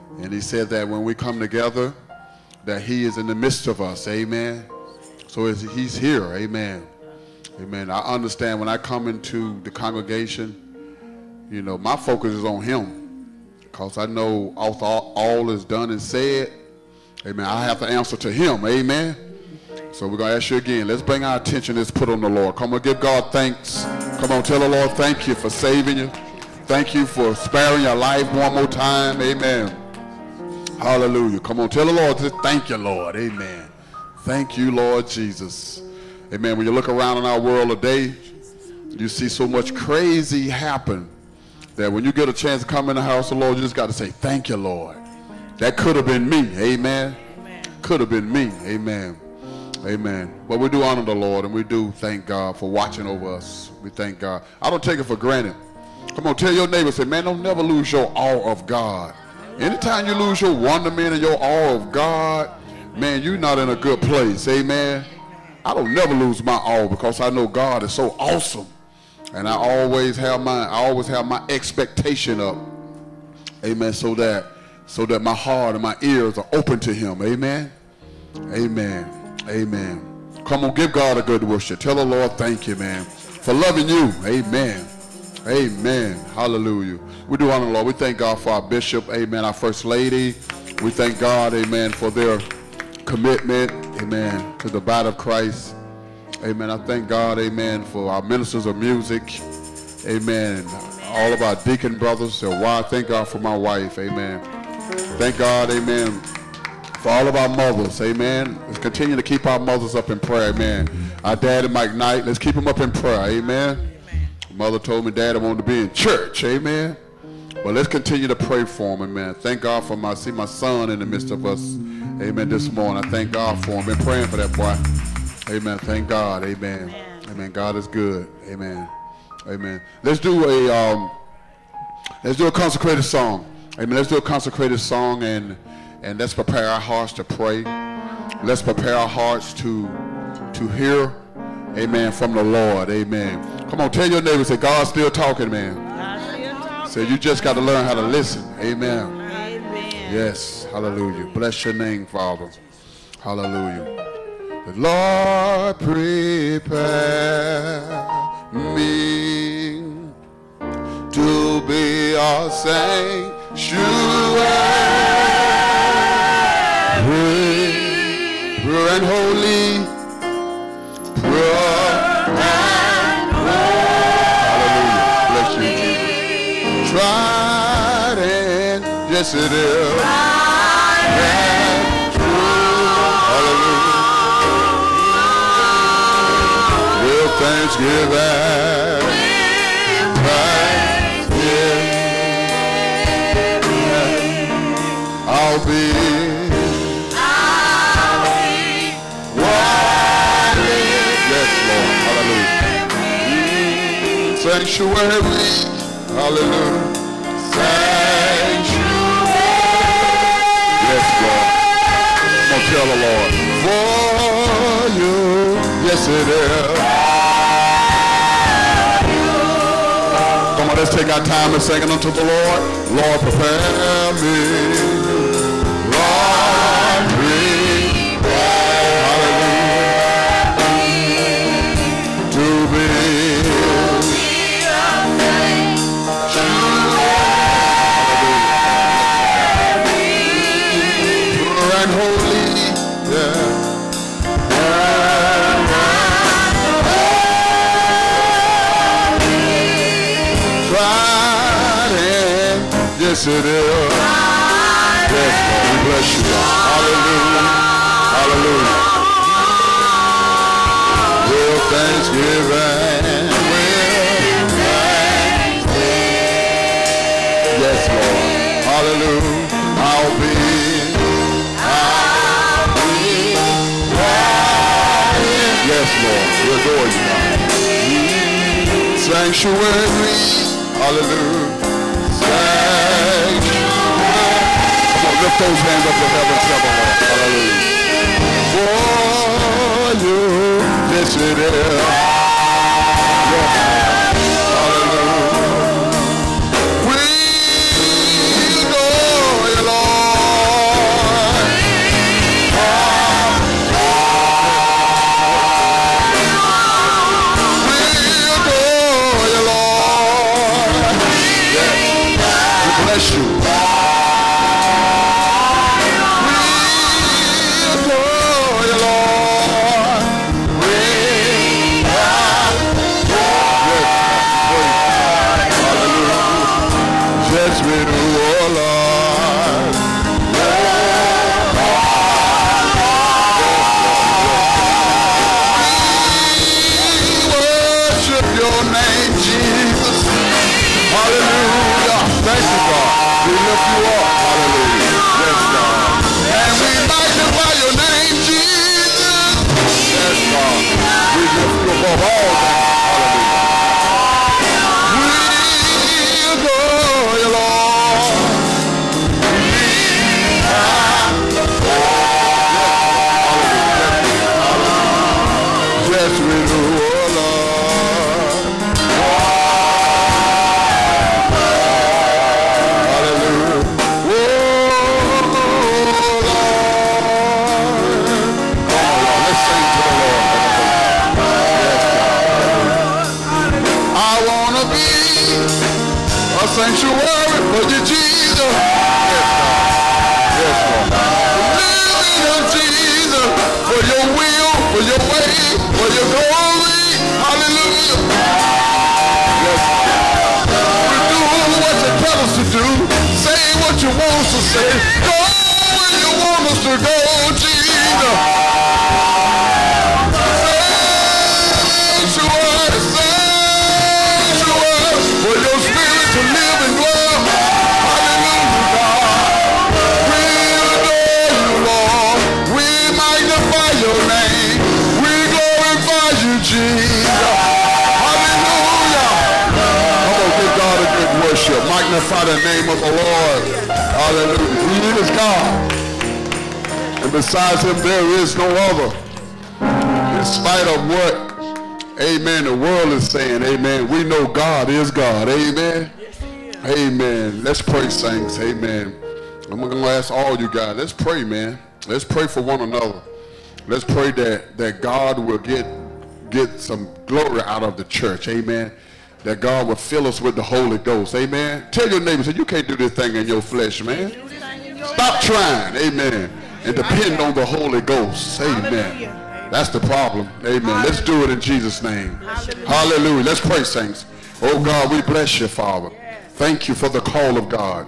And he said that when we come together, that he is in the midst of us. Amen. So he's here. Amen. Amen. I understand when I come into the congregation, you know, my focus is on him. Because I know all is done and said. Amen. I have to answer to him. Amen. So we're going to ask you again. Let's bring our attention. Let's put on the Lord. Come on, give God thanks. Come on, tell the Lord thank you for saving you. Thank you for sparing your life one more time. Amen. Hallelujah. Come on, tell the Lord, thank you, Lord. Amen. Thank you, Lord Jesus. Amen. When you look around in our world today, you see so much crazy happen that when you get a chance to come in the house of the Lord, you just got to say, thank you, Lord. That could have been me. Amen. Could have been me. Amen. Amen. But we do honor the Lord, and we do thank God for watching over us. We thank God. I don't take it for granted. Come on, tell your neighbor, say, man, don't never lose your awe of God. Anytime you lose your wonderment and your awe of God, man, you're not in a good place. Amen. I don't never lose my awe because I know God is so awesome. And I always have my expectation up. Amen. So that my heart and my ears are open to him. Amen. Amen. Amen. Come on, give God a good worship. Tell the Lord thank you, man, for loving you. Amen. Amen. Hallelujah. We do honor the Lord. We thank God for our bishop. Amen. Our first lady. We thank God, amen, for their commitment, amen, to the body of Christ. Amen. I thank God, amen, for our ministers of music. Amen. All of our deacon brothers. So why? Thank God for my wife. Amen. Thank God, amen, for all of our mothers. Amen. Let's continue to keep our mothers up in prayer. Amen. Our daddy, Mike Knight, let's keep him up in prayer. Amen. Mother told me Daddy wanted to be in church. Amen. But let's continue to pray for him. Amen. Thank God for my son in the midst of us. Amen. This morning. I thank God for him. Been praying for that boy. Amen. Thank God. Amen. Amen. God is good. Amen. Amen. Let's do a consecrated song. Amen. Let's do a consecrated song and let's prepare our hearts to pray. Let's prepare our hearts to hear. Amen. From the Lord. Amen. Come on, tell your neighbor, say, God's still talking, man. God's still talking. Say, you just got to learn how to listen. Amen. Amen. Yes. Hallelujah. Bless your name, Father. Hallelujah. The Lord prepare me to be a sanctuary, pure and holy. Hallelujah. Bless you, Jesus. Tried and yes it is. And true. Hallelujah. With thanksgiving. I'll be sanctuary, hallelujah, sanctuary. Yes, Lord. Come on, tell the Lord. For you, yes it is. Come on, let's take our time and sing it unto the Lord. Lord, prepare me. Lord, prepare, hallelujah, to be. Yes, it is. Yes, Lord. We bless you, God. Hallelujah. Hallelujah. With thanksgiving. Yes, Lord. Hallelujah. I'll be. Yes, Lord. We adore you, God. Sanctuary. Hallelujah. Lift those hands up to heaven, hallelujah. For you, yes it is. Yes, hallelujah. We adore you, Lord. us to say, go where you want us to go, Jesus. Sanctuary, for your spirit to live and dwell. Hallelujah, God. We adore you, Lord. We magnify your name. We glorify you, Jesus. Hallelujah. Come on, give God a good worship. Magnify the name of the Lord. Hallelujah. He is God. And besides him, there is no other. In spite of what, amen, the world is saying, amen, we know God is God. Amen. Amen. Let's pray, saints. Amen. I'm going to ask all you guys, let's pray, man. Let's pray for one another. Let's pray that God will get some glory out of the church. Amen. That God will fill us with the Holy Ghost. Amen. Tell your neighbor, say, you can't do this thing in your flesh, man. Stop trying. Amen. And depend on the Holy Ghost. Amen. That's the problem. Amen. Let's do it in Jesus' name. Hallelujah. Let's pray, saints. Oh God, we bless you, Father. Thank you for the call of God.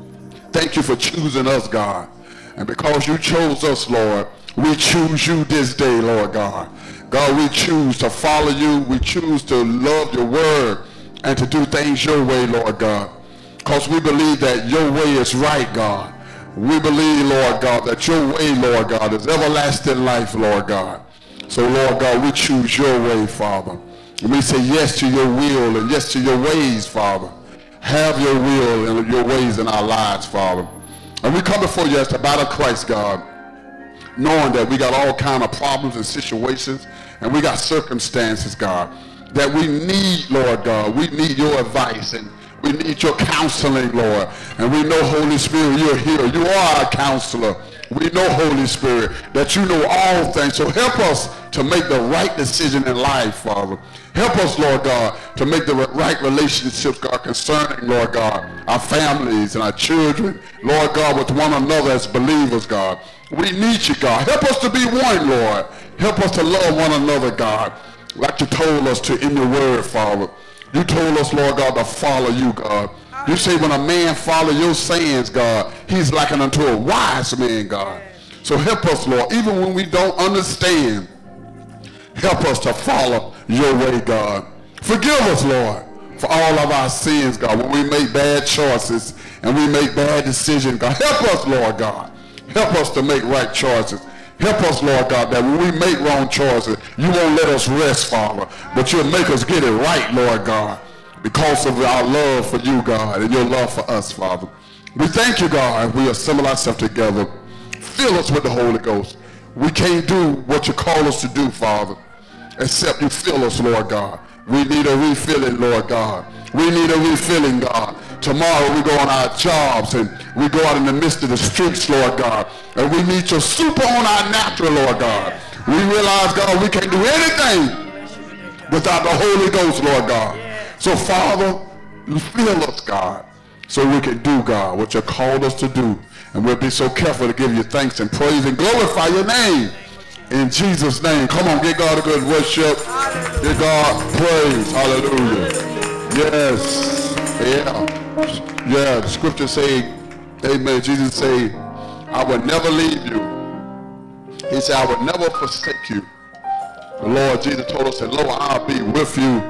Thank you for choosing us, God. And because you chose us, Lord, we choose you this day, Lord God. God, we choose to follow you. We choose to love your word and to do things your way, Lord God. Because we believe that your way is right, God. We believe, Lord God, that your way, Lord God, is everlasting life, Lord God. So, Lord God, we choose your way, Father. And we say yes to your will and yes to your ways, Father. Have your will and your ways in our lives, Father. And we come before you as the body of Christ, God, knowing that we got all kind of problems and situations and we got circumstances, God, that we need, Lord God. We need your advice and we need your counseling, Lord. And we know, Holy Spirit, you're here. You are our counselor. We know, Holy Spirit, that you know all things. So help us to make the right decision in life, Father. Help us, Lord God, to make the right relationships, God, concerning, Lord God, our families and our children, Lord God, with one another as believers, God. We need you, God. Help us to be one, Lord. Help us to love one another, God, like you told us to in your word, Father. You told us, Lord God, to follow you, God. You say when a man follow your sayings, God, he's likened unto a wise man, God. So help us, Lord, even when we don't understand, help us to follow your way, God. Forgive us, Lord, for all of our sins, God, when we make bad choices and we make bad decisions, God. Help us, Lord God. Help us to make right choices. Help us, Lord God, that when we make wrong choices, you won't let us rest, Father, but you'll make us get it right, Lord God, because of our love for you, God, and your love for us, Father. We thank you, God, we assemble ourselves together. Fill us with the Holy Ghost. We can't do what you call us to do, Father, except you fill us, Lord God. We need a refilling, Lord God. We need a refilling, God. Tomorrow we go on our jobs and we go out in the midst of the streets, Lord God. And we need your super on our natural, Lord God. We realize, God, we can't do anything without the Holy Ghost, Lord God. So, Father, fill us, God, so we can do, God, what you called us to do. And we'll be so careful to give you thanks and praise and glorify your name. In Jesus' name. Come on, give God a good worship. Give God praise. Hallelujah. Yes. Yeah. Yeah. The scripture say, amen. Jesus say, I will never leave you. He said, I will never forsake you. The Lord Jesus told us that, Lord, I'll be with you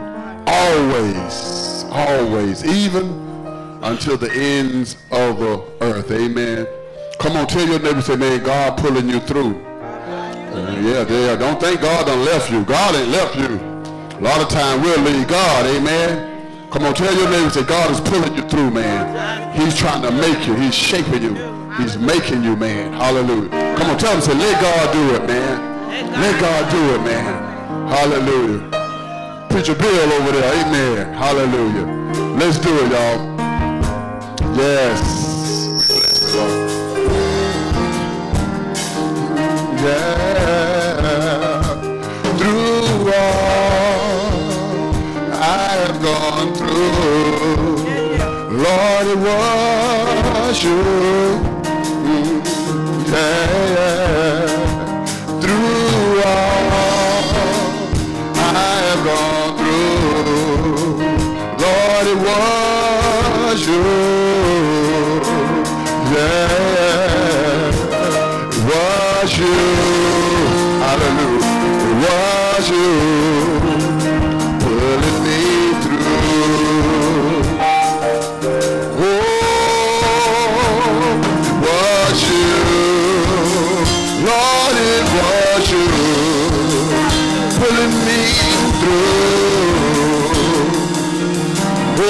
always, always, even until the ends of the earth. Amen. Come on, tell your neighbor, say, man, God pulling you through. Yeah. Don't think God done left you. God ain't left you. A lot of time we'll leave God. Amen. Come on, tell your neighbor, say, God is pulling you through, man. He's trying to make you. He's shaping you. He's making you, man. Hallelujah. Come on, tell him, say, let God do it, man. Let God do it, man. Hallelujah. Preacher Bill over there. Amen. Hallelujah. Let's do it, y'all. Yes. Yeah. Through all I have gone through, Lord, it was you. Yeah. Through all I have gone through, Lord, it was you. Yeah. was you. Hallelujah. It was you pulling me through. Oh, it was you. Lord, it was you pulling me through. Oh,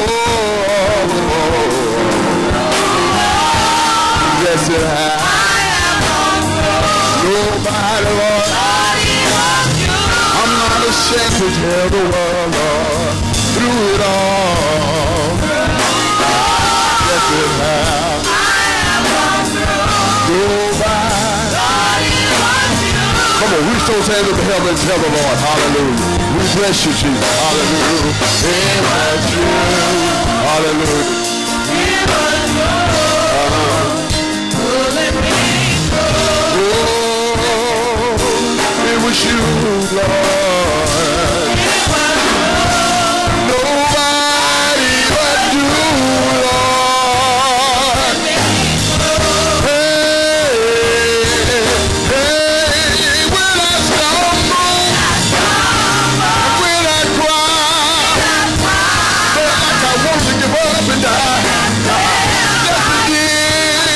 yes it has. Nobody, Lord, I'm not ashamed to tell the world, Lord, through it all. Yes it has. Nobody. Come on, reach those hands up to heaven and tell the Lord, hallelujah. We bless you, Jesus. Hallelujah. It was you. Hallelujah. It was you. Pulling me through. Oh, it was you, Lord. It was you. Nobody but you, Lord. Hey, hey, when I stumble, when I cry, feel like I want to give up and die. Yes, it did.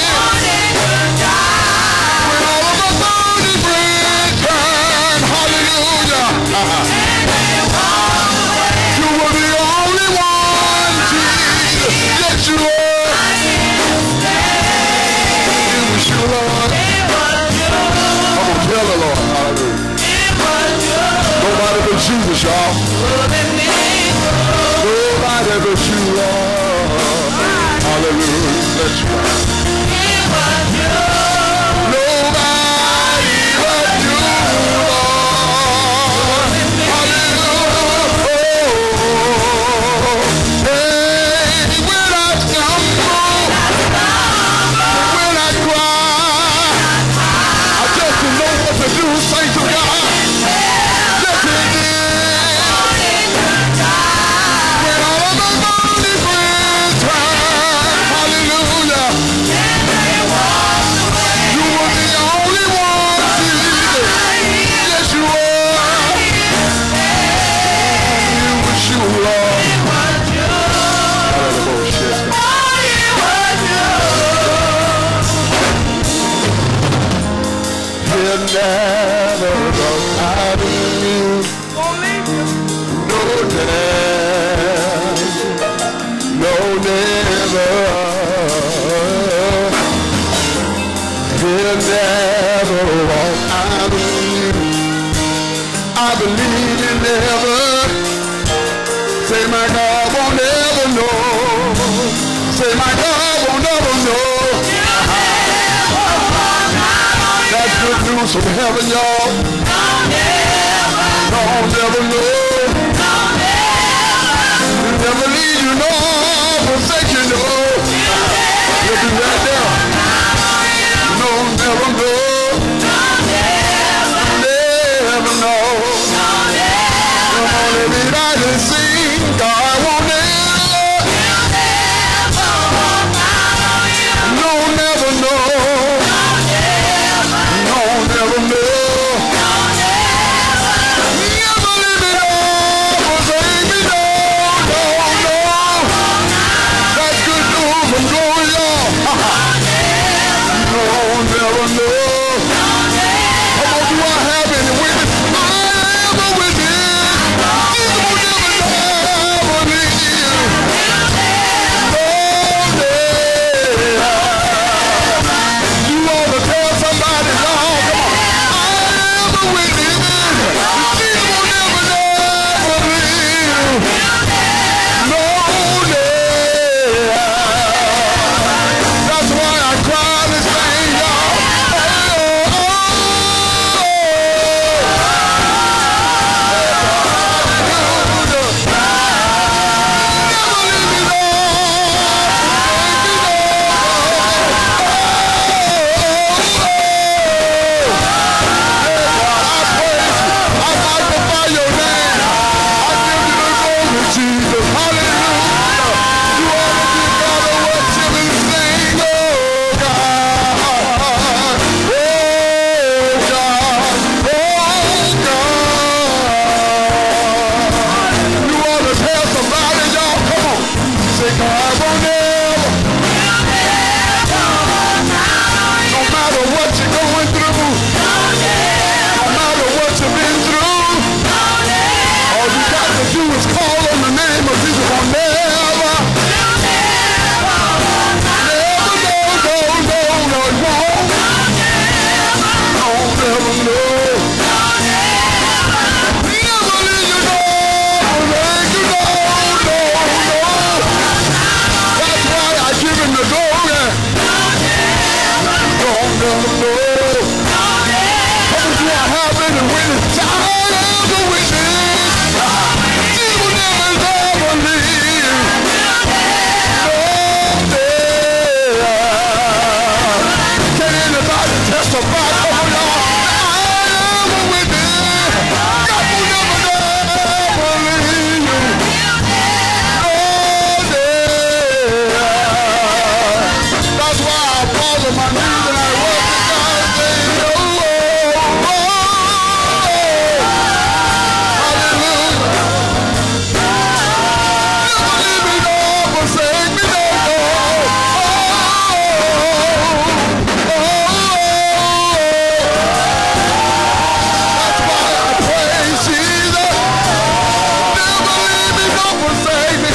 When all of my body breaks down, hallelujah. You were the only one, Jesus. Yes, you were. It was you, Lord. I'm going to tell the Lord, hallelujah. Nobody but Jesus, y'all. Nobody but you, Lord. Hallelujah. Bless you, God. Nobody but you, Lord. Hallelujah. Oh, hey, when I stumble, when I cry, I just don't know what to do, saints of God. Yes, it did. When all of my body breaks down, hallelujah. You were the only one, Jesus. Yes, you were. It was you, Lord. He'll never go out of you. No, never. He'll never walk out of you. I believe he never. Say my God won't never know. Say my God won't never know. That's good news from heaven, y'all. Don't never know. He'll never leave you, no, forsake you, no. He'll be right there. No, never know. Never know. Come on, let me rise and sing. God won't never. No, never know. No, never know. Never leave me, no, forsake me, no, no, no. That's good news from glory, y'all. No, never know. Come on, do I have any witness? I am a witness. You will never leave. No, you want to tell somebody, no, come on. I am a witness. You will never leave. No, that's why I cry this thing, y'all. I never know. Come on, you are having a witness. Child of the witness. She will never leave. Can anybody testify? Come on, y'all. I am a witness. God will never leave you. That's why I fall on my knees and I worship God and say, oh, hallelujah. Never leave me nor forsake me, no. That's why I praise Jesus. Never leave me nor forsake me.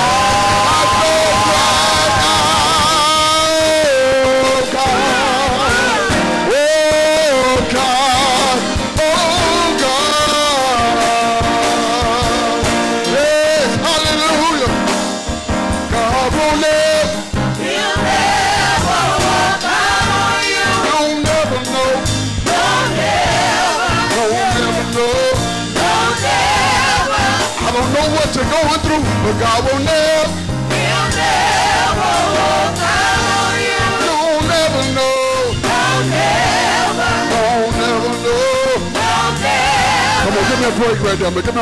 What you're going through, but God will never. He'll never walk out on you. You'll never know. You'll never. You'll never know. You'll never. Come on, give me a break right there, man. Give me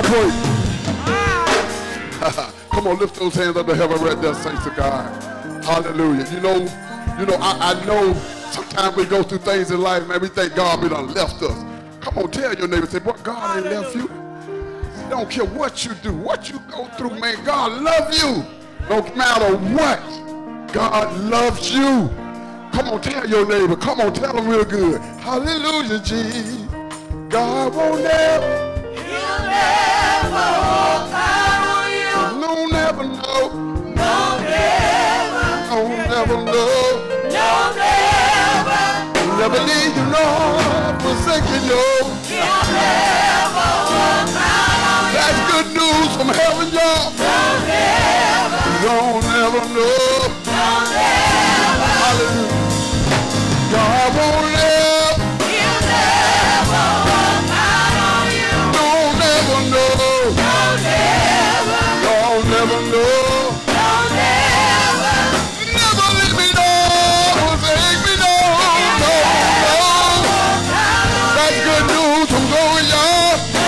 a break. Come on, lift those hands up to heaven right there, saints of God. Hallelujah. You know, I know sometimes we go through things in life, man, we think God be done left us. Come on, tell your neighbor, say, boy, God ain't left you. Don't care what you do, what you go through, man. God loves you. No matter what, God loves you. Come on, tell your neighbor. Come on, tell them real good. Hallelujah, Jesus. God won't never. He'll never walk out on you. No, never know. No, never. No, never know. No, never. Never leave you, no, forsaken you. He'll never walk out. That's good news from heaven, y'all. Don't never. Don't never know. Don't never. Hallelujah. God won't never. He'll never walk out on you. Don't never know. Don't never. Don't never know. Don't never. Never let me know. Forsake me, no. No, no. That's good news from going, y'all.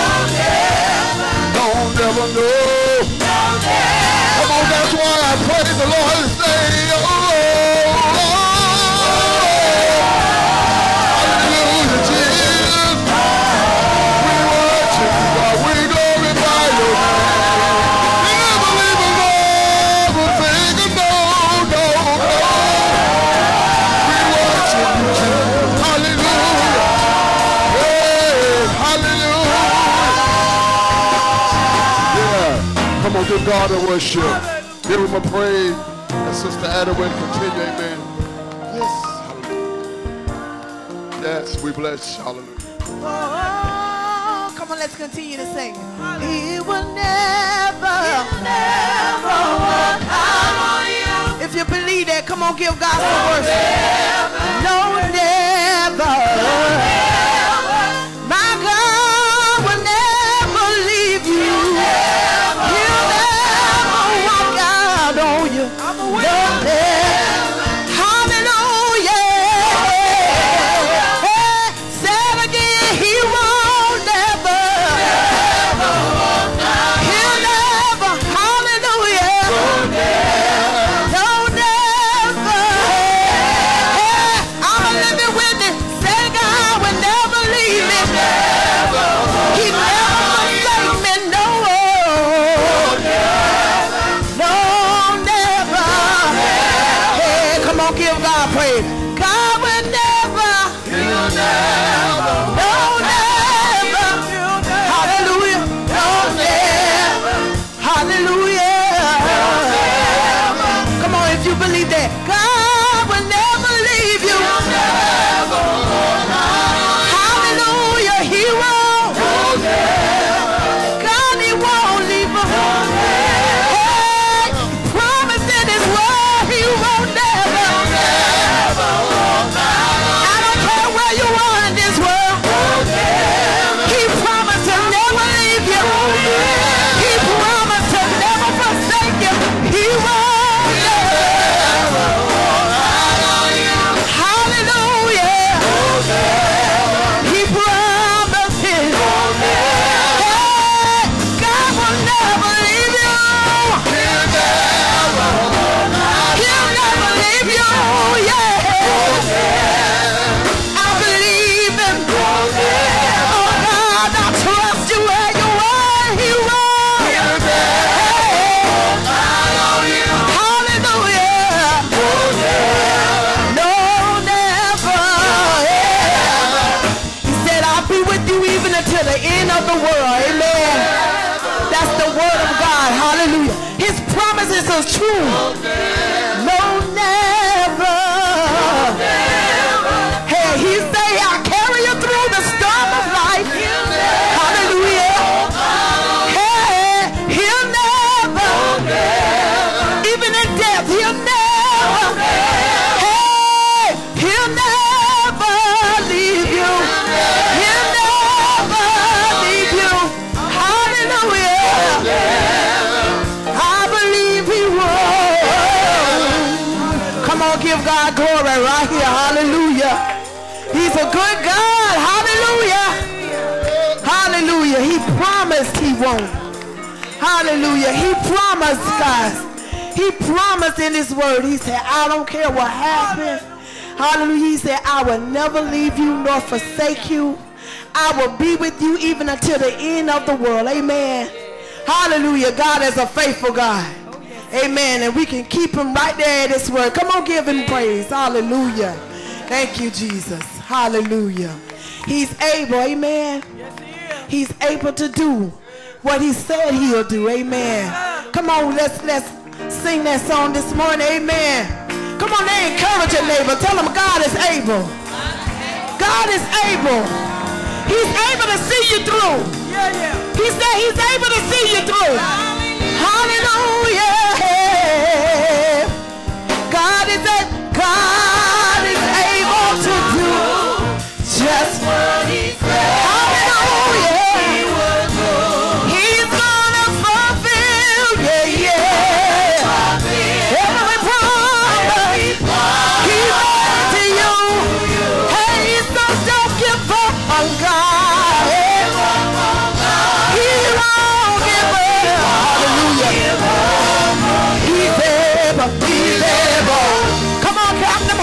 Never know. Come on, that's why I praise the Lord and say, oh, hallelujah, Jesus. We worship you, God. We glorify your name. Never leave us, Lord, forsake us, no. We worship you, Jesus. Hallelujah. Hey, hallelujah. Come on, give God a worship. Give him a praise. And Sister Ada will continue, amen. Yes, hallelujah. Yes, we bless you, hallelujah. Oh, come on, let's continue to sing. He will never walk out on you. If you believe that, come on, give God some worship. No, never. My God will never leave you. is true. No, never. Hey, he say, I'll carry you through the storm of life. Hallelujah. Hey, he'll never. Even in death, he'll never. Hey, he'll never leave you. He'll never leave you. Hallelujah. I believe he will. Come on, give God glory right here. Hallelujah. He's a good God. Hallelujah. Hallelujah. He promised he won't. Hallelujah. He promised, guys. He promised in his word. He said, I don't care what happens. Hallelujah. He said, I will never leave you nor forsake you. I will be with you even until the end of the world. Amen. Hallelujah. God is a faithful God. Amen. And we can keep him right there at his word. Come on, give him praise. Hallelujah. Thank you, Jesus. Hallelujah. He's able. Amen. He's able to do what he said he'll do. Amen. Come on, let's sing that song this morning. Amen. Come on, they encourage your neighbor. Tell them God is able. God is able. He's able to see you through. He said he's able to see you through. Hallelujah. God is able to do just what he said. Hallelujah. He's gonna fulfill, every promise he made to you. Hey, so don't give up on God. He won't give up. Hallelujah. He's able. Come on, clap them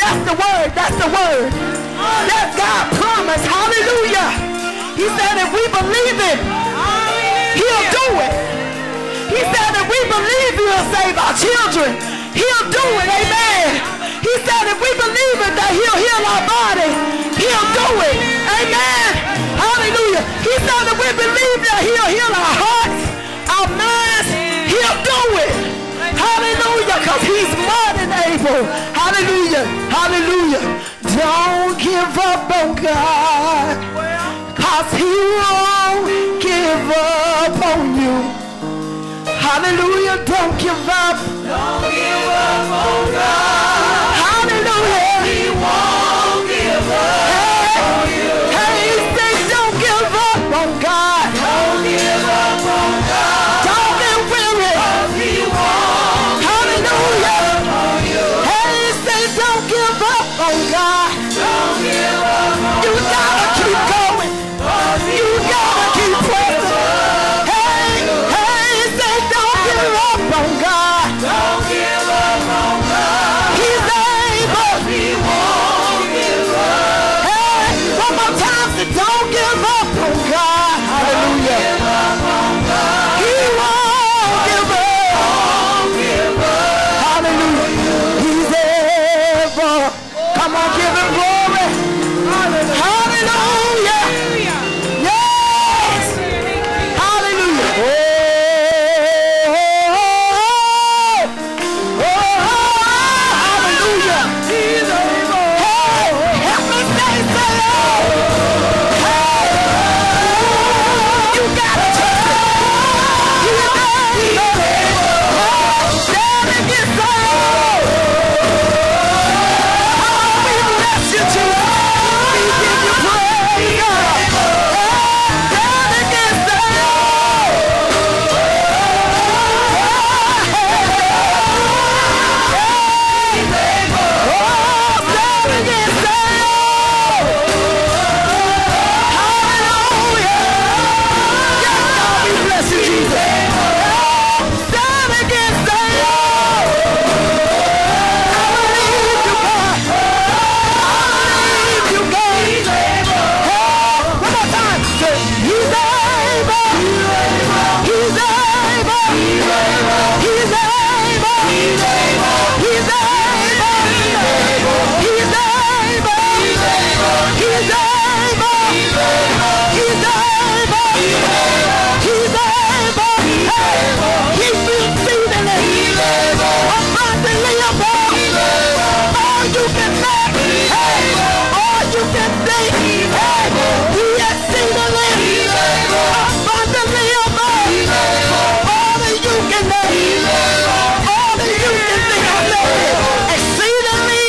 That's the word. That's the word. That's God's promise. Hallelujah. He said if we believe it, he'll do it. He said if we believe he'll save our children, he'll do it. Amen. He said if we believe it that he'll heal our body, he'll do it. Amen. Hallelujah. He said if we believe that he'll heal our hearts, our minds, he'll do it. Hallelujah. Because he's more than able. Hallelujah. Hallelujah. Don't give up on God. Because he won't give up on you. Hallelujah. Don't give up. Don't give up on God. Hallelujah. He won't give up on you. Hey, say don't give up on God. Don't give up on God. Don't get weary. He won't. Hallelujah. On you. Hey, say don't give up on God. Don't give up on God. You gotta keep going. You gotta keep pressing. Hey, say don't give up on God. Don't give up on God. He's able. He won't give up. Hey, one more time, say don't give up on God. Hallelujah. Don't give up on God. He won't give up. Won't give up. Hallelujah. He's able. Come on, give him glory. Hallelujah. Yes. Hallelujah. Hallelujah. Hey, help me say so. Hey, you gotta trust it. He's able. Stand against the Lord. Oh, we bless you, Jesus. We give you praise, God. Stand against the Lord. He's able. Stand against the Lord. Hallelujah. Yes, God, we bless you, Jesus. Stand against the Lord. I believe you, God. I believe you, God. He's able. One more time. Say, he's able. He's able. He's able. He's able. He's able. He's able. He's able. He's able. He's able. He's able. He's able. He's exceedingly abundantly above all you can make, all you can think. He exceedingly abundantly above all that you can make, all that you can think. I know it. Exceedingly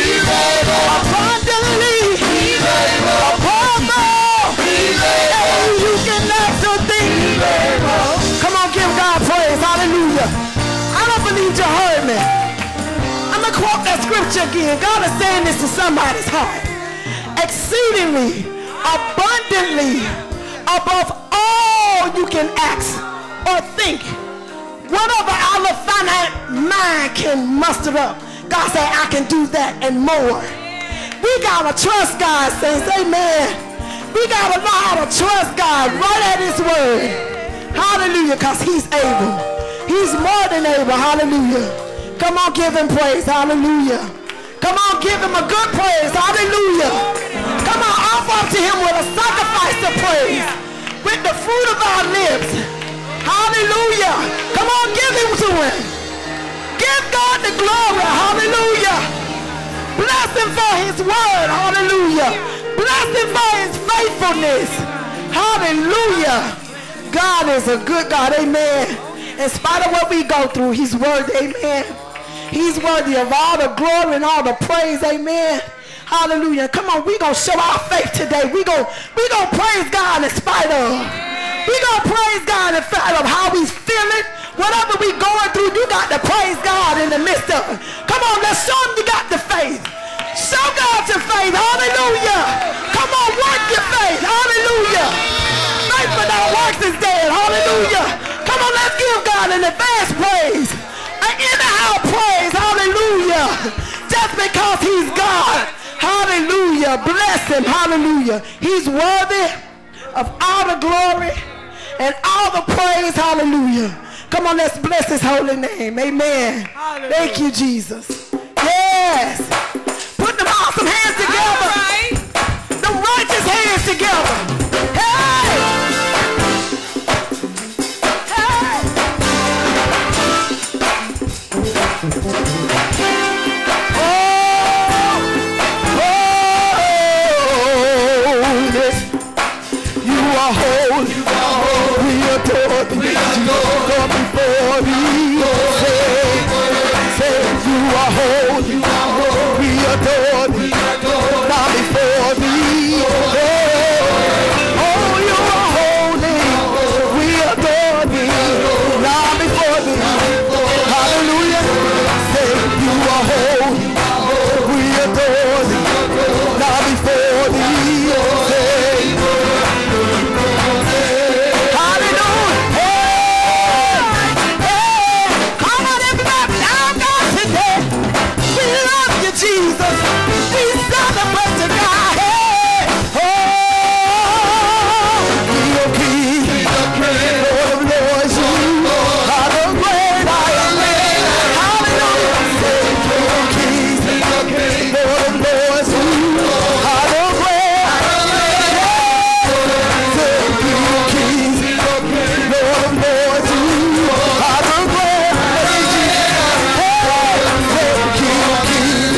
abundantly above all that you can ask or think. Come on, give God praise. Hallelujah. I don't believe you heard me. I'm going to quote that scripture again. God is saying this to somebody's heart. Exceedingly, abundantly, above all you can ask or think. Whatever our finite mind can muster up. God said, I can do that and more. We got to trust God, saints. Amen. We got to know how to trust God right at his word. Hallelujah, because he's able. He's more than able. Hallelujah. Come on, give him praise. Hallelujah. Come on, give him a good praise. Hallelujah. Come on, offer up to him with a sacrifice of praise. With the fruit of our lips. Hallelujah. Come on, give him to him. Give God the glory. Hallelujah. Bless him for his word. Hallelujah. Bless him for his faithfulness. Hallelujah. God is a good God. Amen. In spite of what we go through, he's worthy. Amen. He's worthy of all the glory and all the praise. Amen. Hallelujah. Come on, we're going to show our faith today. We're going to praise God in spite of. We're going to praise God in spite of how he's feeling. Whatever we're going through, you got to praise God in the midst of it. Come on, let's show him you got the faith. Show God your faith. Hallelujah. Come on, work your faith. Hallelujah. Faith without works is dead. Hallelujah. Come on, let's give God an advance praise. An in-the-house praise. Hallelujah. Just Just because he's God. Hallelujah. Bless him. Hallelujah. He's worthy of all the glory and all the praise. Hallelujah. Come on, let's bless his holy name. Amen. Hallelujah. Thank you, Jesus. Yes. Put them awesome hands together. Right. The righteous hands together. Hey. Hey. You are holy. We adore thee. We adore before thee. Say you are holy. We adore thee. Now before thee. Oh, you are holy. We adore thee. Now before thee. Hallelujah. Say you are holy. We adore thee. Now before thee. Jesus, we celebrate the God. Hey, oh, King of Kings, Lord of Lords, you are the great I am. Hallelujah. King of Kings, Lord of Lords, you are the great I am. King of Kings, Lord of Lords, you are the great I am. King of Kings.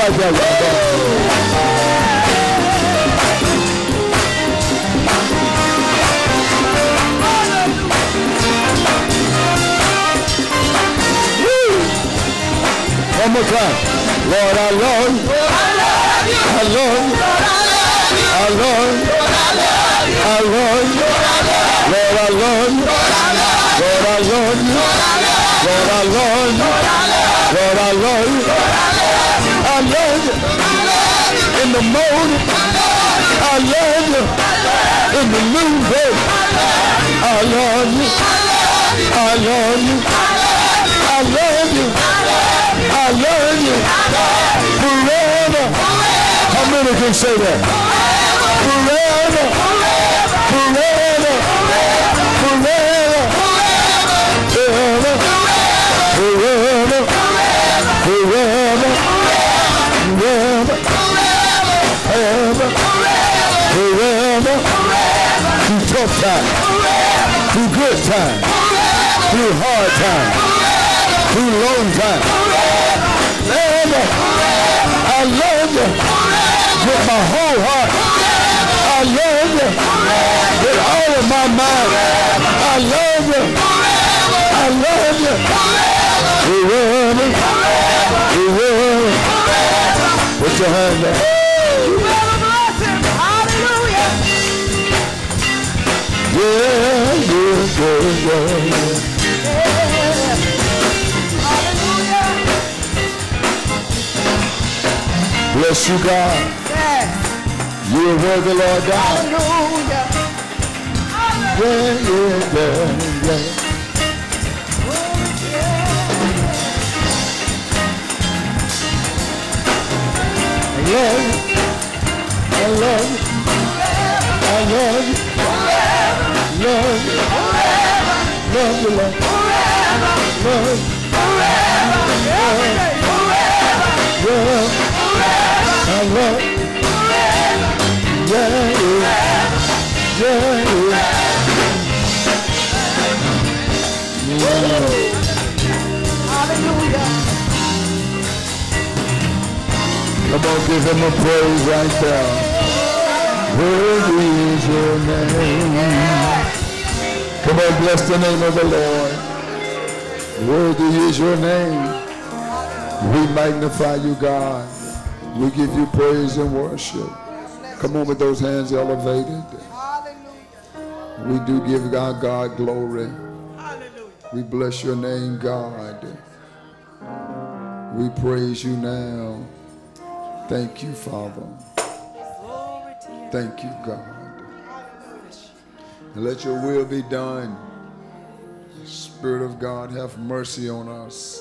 right there, one more time. Lord, I love you. I love you. I love you. I love you. Lord, I love you. Lord, I love you. Lord, I love you. Lord, I love you. I love you. In the morning. I love you. In the noonday. I love you. I love you. I love you. I love you. Forever. How many can say that? Forever. Forever. Forever. Forever. Forever. Forever. Forever. Forever. Forever. Through tough times. Through good times. Through hard times. Through long times. Forever. I love you. With my whole heart. I love you. With all of my mind. I love you. I love you. Forever. Forever. Put your hand up. You better bless him. Hallelujah. Yeah, yeah, yeah, yeah. Hallelujah. Bless you, God. Yes. You are worthy, Lord God. Hallelujah. Yeah, yeah, yeah, yeah. I love you. I love you. I love you. Love you. Love you, Lord. Love you. I love you. Yeah, yeah, yeah. Hallelujah. Come on, give him a praise right there. Worthy is your name. Come on, bless the name of the Lord. Worthy is your name. We magnify you, God. We give you praise and worship. Come on with those hands elevated. We do give God glory. We bless your name, God. We praise you now. Thank you, Father. Thank you, God. And let your will be done. Spirit of God, have mercy on us.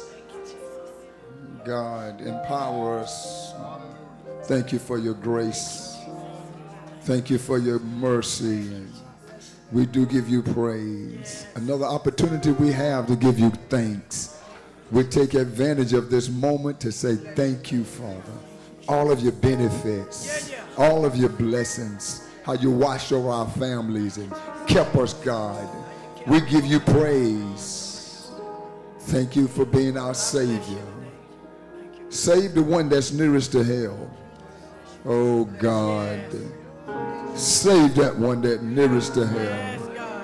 God, empower us. Thank you for your grace. Thank you for your mercy. We do give you praise. Another opportunity we have to give you thanks. We take advantage of this moment to say thank you, Father. All of your benefits, all of your blessings, how you watched over our families and kept us, God. We give you praise. Thank you for being our Savior. Save the one that's nearest to hell. Oh, God. Save that one that's nearest to hell.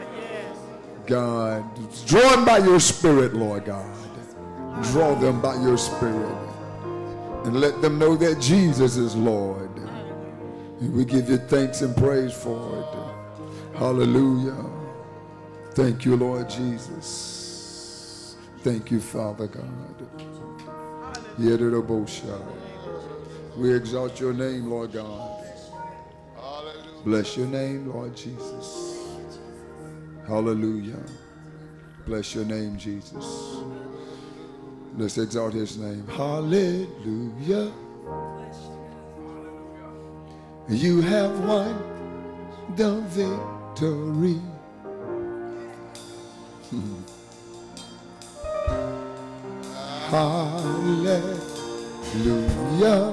God, drawn by your Spirit, Lord God. Draw them by your Spirit. And let them know that Jesus is Lord. And we give you thanks and praise for it. Hallelujah. Thank you, Lord Jesus. Thank you, Father God. We exalt your name, Lord God. Bless your name, Lord Jesus. Hallelujah. Bless your name, Jesus. Let's exalt his name. Hallelujah. You have won the victory. Hallelujah.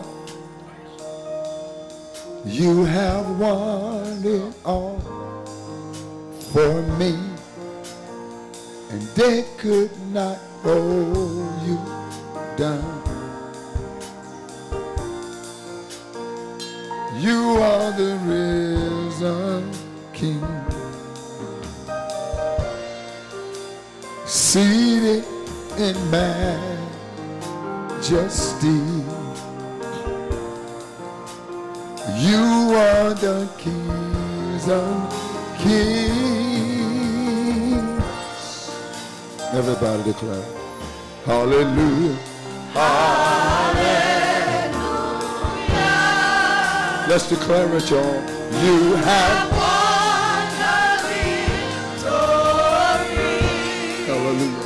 You have won it all for me, and they could not hold you down. You are the risen King, seated in majesty. You are the Kings of Kings. Everybody declare, hallelujah. Hallelujah. Let's declare it, y'all. You have won the victory. Hallelujah.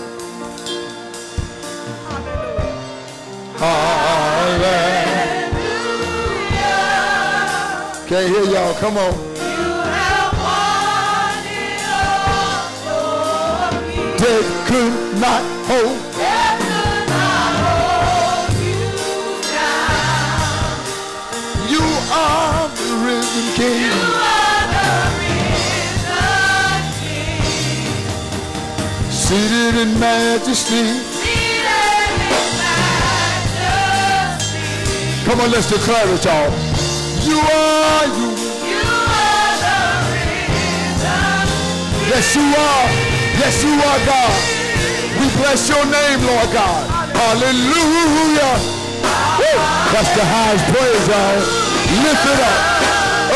Hallelujah. Can't hear y'all. Come on. You have won it all for me. They could not hold. Death could not hold you down. You are the risen King. You are the risen King. Seated in majesty. Seated in majesty. Come on, let's declare it, y'all. You are, you. You are the risen King. Yes, you are. Yes, you are, God. We bless your name, Lord God. Hallelujah. Woo. That's the highest praise, y'all. Lift it up. Oh!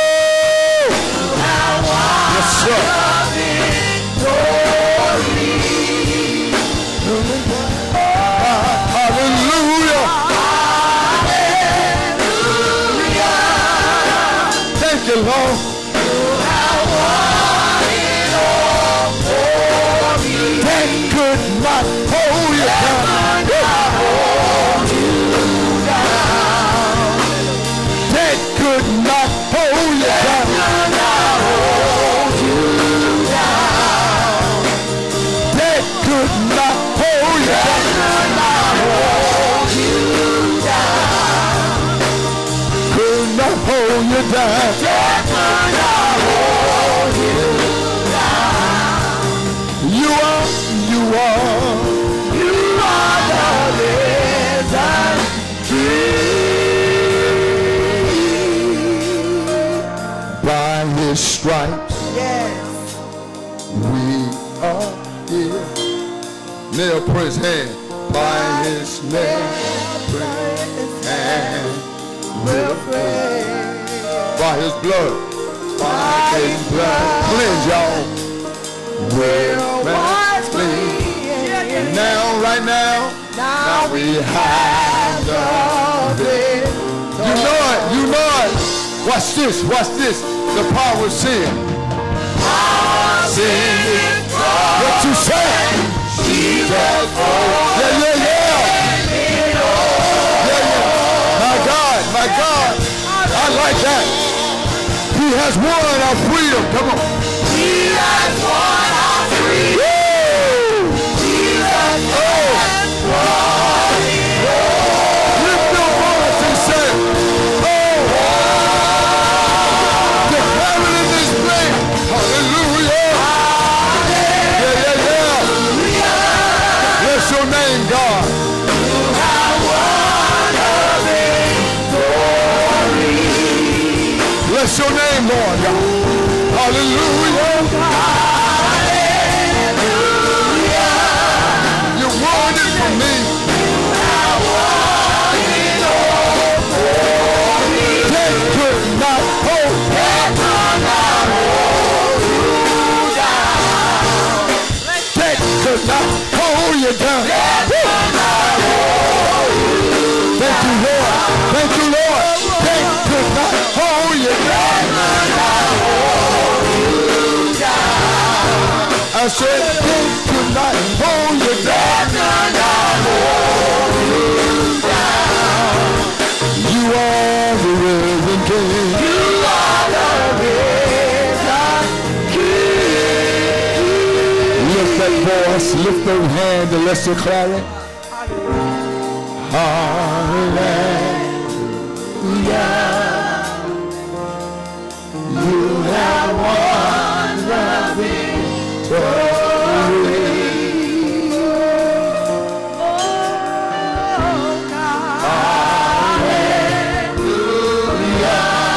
Yes, sir. Hallelujah. Thank you, Lord. That could not hold you down. That could not hold you down. That could not hold you down. Could not hold you down. You are, you are the risen King. By his stripes, Yes. we are healed. Nail Prince's hand. By his nail Prince's hand, we're free. By his blood, cleanse y'all. We're washed clean. Now, right now, now we have the victory. You know it, you know it. Watch this, watch this. The power of sin. Sin. What you say? Jesus. Yeah, yeah, yeah. Yeah, yeah. My God, my God. I like that. He has won our freedom. Come on. He has won our freedom. Woo! Jesus has won it all. Lift your voice and say, oh, declare it in this place. Hallelujah. Yeah, yeah, yeah. Bless your name, God. You have won the victory. Bless your name, Lord God. Hallelujah. Hallelujah. You won it for me. You have won it all for me. They could not hold. They could not hold you down. They could not hold you down. They could not hold you down. Thank you, Lord. Thank you, Lord. They could not hold you down. I said, they could not hold you down. You are the risen King. You are the risen King. Lift that voice, lift that hand, and let's declare it. Hallelujah. You have won the victory. Hallelujah.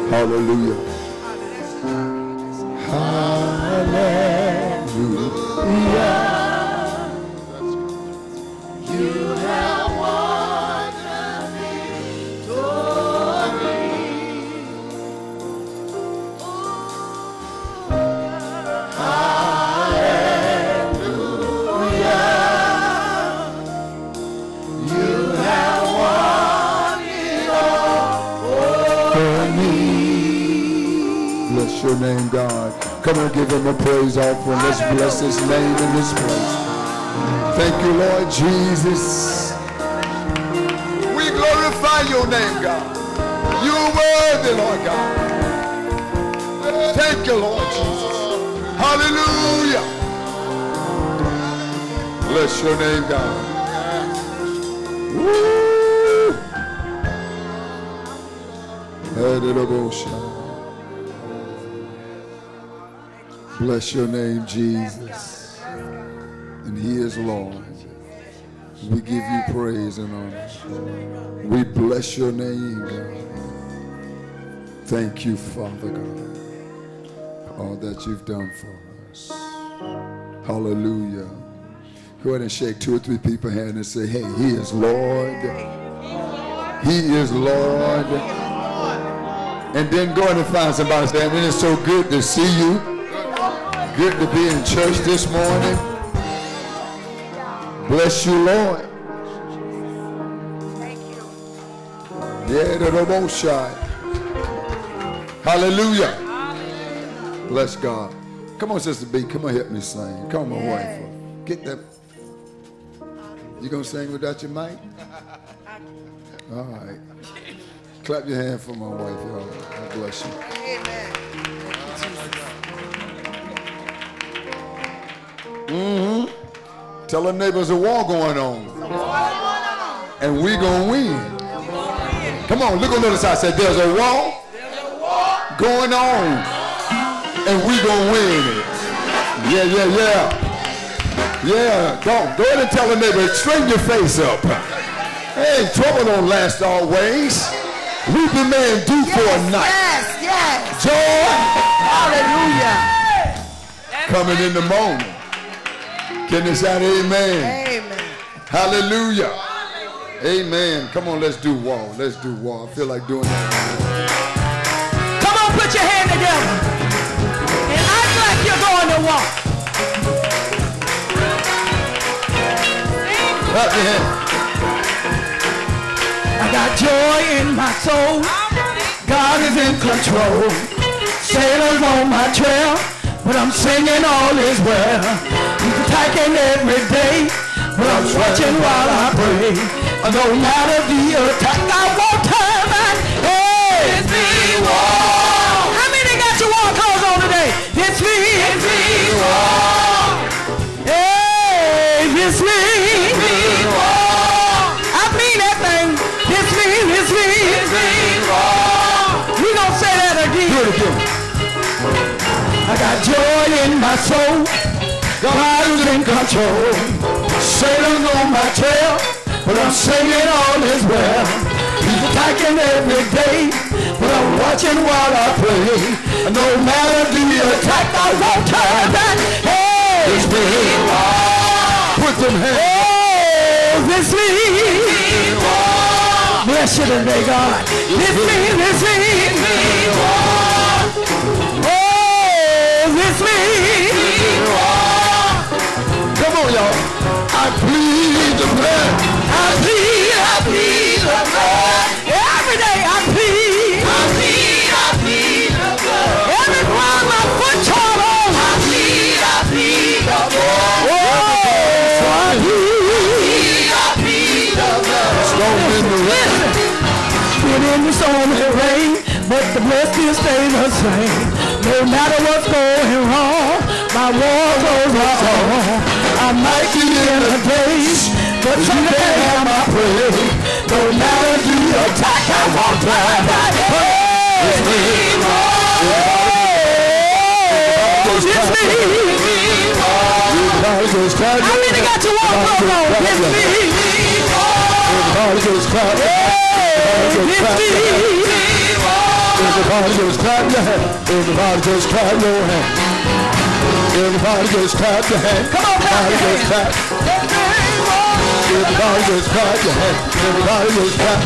Hallelujah. Hallelujah. You have won the victory. Hallelujah. You have won it all for me. Bless your name, God. Come on, give him a praise offering. Let's bless his name in this place. Thank you, Lord Jesus. We glorify your name, God. You're worthy, Lord God. Thank you, Lord Jesus. Hallelujah. Bless your name, God. Woo. Bless your name, Jesus. And he is Lord. We give you praise and honor. We bless your name, God. Thank you, Father God, all that you've done for us. Hallelujah. Go ahead and shake 2 or 3 people's hand and say, hey, he is Lord. He is Lord. And then go ahead and find somebody saying, it is so good to see you. Good to be in church this morning. Bless you, Lord. Thank you. Yeah, the double shot. Hallelujah. Bless God. Come on, Sister B. Come on, help me sing. Come on, my wife. Get that. You gonna sing without your mic? All right. Clap your hand for my wife, y'all. God bless you. Amen. Mm-hmm. Tell her neighbors a war going on. And we gonna win. Come on, look on the other side. Say, there's a war going on. And we gonna win it. Yeah, yeah, yeah. Yeah, go ahead and tell the neighbor, straighten your face up. Hey, trouble don't last always. Weeping may endure for a night. Yes, yes. Joy. Hallelujah. Coming in the morning. Can you shout amen? Amen. Hallelujah. Amen. Come on, let's do war. Let's do war. I feel like doing that. Come on, put your hand together. And act like you're going to walk. Clap your hand. I got joy in my soul. God is in control. Sailors on my trail, but I'm singing all is well. He's attacking every day, but I'm watching while I pray. No matter the attack, I won't turn back. Hey, it's me, war. How many got your war clothes on today? It's me, war. Hey, it's me, war. I mean that thing. It's me, war. We gonna say that again. Do it again. I got joy in my soul. God is in control. Sailors on my trail, but I'm singing all is well. He's attacking every day, but I'm watching while I pray. No matter the attack, I won't turn back. Hey, it's me. Put them hands. Oh, it's me. Bless you today, God. It's me. Oh, it's me. Come on, y'all. I plead the blood. I plead the blood. Every day I plead the blood. Every time my foot trod on, I plead the blood. Oh, I plead the blood. Storm in the rain. Been in the storm and rain, but the blood still stays the same. No matter what's going wrong, my war goes on. I might be in a daze, but someday I'm my praise. No matter the attack, I won't turn back. It's me, it's me. How many got your war clothes on? It's me. It's me. Everybody just clap your hand. Everybody just clap your hand. Everybody just clap your hand. Come on, clap your Everybody just clap. Everybody just clap your hand. Everybody just clap.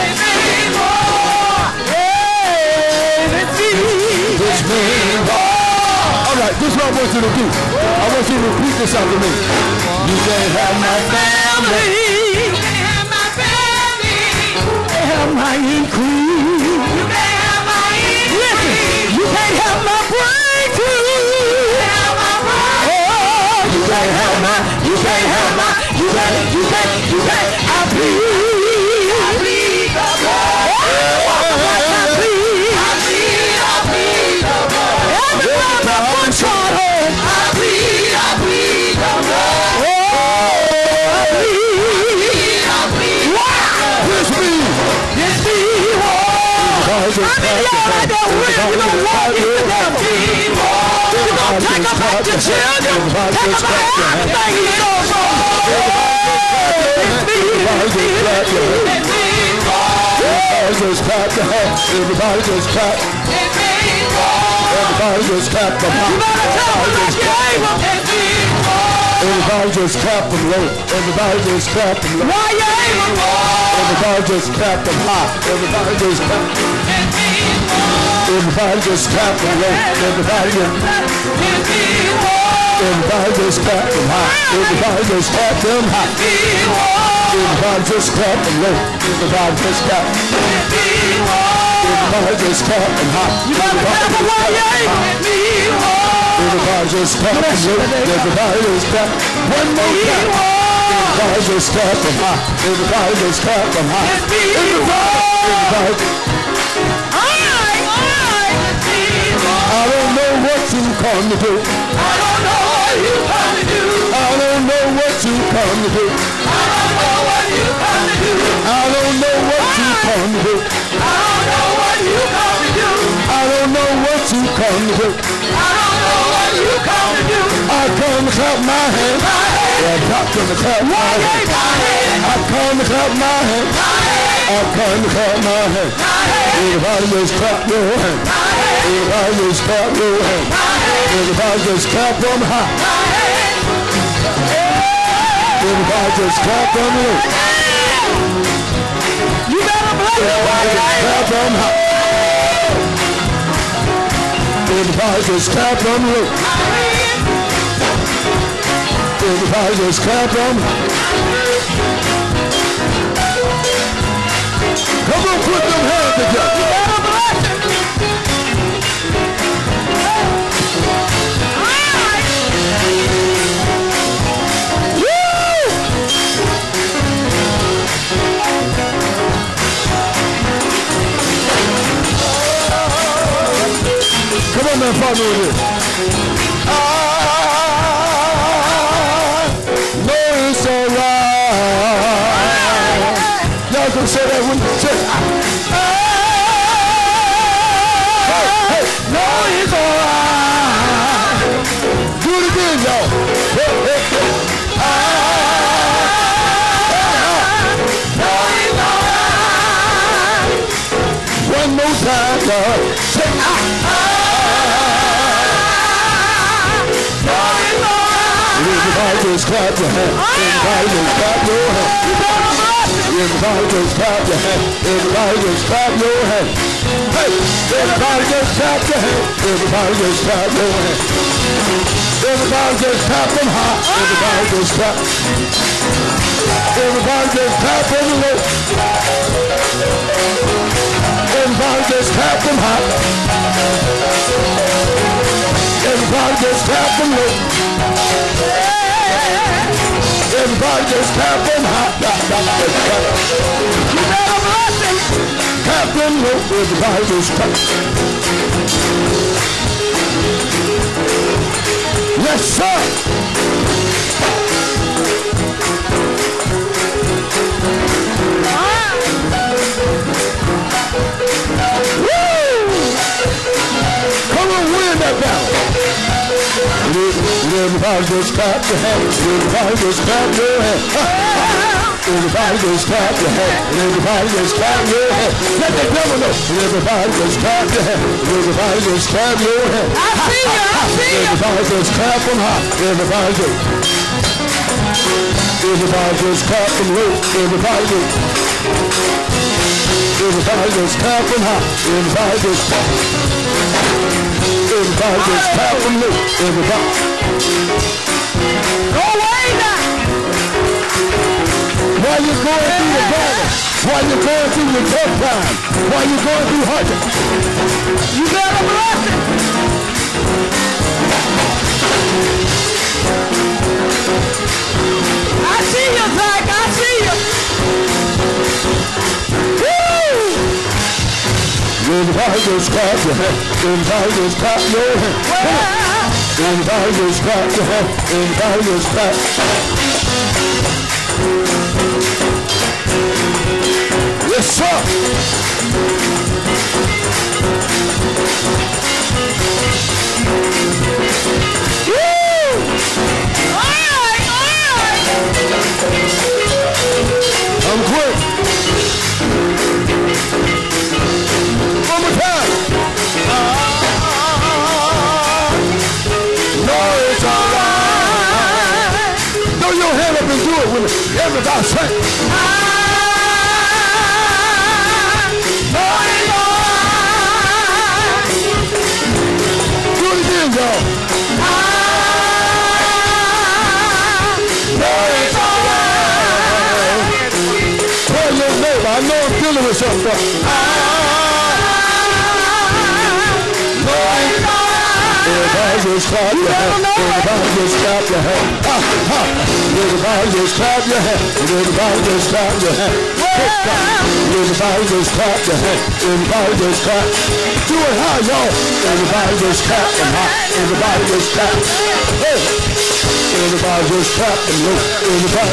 This means war. All right, this is what I want you to do. I want you to repeat this after me. You can't have my family. You can't have my family. You can't have my increase. You can't have my increase. Listen, you can't have my breakthrough. You can't have my, you can't have my, you can't, I plead. I plead the blood. I plead. I plead. I plead the blood. Every time I put short home. I plead the blood. Oh, I plead. Wow. This me. How many y'all out there with you gonna walk in the devil? You gonna take about your children, take about everything you go for. Everybody just clap your hands. Everybody just clap. Everybody just clap them high. You better tell them like you're able. Everybody just clap them low. Everybody just clap them low. Why you able? Everybody just clap them high. Everybody just clap. Everybody just clap them low. Everybody just. Everybody just clap them high. Everybody just clap them high. Everybody just clap them low. Everybody just clap. Everybody just clap them high. You better clap them while you're able. Everybody just clap them low. Everybody just clap. One more clap. Everybody just clap them high. Everybody just clap them high. Everybody. I don't know what you come to do. I don't know what you come to do. I don't know what you come to do. I don't know what you come to do. I don't know what you come to do. I don't know what you come to do. I don't know what you come to do. I don't know what you come to do. I come to clap my hands. I'm not gonna clap my hands. I come to clap my hands. I come to clap my hands. Everybody just clap your hands. Everybody just clap your hands. Everybody just clap them high. Everybody just clap them low. You better bless everybody just clap them high. Everybody just clap them low. Everybody just clap them high. Come on, put them hands together. You better bless them. Come on, man, follow me with this. I know it's alright. Y'all can say that when you say hey, no, it's alright. Do it again, y'all. One more time, y'all. Say everybody just clap your hands. Everybody just clap your hands. Everybody just clap your hands. Everybody just clap your hands. Hey, everybody just clap your hands. Everybody just clap your hands. Everybody just clap them high. Everybody just clap. Everybody just clap them low. Everybody just clap them high. Everybody just clap them low. Everybody just clap them high. You better bless them. Clap them low. Everybody just clap. Yes, sir. Woo! Come on, win that battle. Everybody just clap your hands. Everybody just clap your hands. Everybody just clap your hands. Everybody just clap your hands. Let the devil know. Everybody just clap your hands. Everybody just clap your hands. I see you. I see you. Everybody just clap them high. Everybody just. Everybody just clap them low. Everybody just. Everybody just clap them high. Everybody just. Everybody just clap them low. Everybody. Go away now. While you're going through the valley, while you're going through the tough time, while you're going through hardship, You better bless it. I see you, Zach. I see you. Woo! everybody just clap your hands. Everybody just clap your hands. Everybody just clap your hands. Everybody just clap. Yes, sir. Woo! All right. I'm quick. One more time. No, it's all right. Throw your hand up and do it with me. Everybody say. I know I'm dealing with something. Everybody just clap your hands. Everybody just clap your hands. Everybody just clap your hands. Everybody just clap your hands. Everybody just clap your hands. Everybody just clap. Do it high, y'all. Everybody just clap them high. Everybody just clap. Hey. Everybody just clap them low. Everybody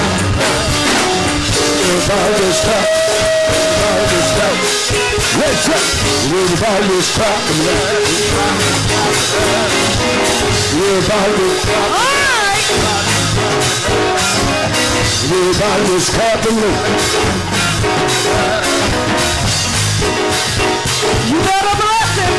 just clap. Everybody just clap. Let's go. Everybody just clap them low. Everybody just clap. Everybody just clap them low. You better bless him.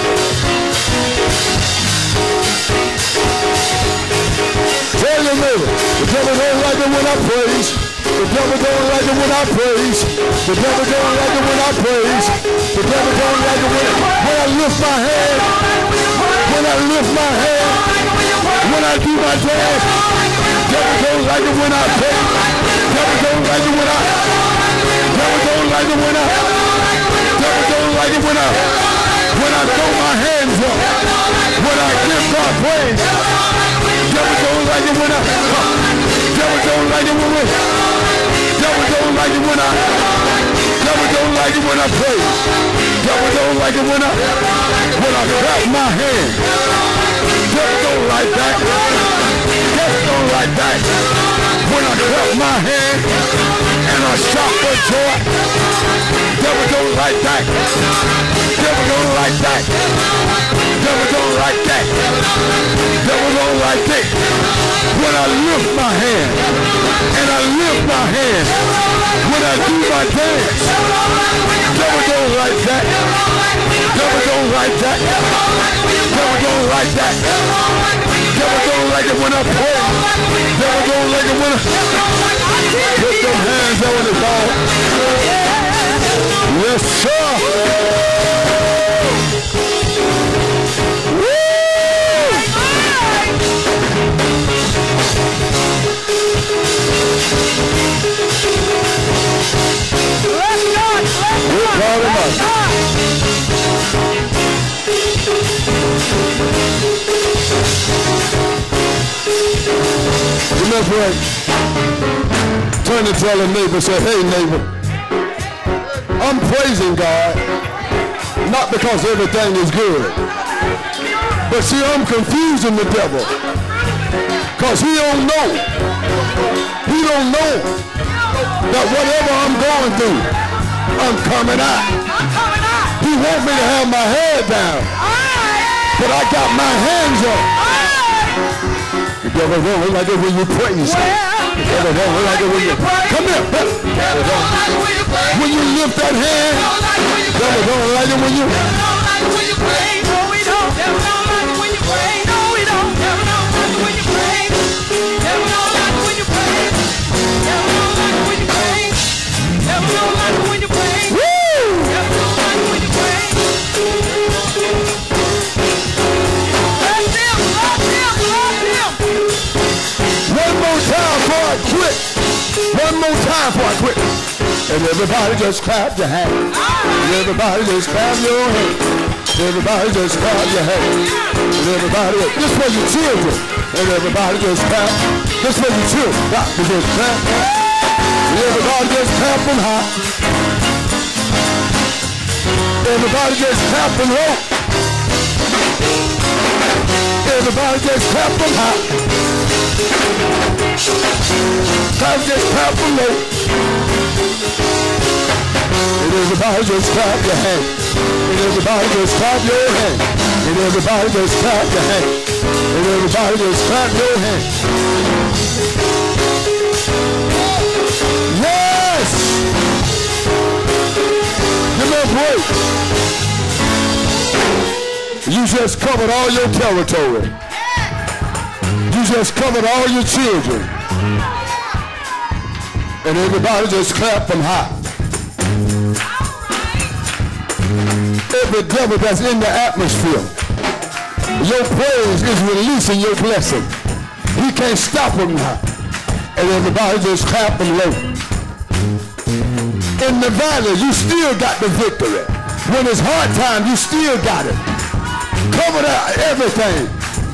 Tell your neighbor, the devil don't like it when I praise. The devil don't like it when I praise. The devil don't like it when I praise. The devil don't like it when I lift my hand. When I lift my hand. When I do my dance. Devil don't like it when I praise. Devil don't like it when I. Devil don't like it when I. Devil don't like it when I throw my hands up. When I give God praise. Devil don't like it when I. Devil don't like it when we. Devil don't like it when I. Devil don't like it when I praise. Devil don't like it when I clap my hands. Devil don't like that. Devil don't like that. When I clap my hands and I shout for joy. Devil don't like that. Devil don't like that. Devil don't like that. Devil don't like that. When I lift my hand and I lift my hand, when I do my dance, devil don't like that. Devil don't like that. Devil don't like that. Devil don't like it when I pray. Devil don't like it when I put them hands on the ball. Yes, sir. Right. Turn and tell a neighbor, say, hey neighbor, I'm praising God, not because everything is good. But see, I'm confusing the devil. Because he don't know. He don't know that whatever I'm going through, I'm coming out. He wants me to have my head down. But I got my hands up. devil don't like it when you praise him. The devil don't like it when you come here. When you lift that hand, the devil don't like it when you pray. No, we don't. Devil don't like it when you pray. No, we don't. Devil don't like it when you pray. Devil don't like it when you pray. Devil don't like it when you pray. Devil don't like it when you pray. Devil don't like it when you pray. One more time before I quit. One more time before I quit. And everybody just clap your hands. And everybody just clap your hands. Everybody just clap your hands. And everybody, just for your children. And everybody just clap. Just for your children. Doctor just clap. And everybody just clap them high. Everybody just clap them low. Everybody just clap them high. Everybody just clap them low. And everybody just clap your hands. And everybody just clap your hands. And everybody just clap your hands. And everybody just clap your hands. Yes! Give me a break. You just covered all your territory. You just covered all your children. And everybody just clap them high. Every devil that's in the atmosphere, your praise is releasing your blessing. He can't stop them now. And everybody just clap them low. In the valley, you still got the victory. When it's hard time, you still got it. Cover that everything.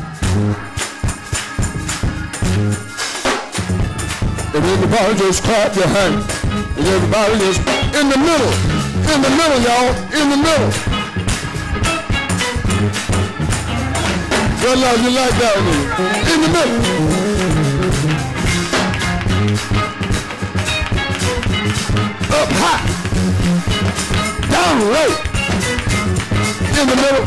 And everybody just clap your hands. And everybody just in the middle. In the middle, y'all. In the middle. God love you like that one. In the middle. Up high. Down low. In the middle.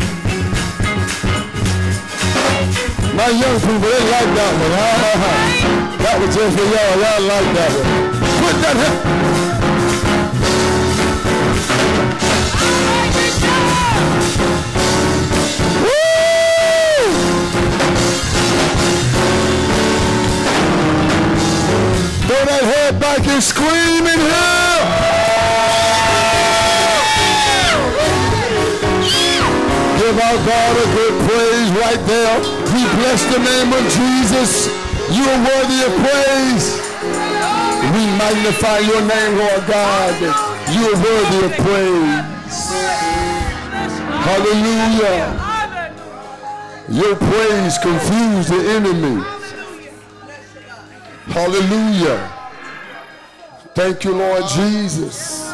My young people, they like that one. That was just for y'all. Y'all like that one. Put that here. Woo! Throw that head back and scream in here. Give our God a good praise right there. We bless the name of Jesus. You are worthy of praise. We magnify your name, Lord God. You are worthy of praise. Hallelujah. Your praise confused the enemy. Hallelujah. Thank you, Lord Jesus.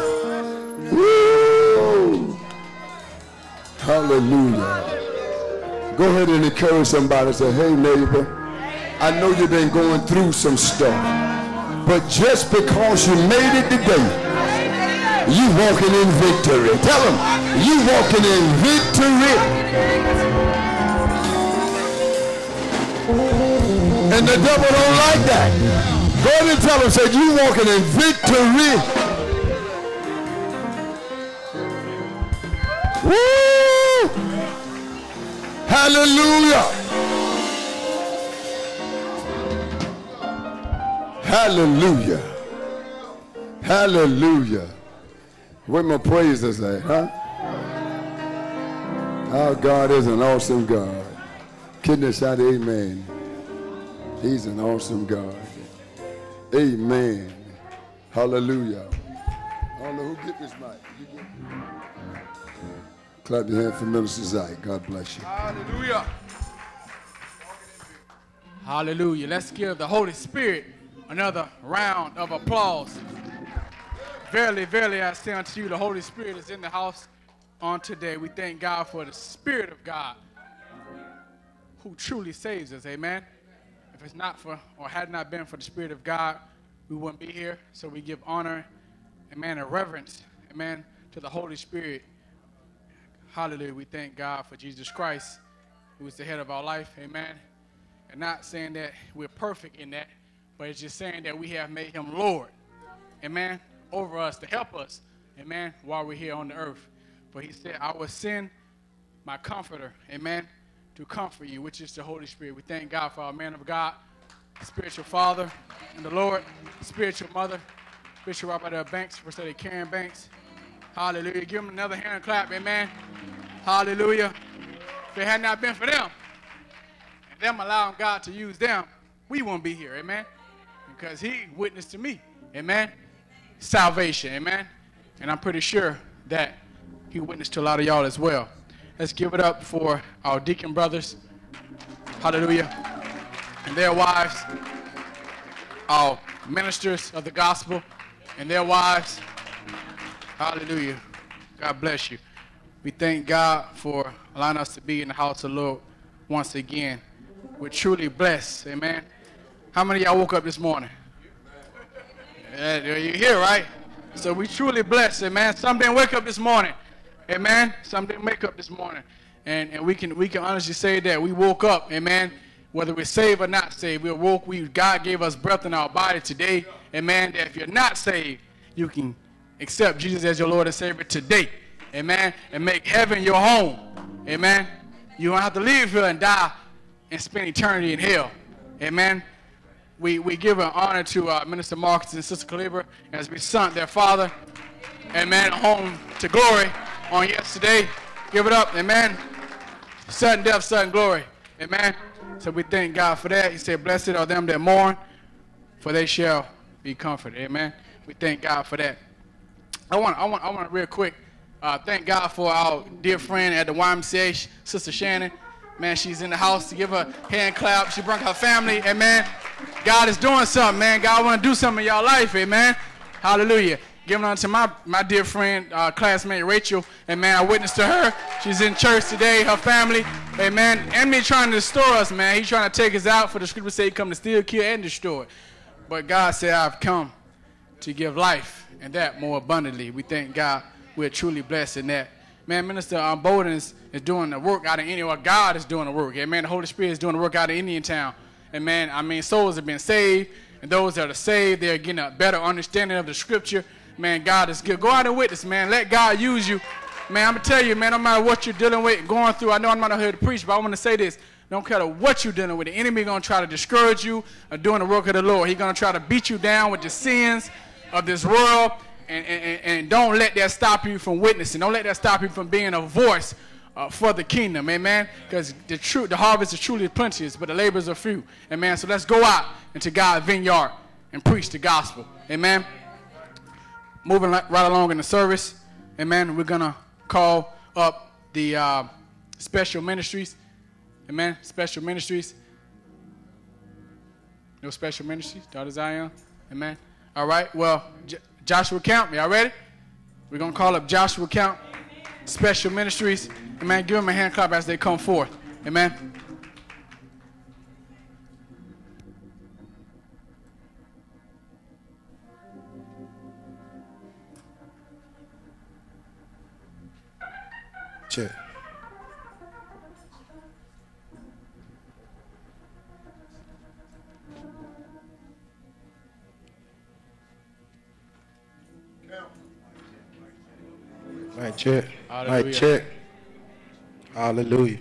Woo. Hallelujah. Go ahead and encourage somebody. Say, hey, neighbor, I know you've been going through some stuff, but just because you made it today, you walking in victory. Tell them, you walking in victory. And the devil don't like that. Go ahead and tell them, say, you walking in victory. Woo! Hallelujah. Hallelujah. Hallelujah. Where my praises at, huh? Our God is an awesome God. Kidney shout amen. He's an awesome God. Amen. Hallelujah. I don't know who get this mic. You get it? Clap your hand for Minister Zach. God bless you. Hallelujah. Hallelujah. Let's give the Holy Spirit another round of applause. Verily, verily, I say unto you, the Holy Spirit is in the house on today. We thank God for the Spirit of God who truly saves us. Amen. If it's not for, or had not been for the Spirit of God, we wouldn't be here. So we give honor, amen, and reverence, amen, to the Holy Spirit. Hallelujah. We thank God for Jesus Christ, who is the head of our life. Amen. And not saying that we're perfect in that, but it's just saying that we have made him Lord, amen, over us to help us, amen, while we're here on the earth. For he said, I will send my comforter, amen, to comfort you, which is the Holy Spirit. We thank God for our man of God, spiritual father in the Lord, spiritual mother, Bishop Robert Banks, First Lady Karen Banks. Hallelujah. Give them another hand clap, amen. Hallelujah. If it had not been for them, and them allowing God to use them, we won't be here, amen. Because he witnessed to me, amen, salvation, amen. And I'm pretty sure that he witnessed to a lot of y'all as well. Let's give it up for our deacon brothers, hallelujah, and their wives, our ministers of the gospel and their wives, hallelujah. God bless you. We thank God for allowing us to be in the house of the Lord once again. We're truly blessed, amen. How many of y'all woke up this morning? You're here, right? So we truly blessed, amen. Some didn't wake up this morning, amen. Some didn't wake up this morning. And we can honestly say that we woke up, amen. Whether we're saved or not saved, we woke. God gave us breath in our body today, amen. That if you're not saved, you can accept Jesus as your Lord and Savior today, amen, and make heaven your home, amen. You don't have to leave here and die and spend eternity in hell, amen. We give an honor to Minister Marcus and Sister Caliber as we sent their father, amen, home to glory on yesterday. Give it up, amen. Sudden death, sudden glory, amen. So we thank God for that. He said, blessed are them that mourn, for they shall be comforted, amen. We thank God for that. I want to real quick thank God for our dear friend at the YMCA, Sister Shannon. Man, she's in the house. To give her a hand clap. She brought her family, amen. God is doing something, man. God want to do something in y'all life, amen. Hallelujah. Giving on to my dear friend, classmate Rachel, amen. I witnessed to her. She's in church today, her family, amen. Enemy trying to destroy us, man. He's trying to take us out. For the scripture say he come to steal, kill, and destroy. But God said, I've come to give life, and that more abundantly. We thank God. We're truly blessed in that. Man, Minister Bowden is doing the work out of Indian. God is doing the work. Amen. The Holy Spirit is doing the work out of Indian Town. Amen. I mean, souls have been saved, and those that are saved, they're getting a better understanding of the scripture. Man, God is good. Go out and witness, man. Let God use you. Man, I'm going to tell you, man, no matter what you're dealing with and going through, I know I'm not here to preach, but I want to say this. Don't care what you're dealing with. The enemy going to try to discourage you of doing the work of the Lord. He's going to try to beat you down with the sins of this world. And don't let that stop you from witnessing. Don't let that stop you from being a voice for the kingdom, amen. Because the harvest is truly plenteous, but the laborers are few, amen. So let's go out into God's vineyard and preach the gospel, amen. Moving right along in the service, amen. We're gonna call up the special ministries, amen. Special ministries. No special ministries, Daughter Zion, amen. All right. Well. Joshua Camp, y'all ready? We're going to call up Joshua Camp, Special Ministries. Amen. Give them a hand clap as they come forth. Amen. Check. Mic check. Hallelujah. Mic check. Hallelujah.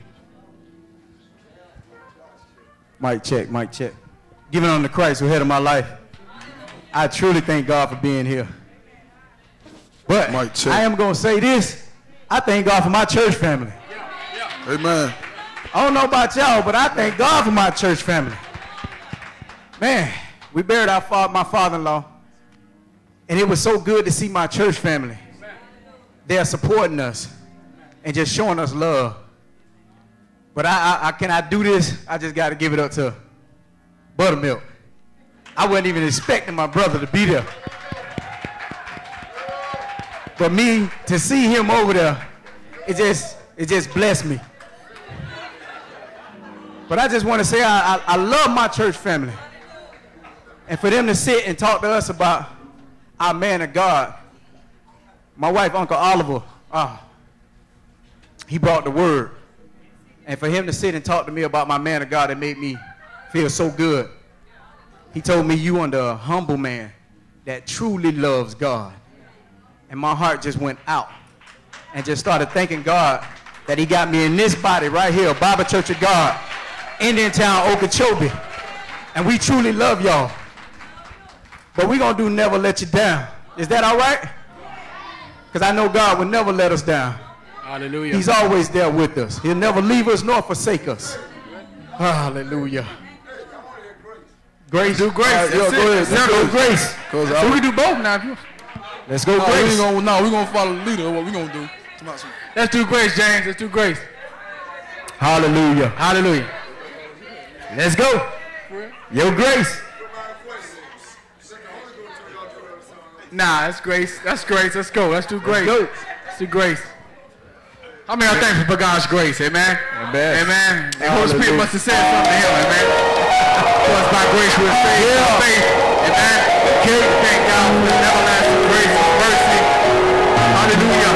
Mic check, mic check. Giving on to Christ, who head of my life. I truly thank God for being here. But Mic check. I am going to say this. I thank God for my church family. Amen. I don't know about y'all, but I thank God for my church family. Man, we buried my father-in-law, and it was so good to see my church family. They're supporting us and just showing us love. But I cannot do this. I just got to give it up to Buttermilk. I wasn't even expecting my brother to be there. But me, to see him over there, it just blessed me. But I just want to say I love my church family. And for them to sit and talk to us about our man of God, my wife, Uncle Oliver, he brought the word. And for him to sit and talk to me about my man of God, it made me Feels so good. He told me you are a humble man that truly loves God. And my heart just went out and just started thanking God that he got me in this body right here, Bible Church of God, Indiantown, Okeechobee. And we truly love y'all. But we're going to do Never Let You Down. Is that all right? Because I know God will never let us down. Hallelujah. He's always there with us. He'll never leave us nor forsake us. Hallelujah. Grace. Do grace. Right, That's go ahead. it. Let's go grace. So we can do both now. If you... Let's go No, grace. we're going to follow the leader. What we're going to do. Let's do grace, James. Let's do grace. Hallelujah. Hallelujah. Let's go. Your grace. Nah, that's grace. That's grace. Let's go. Let's do grace. Let's go. Let's do grace. How many are thankful for God's grace? Amen. Amen. Amen. The Holy Spirit must have said something to him. Amen. For us by grace we're saved through faith. Amen. Thank God for his everlasting grace and mercy. Hallelujah.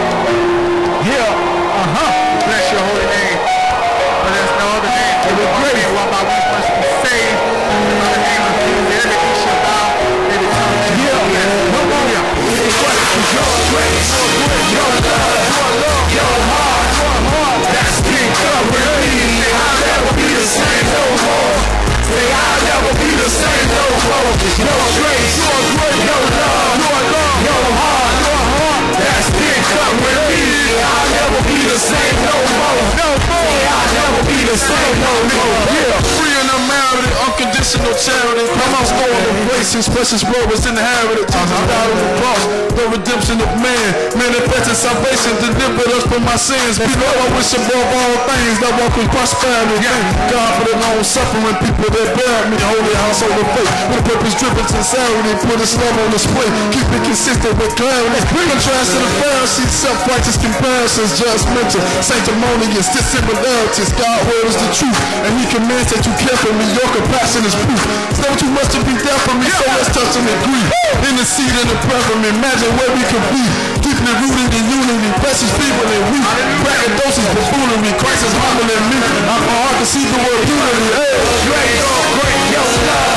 Bless your holy name. For there's no other name but the grace whereby we must be saved. By the name of Jesus, every knee shall bow, every tongue shall confess. Hallelujah. Your grace, your love, your heart, that's been covering me. I'll never be the same no more. Say I'll never be the same no more. Your grace, your grace, your love, your heart, that's been covering me. I'll never be the same no more. Say I'll never be the same no more. Yeah. Free and unmerited, unconditional charity. Come on, store of grace, his precious blood was inherited. Jesus died on the cross, the redemption of man. Manifested salvation, delivered us from my sins. Below I wish above all things that walk with prosperity. God for the long suffering people that bear me. Holy household of faith, with purpose driven sincerity. Put his love on display, keep it consistent with clarity. Contrast to the Pharisees, self-righteous comparisons just mentioned. Sanctimonious dissimilarities. God word is the truth, and he commands that you care for me. Your compassion is proof. It's not too much to be there for me, so let's touch and agree. Intercede and pray for me. Imagine where we could be. Deeply rooted in unity, precious people and weak. Braggadocious buffoonery. Christ is humbling me. I'm hard to see the word unity. Hey, grace, your love,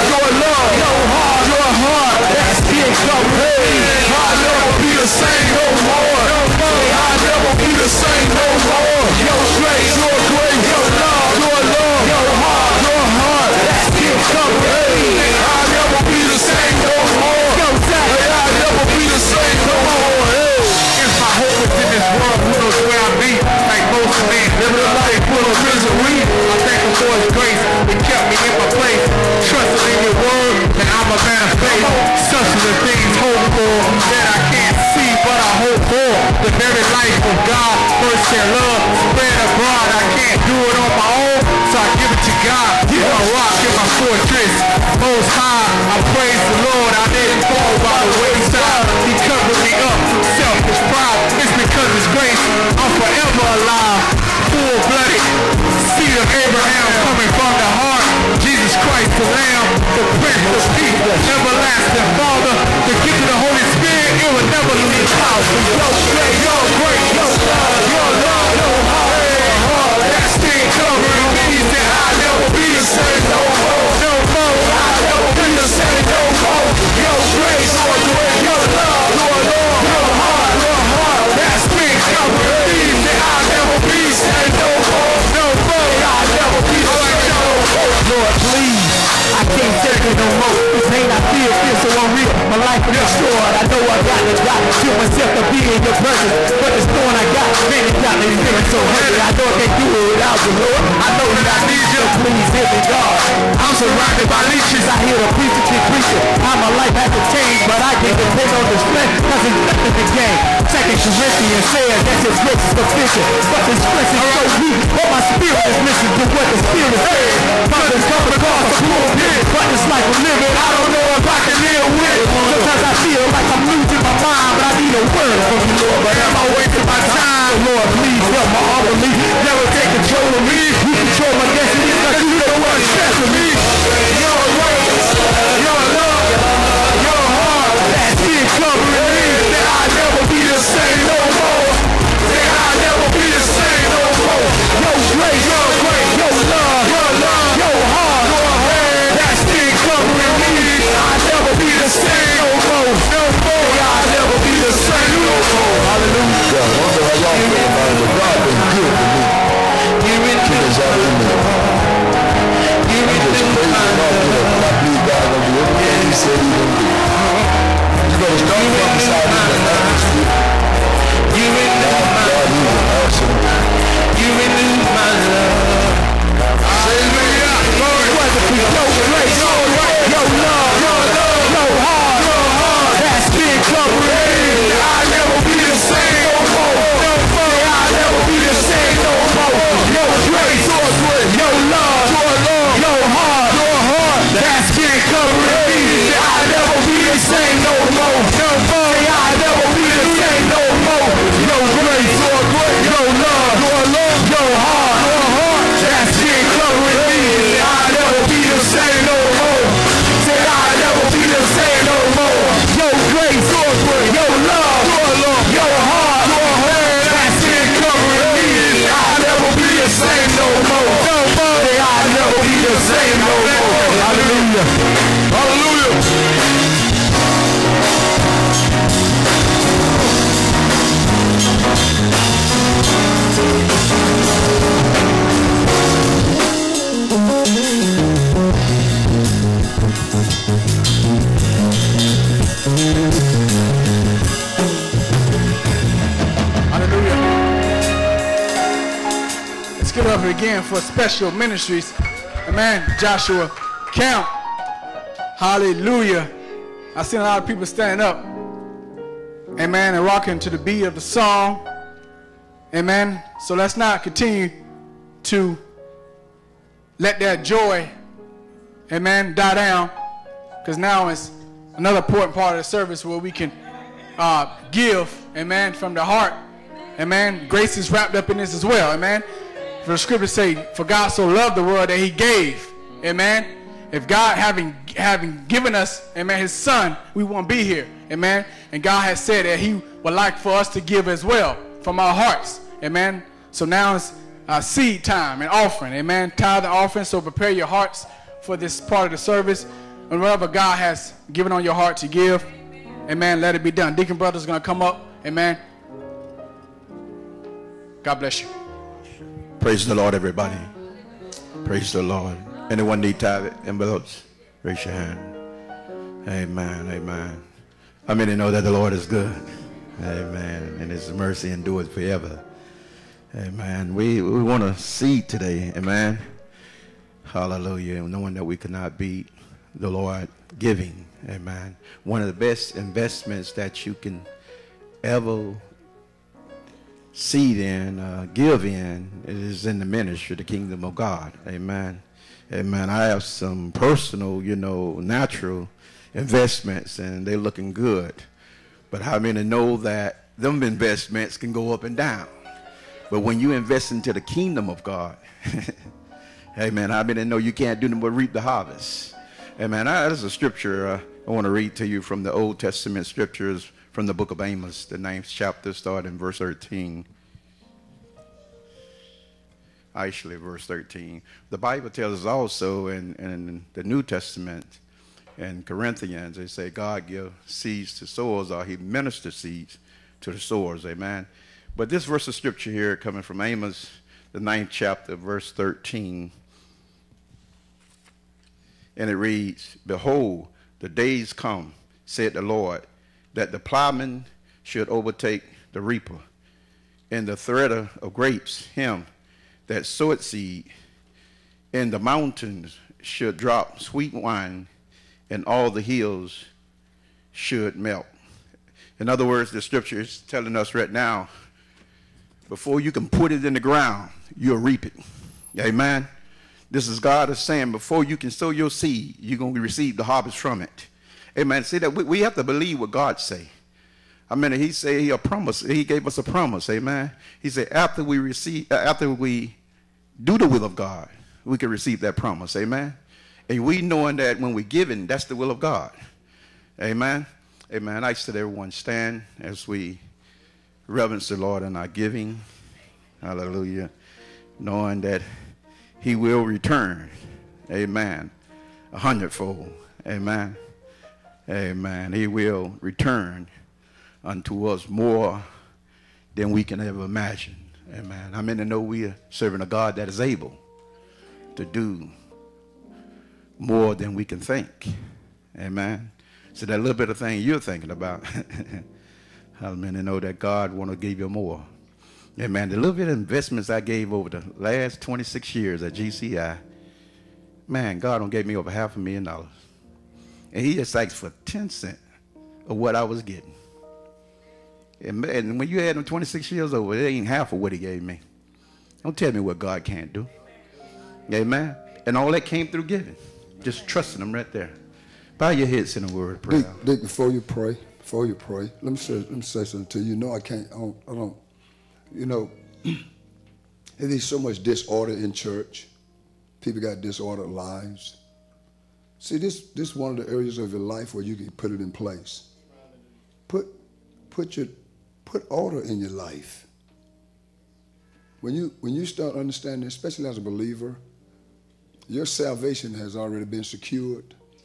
your heart, that's big. Hey, I'll never be the same no more. I'll never be the same no more. Your grace, your love, your heart, that's big. Hey, I'll never be the same no more. I'll never be the same no more. If my hope is in this world, who knows where I'll be? Like most men, living a life full of misery. I thank him for his grace. He kept me in my place. Trusting in your word, and I'm a man of faith. Such are the things hoped for that I can't see, but I hope for. The very life of God, mercy and love, spread abroad. I can't do it on my own, so I give it to God. He's my rock and my fortress. Most high, I praise the Lord. I didn't fall by the wayside. He covered me up from selfish pride. It's because His grace, I'm forever alive. Full-blooded, seed of Abraham coming from the heart. Jesus Christ, the Lamb, the Prince of Peace, everlasting Father. The gift of the Holy Spirit, it will never leave out. Your grace, your love, your heart, that's been covering me. That I'll never be the same no more. I'll never be the same no more. Your grace, your love, your heart, that's been covering me. That I'll never be the same no more. I'll never be the same no more. Lord, please. I can't take it no more. The pain I feel so unreal. My life is destroyed. I know I got to die. Feel myself to be in your presence. But this thorn I got, man, it got me feeling so heavy. I know I can't do it without you, Lord. I know that I need you. Please hear me, God. I'm surrounded by leeches. I hear the preacher keep preaching. How my life has to change, but I can't depend on the strength, because it's nothing to gain. 2 Corinthians says that His grace is sufficient, but His flesh is so weak. But my spirit is listening to what the Spirit says. Father's come across a poor pit, but this life I'm living, I don't know if I can live with it. Sometimes I feel like I'm losing my mind, but I need a word from you, Lord. But am I wasting my time? Lord, please help my unbelief. Never take control of me. You control my destiny, because you know what's best for me. Your grace, your love, your heart, that's been covering me. That I'll never be the same no more. That I'll never be the same no more. Your grace, your Give it up again for Special Ministries. Amen. Joshua Camp. Hallelujah. I seen a lot of people standing up. Amen. And rocking to the beat of the song. Amen. So let's not continue to let that joy, amen, die down. Because now it's another important part of the service where we can give, amen, from the heart. Amen. Grace is wrapped up in this as well. Amen. For the scriptures say, for God so loved the world that he gave. Amen. If God having given us, amen, his son, we won't be here. Amen. And God has said that he would like for us to give as well from our hearts. Amen. So now it's seed time and offering. Amen. Tithe and offering. So prepare your hearts for this part of the service. And whatever God has given on your heart to give, amen, let it be done. Deacon Brother's going to come up. Amen. God bless you. Praise the Lord, everybody. Praise the Lord. Anyone need tithe envelopes? Raise your hand. Amen. Amen. How many know that the Lord is good? Amen. And his mercy endures forever. Amen. We want to see today. Amen. Hallelujah. Knowing that we cannot beat the Lord giving. Amen. One of the best investments that you can ever seed in, give in, it is in the ministry, the kingdom of God. Amen. Amen. I have some personal, natural investments, and they're looking good. But how many know that them investments can go up and down? But when you invest into the kingdom of God, amen, how many know you can't do nothing but reap the harvest? Amen. There's a scripture I want to read to you from the Old Testament scriptures, from the book of Amos, the 9th chapter, starting in verse 13. Actually, verse 13. The Bible tells us also in the New Testament, in Corinthians, they say God gives seeds to sowers, or he ministers seeds to the sowers. Amen. But this verse of scripture here, coming from Amos, the 9th chapter, verse 13, and it reads, behold, the days come, said the Lord, that the plowman should overtake the reaper, and the thresher of grapes him that soweth seed, and the mountains should drop sweet wine, and all the hills should melt. In other words, the scripture is telling us right now, before you can put it in the ground, you'll reap it. Amen. This is God is saying, before you can sow your seed, you're going to receive the harvest from it. Amen. See that we have to believe what God say. I mean, he said he gave us a promise. Amen. He said after we do the will of God, we can receive that promise. Amen. And we knowing that when we're giving, that's the will of God. Amen. Amen. I ask that everyone stand as we reverence the Lord in our giving. Hallelujah. Knowing that he will return. Amen. 100-fold. Amen. Amen. He will return unto us more than we can ever imagine. Amen. I mean to know we are serving a God that is able to do more than we can think. Amen. So that little bit of thing you're thinking about, I mean to know that God want to give you more. Amen. The little bit of investments I gave over the last 26 years at GCI, man, God done gave me over $500,000. And he just asked for 10 cents of what I was getting. And when you had him 26 years old, it ain't half of what he gave me. Don't tell me what God can't do. Amen. And all that came through giving. Just trusting him right there. Bow your heads in a word of prayer. Dick, before you pray, let me say something to you. I don't, there's so much disorder in church. People got disordered lives. See, this is one of the areas of your life where you can put it in place. Put order in your life. When you start understanding, especially as a believer, your salvation has already been secured.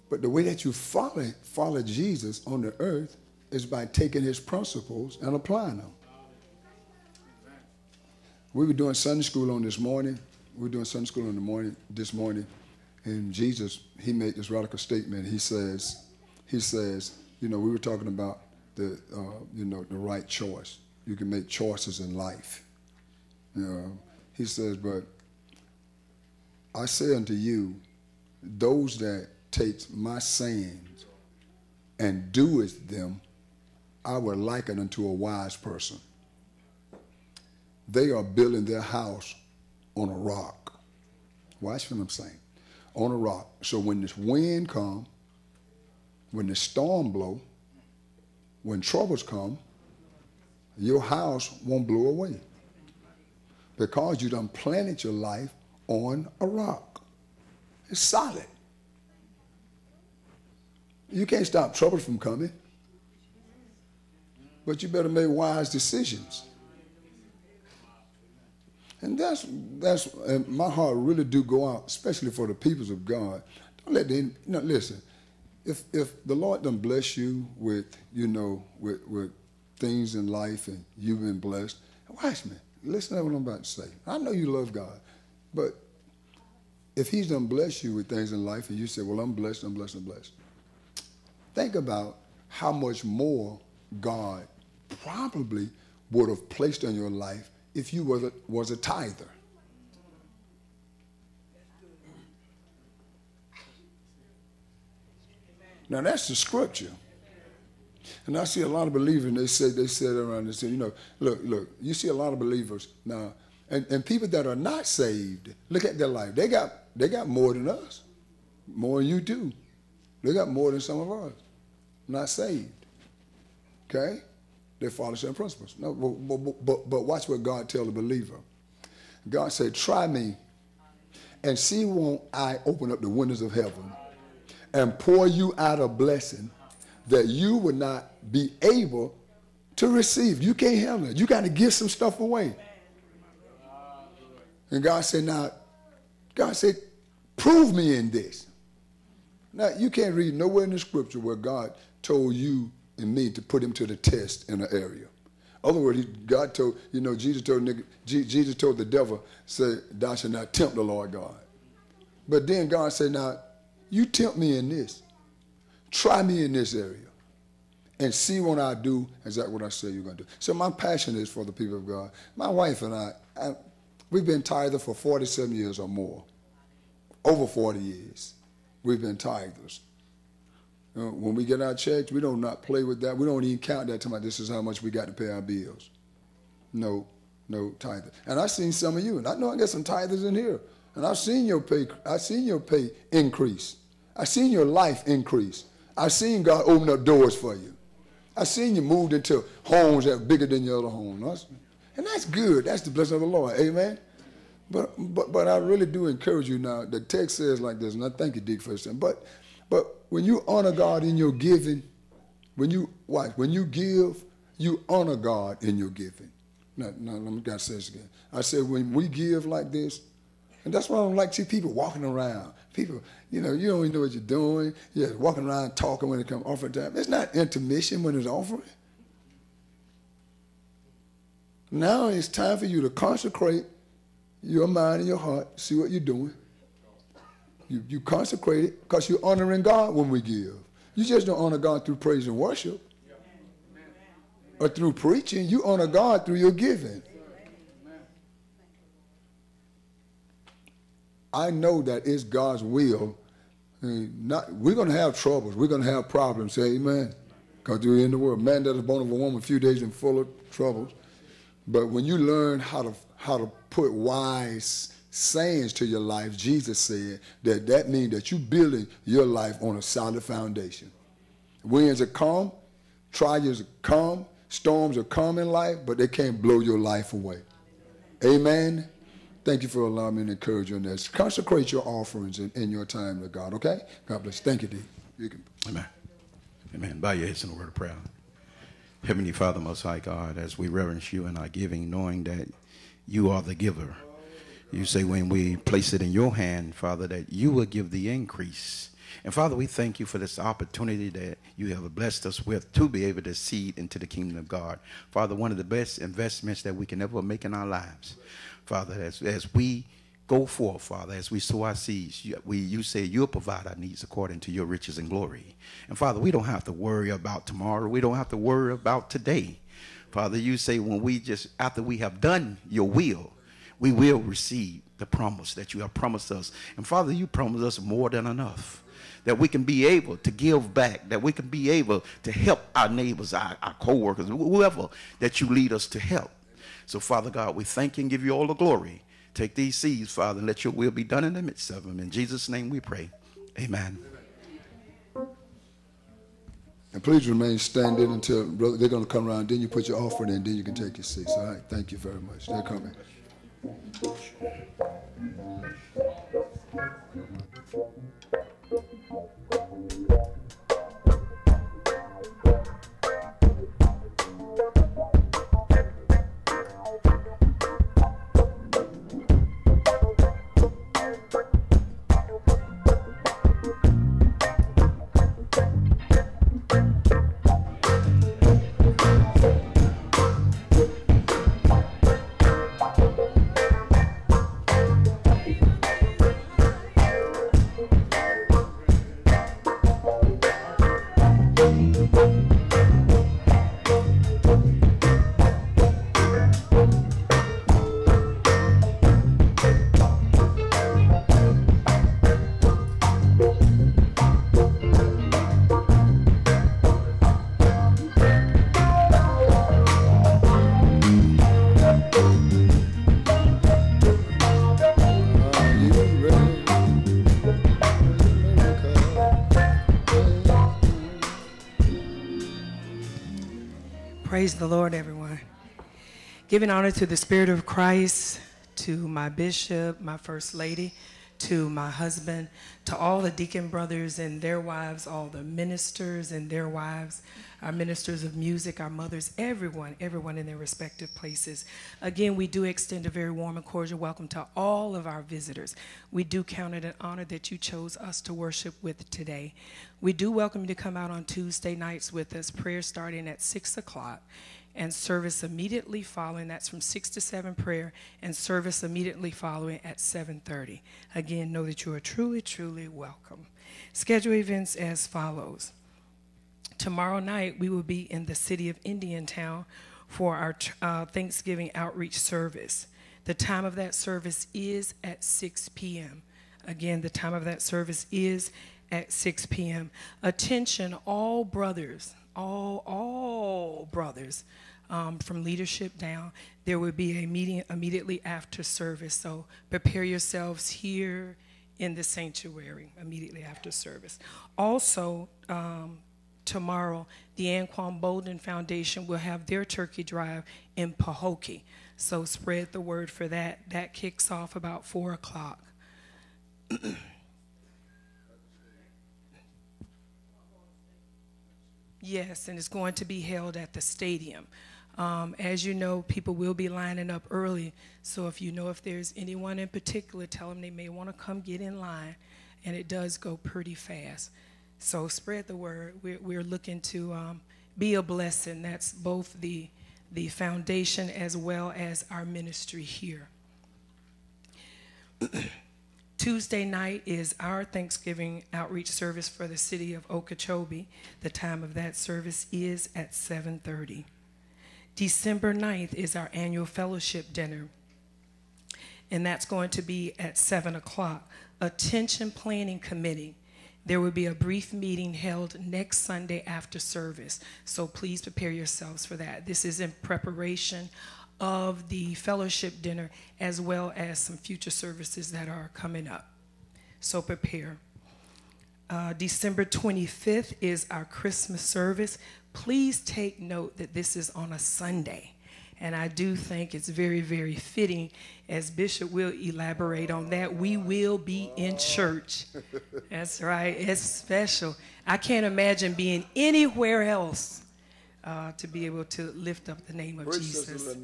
But the way that you follow Jesus on the earth is by taking his principles and applying them. We were doing Sunday school on this morning. We were doing Sunday school this morning, and Jesus, he made this radical statement. He says, we were talking about the right choice. You can make choices in life. He says, but I say unto you, those that takes my sayings and doeth them, I will liken unto a wise person. They are building their house on a rock. Watch what I'm saying. On a rock. So when this wind come, when the storm blow, when troubles come, your house won't blow away. Because you done planted your life on a rock. It's solid. You can't stop trouble from coming. But you better make wise decisions. And that's and my heart really do go out, especially for the peoples of God. Don't let listen. If the Lord done bless you with things in life and you've been blessed, watch me. Listen to what I'm about to say. I know you love God, but if he's done bless you with things in life and you say, well, I'm blessed, I'm blessed, I'm blessed. Think about how much more God probably would have placed on your life if you was a tither. Now that's the scripture. And I see a lot of believers, and they said around, they say, look, you see a lot of believers now, and people that are not saved, look at their life. They got more than us. More than you do. They got more than some of us. Not saved. Okay? They follow certain principles. No, but watch what God tells the believer. God said, try me and see won't I open up the windows of heaven and pour you out a blessing that you would not be able to receive. You can't handle it. You got to give some stuff away. And God said, prove me in this. Now, you can't read nowhere in the scripture where God told you and me to put him to the test in an area. In other words, God told, Jesus told the devil, say, thou shalt not tempt the Lord God. But then God said, now, you tempt me in this. Try me in this area. And see what I do exactly what I say you're going to do. So my passion is for the people of God. My wife and I we've been tithers for 47 years or more. Over 40 years. We've been tithers. When we get our checks, we don't not play with that. We don't even count that to this is how much we got to pay our bills. No tither. And I've seen some of you, and I know I got some tithers in here. And I've seen your pay increase. I've seen your life increase. I've seen God open up doors for you. I've seen you moved into homes that are bigger than your other homes. And that's good. That's the blessing of the Lord. Amen. But I really do encourage you now. The text says like this, and I thank you, Dick, for saying. But when you honor God in your giving, when you give, you honor God in your giving. Now let me say this again. I said when we give like this, and that's why I don't like to see people walking around. People, you don't even know what you're doing. You're walking around talking when it comes offering time. It's not intermission when it's offering. Now it's time for you to consecrate your mind and your heart, see what you're doing. You consecrate it because you're honoring God when we give. You just don't honor God through praise and worship or through preaching. You honor God through your giving. I know that it's God's will. We're going to have troubles. We're going to have problems. Say amen. Because we're in the world. Man that is born of a woman a few days and full of troubles. But when you learn how to put wise sayings to your life, Jesus said that means that you're building your life on a solid foundation. Winds are come, trials are come, storms are come in life, but they can't blow your life away. Amen. Thank you for allowing me to encourage you in this. Consecrate your offerings in your time to God, okay? God bless you. Thank you, D. You can. Amen. Amen. Bow your heads in a word of prayer. Heavenly Father, Most High God, as we reverence you in our giving, knowing that you are the giver. You say when we place it in your hand, Father, that you will give the increase. And Father, we thank you for this opportunity that you have blessed us with to be able to seed into the kingdom of God. Father, one of the best investments that we can ever make in our lives. Father, as we go forth, Father, as we sow our seeds, you say you'll provide our needs according to your riches and glory. And Father, we don't have to worry about tomorrow. We don't have to worry about today. Father, you say after we have done your will, we will receive the promise that you have promised us. And Father, you promised us more than enough, that we can be able to give back, that we can be able to help our neighbors, our co-workers, whoever that you lead us to help. So, Father God, we thank you and give you all the glory. Take these seeds, Father, and let your will be done in the midst of them. In Jesus' name we pray. Amen. And please remain standing until they're going to come around. Then you put your offering in. Then you can take your seats. All right. Thank you very much. They're coming. Praise the Lord, everyone. Giving honor to the Spirit of Christ, to my bishop, my first lady, to my husband, to all the deacon brothers and their wives, all the ministers and their wives, our ministers of music, our mothers, everyone in their respective places. Again, we do extend a very warm and cordial welcome to all of our visitors. We do count it an honor that you chose us to worship with today. We do welcome you to come out on Tuesday nights with us, prayer starting at 6 o'clock. And service immediately following. That's from 6 to 7 prayer, and service immediately following at 7:30. Again, know that you are truly, truly welcome. Schedule events as follows. Tomorrow night, we will be in the city of Indiantown for our Thanksgiving outreach service. The time of that service is at 6 p.m. Again, the time of that service is at 6 p.m. Attention, all brothers, all brothers, from leadership down. There will be a meeting immediately after service, so prepare yourselves here in the sanctuary immediately after service. Also, tomorrow, the Anquan Bolden Foundation will have their turkey drive in Pahokee, so spread the word for that. That kicks off about 4 o'clock. Yes, and it's going to be held at the stadium. As you know, people will be lining up early, so if you know if there's anyone in particular, tell them they may want to come get in line, and it does go pretty fast. So spread the word. We're looking to be a blessing. That's both the foundation as well as our ministry here. Tuesday night is our Thanksgiving outreach service for the city of Okeechobee. The time of that service is at 7:30. December 9th is our annual fellowship dinner, and that's going to be at 7 o'clock. Attention Planning Committee. There will be a brief meeting held next Sunday after service, so please prepare yourselves for that. This is in preparation of the fellowship dinner as well as some future services that are coming up. So prepare. December 25th is our Christmas service. Please take note that this is on a Sunday. And I do think it's very, very fitting, as Bishop will elaborate on that, we will be in church. That's right. It's special. I can't imagine being anywhere else to be able to lift up the name of Jesus.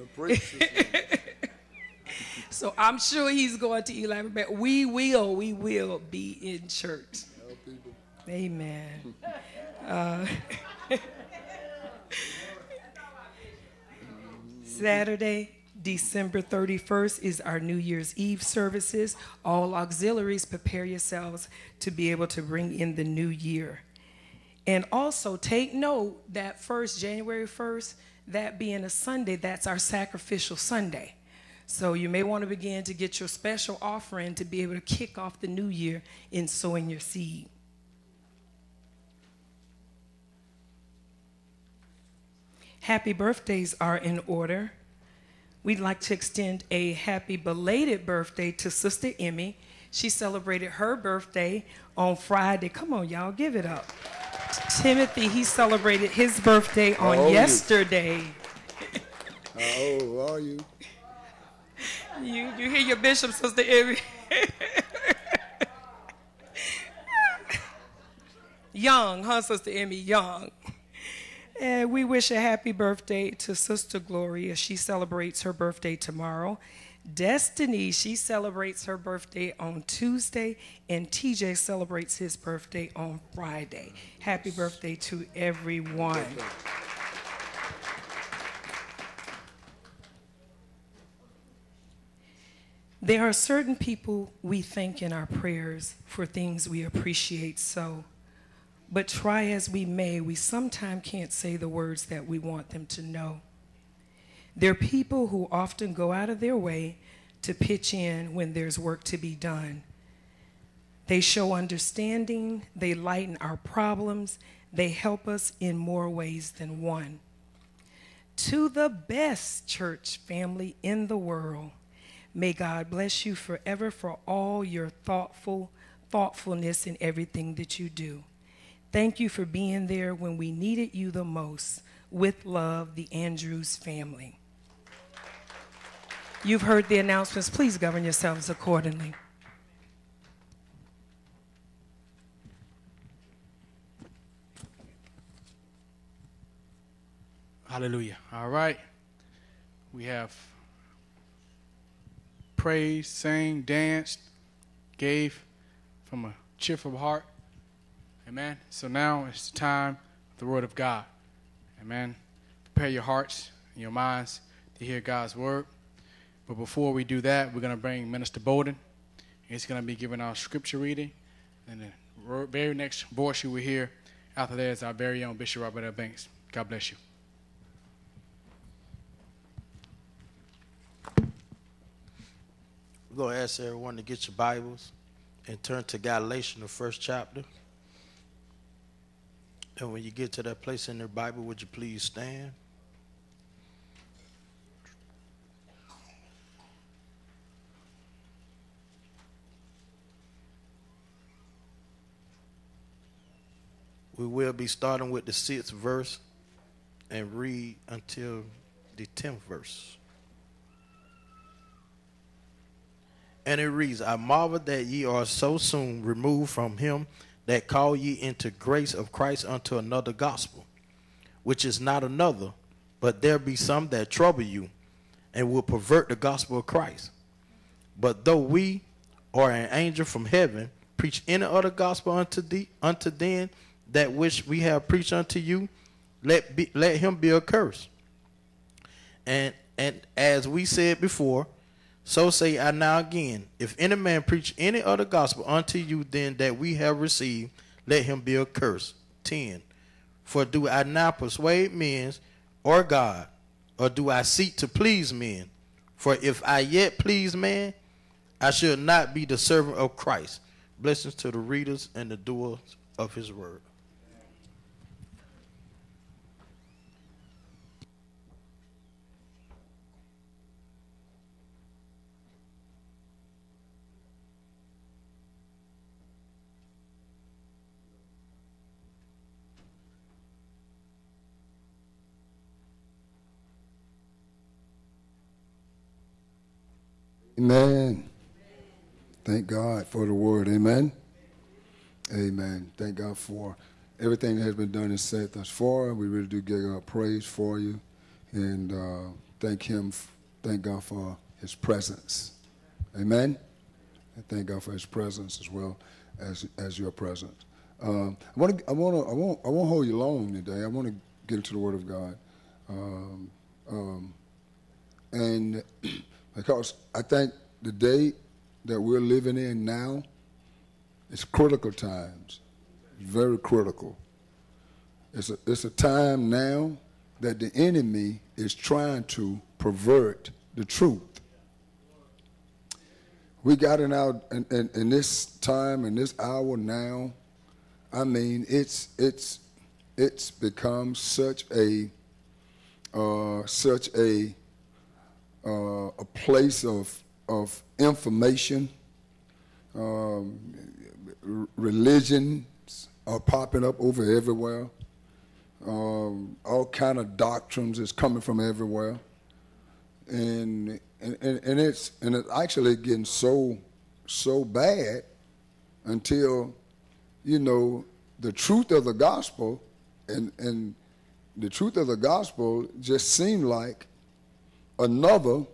So I'm sure he's going to elaborate. We will be in church. people. Amen. Saturday, December 31st is our New Year's Eve services. All auxiliaries, prepare yourselves to be able to bring in the new year. And also take note that January 1st, that being a Sunday, that's our sacrificial Sunday. So you may want to begin to get your special offering to be able to kick off the new year in sowing your seed. Happy birthdays are in order. We'd like to extend a happy belated birthday to Sister Emmy. She celebrated her birthday on Friday. Come on, y'all, give it up. Timothy, he celebrated his birthday on yesterday. How old are you? You hear your bishop, Sister Emmy. Young, huh, Sister Emmy? Young. And we wish a happy birthday to Sister Gloria. She celebrates her birthday tomorrow. Destiny, she celebrates her birthday on Tuesday, and TJ celebrates his birthday on Friday. Happy birthday to everyone. There are certain people we thank in our prayers for things we appreciate so. But try as we may, we sometimes can't say the words that we want them to know. There are people who often go out of their way to pitch in when there's work to be done. They show understanding, they lighten our problems, they help us in more ways than one. To the best church family in the world, may God bless you forever for all your thoughtfulness in everything that you do. Thank you for being there when we needed you the most. With love, the Andrews family. You've heard the announcements. Please govern yourselves accordingly. Hallelujah. All right. We have praised, sang, danced, gave from a cheerful heart. Amen. So now it's the time of the word of God. Amen. Prepare your hearts and your minds to hear God's word. But before we do that, we're going to bring Minister Bowden. He's going to be giving our scripture reading. And the very next voice you will hear after that is our very own Bishop Robert L. Banks. God bless you. We're going to ask everyone to get your Bibles and turn to Galatians, the first chapter. And when you get to that place in your Bible, would you please stand? We will be starting with the 6th verse and read until the 10th verse. And it reads, I marvel that ye are so soon removed from him that call ye into grace of Christ unto another gospel, which is not another, but there be some that trouble you, and will pervert the gospel of Christ. But though we or an angel from heaven preach any other gospel unto them that which we have preached unto you, let him be accursed. And as we said before, so say I now again, if any man preach any other gospel unto you than that we have received, let him be accursed. 10. For do I now persuade men or God, or do I seek to please men? For if I yet please man, I should not be the servant of Christ. Blessings to the readers and the doers of his word. Amen. Thank God for the word. Amen. Amen. Thank God for everything that has been done and said thus far. We really do give God praise for you. And thank God for his presence. Amen. And thank God for his presence as well as your presence. I won't hold you long today. I want to get into the Word of God, and because I think the day that we're living in now, it's critical times, very critical. It's a time now that the enemy is trying to pervert the truth. We got in this time, in this hour now. I mean, it's become such a place of information. Religions are popping up over everywhere. All kind of doctrines is coming from everywhere, and it's actually getting so bad until, you know, the truth of the gospel and the truth of the gospel just seemed like another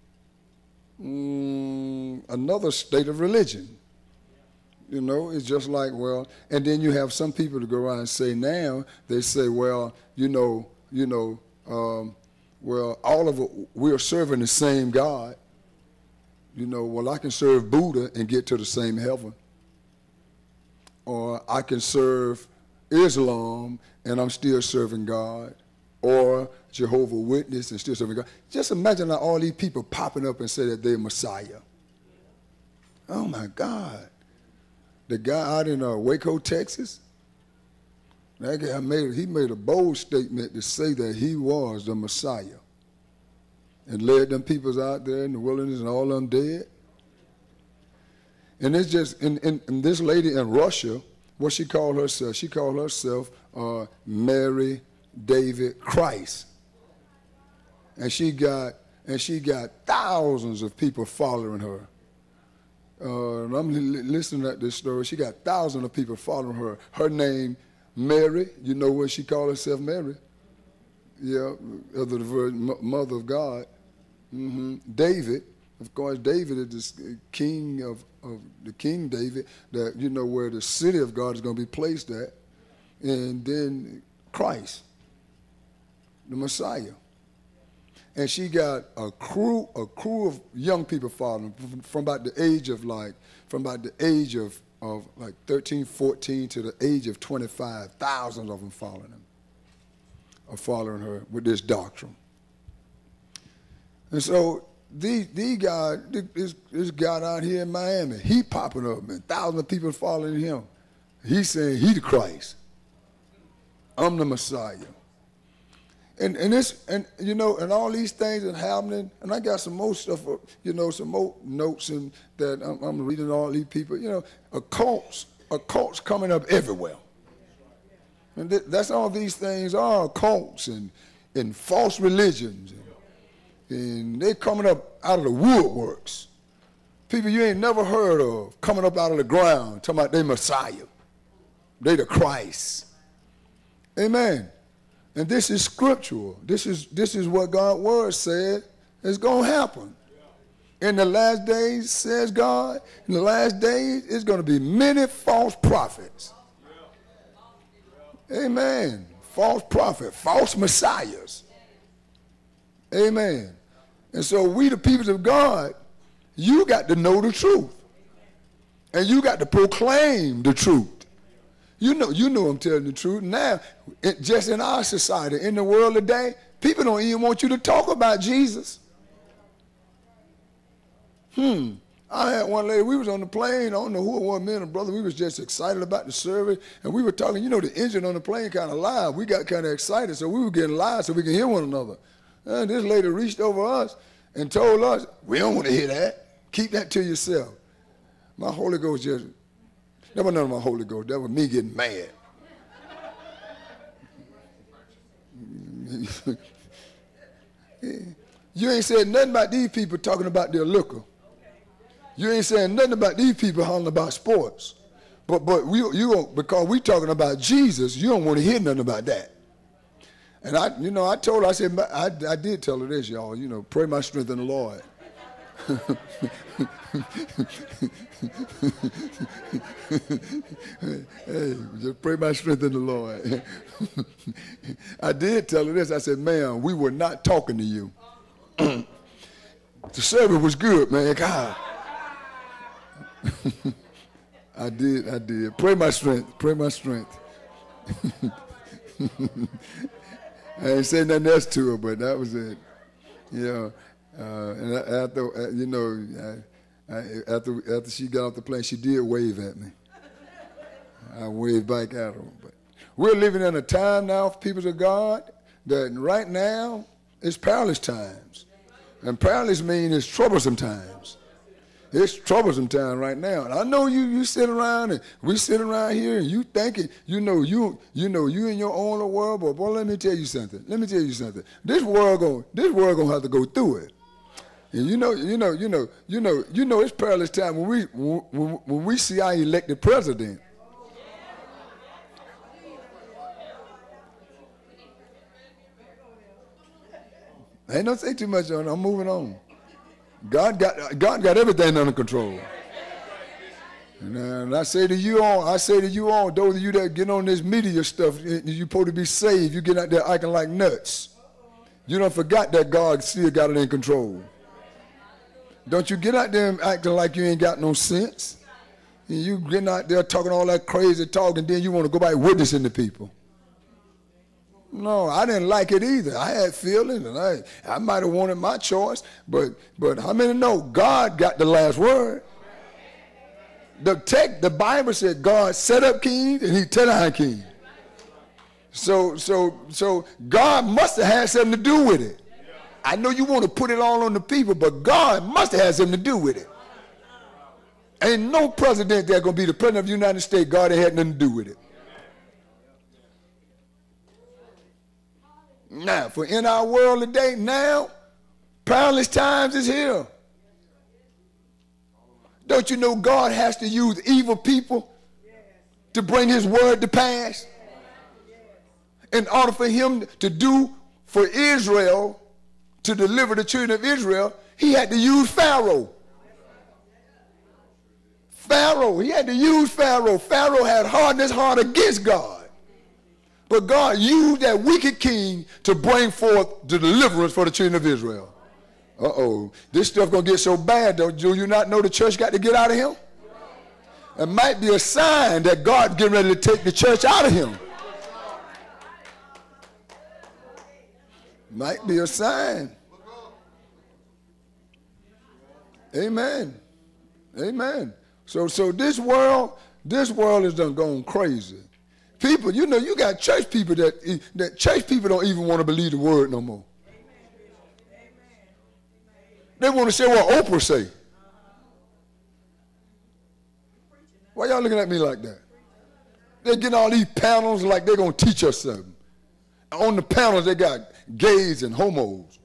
state of religion. You know, it's just like, well, and then you have some people to go around and say now, they say, well, well, all of it, we are serving the same God. You know, well, I can serve Buddha and get to the same heaven. Or I can serve Islam and I'm still serving God. Or Jehovah's Witness and still serving God. Just imagine all these people popping up and say that they're Messiah. Oh, my God. The guy out in Waco, Texas, that guy made a bold statement to say that he was the Messiah and led them peoples out there in the wilderness and all of them dead. And it's just, and this lady in Russia, what she called herself? She called herself Mary David Christ. And she got thousands of people following her. And I'm listening to this story. She got thousands of people following her. Her name, Mary. You know what she called herself, Mary? Yeah, of the Virgin Mother of God. David, of course, David is the king of the King David. That, you know, where the city of God is going to be placed at, and then Christ, the Messiah. And she got a crew of young people following from about the age of 13, 14 to the age of 25. Thousands of them following her with this doctrine. And so this guy out here in Miami, he popping up, man. Thousands of people following him. He's saying he the Christ. I'm the Messiah. And you know, and all these things are happening, and I got some more stuff, you know, some more notes and that I'm reading all these people, you know, occults coming up everywhere. And that's all these things are, occults and false religions. And they're coming up out of the woodworks. People you ain't never heard of coming up out of the ground, talking about they Messiah. They the Christ. Amen. And this is scriptural. This is what God's word said is going to happen. In the last days, says God, in the last days, it's going to be many false prophets. Amen. False prophet, false messiahs. Amen. And so we, the people of God, you got to know the truth. And you got to proclaim the truth. You know I'm telling the truth. Now, just in our society, in the world today, people don't even want you to talk about Jesus. I had one lady, we was on the plane, I don't know who it was, me and a brother, we was just excited about the service, and we were talking, you know, the engine on the plane kind of loud. We got kind of excited, so we were getting loud so we could hear one another. And this lady reached over us and told us, we don't want to hear that. Keep that to yourself. My Holy Ghost just... That was none of my Holy Ghost. That was me getting mad. You ain't said nothing about these people talking about their liquor. You ain't saying nothing about these people hollering about sports. But because we talking about Jesus, you don't want to hear nothing about that. And I told her, I said, I did tell her this, y'all, you know, pray my strength in the Lord. Hey, just pray my strength in the Lord. I did tell her this. I said, ma'am, we were not talking to you. The service was good, man. God. I did. Pray my strength. Pray my strength. I ain't saying nothing else to her, but that was it. You know, and after, you know, after she got off the plane, she did wave at me. I waved back at her. But we're living in a time now, people of God, that right now it's perilous times. And perilous means it's troublesome times. It's troublesome time right now. And I know you sit around and we sit around here and you thinking, you in your own little world, but boy, let me tell you something. This world gonna have to go through it. And you know it's perilous time when we see our elected president. I ain't don't say too much on it. I'm moving on. God got everything under control. And I say to you all, those of you that get on this media stuff, you're supposed to be saved. You get out there acting like nuts. You don't forgot that God still got it in control. Don't you get out there and acting like you ain't got no sense. You getting out there talking all that crazy talk, and then you want to go back witnessing to people. No, I didn't like it either. I had feelings, and I might have wanted my choice, but how many know God got the last word? The Bible said God set up kings and he tear down kings. So God must have had something to do with it. I know you want to put it all on the people, but God must have had something to do with it. Ain't no president that's going to be the president of the United States, God ain't had nothing to do with it. Now, for in our world today, now, perilous times is here. Don't you know God has to use evil people to bring his word to pass? In order for him to do for Israel, to deliver the children of Israel, he had to use Pharaoh. He had to use Pharaoh. Pharaoh had hardened his heart against God. But God used that wicked king to bring forth the deliverance for the children of Israel. Uh-oh. This stuff going to get so bad, though. Do you not know the church got to get out of him? It might be a sign that God's getting ready to take the church out of him. Might be a sign. Amen. Amen. So this world is done gone crazy. People, you know, you got church people that church people don't even want to believe the word no more. They want to say what Oprah say. Why y'all looking at me like that? They get all these panels like they're going to teach us something. On the panels, they got gays and homos,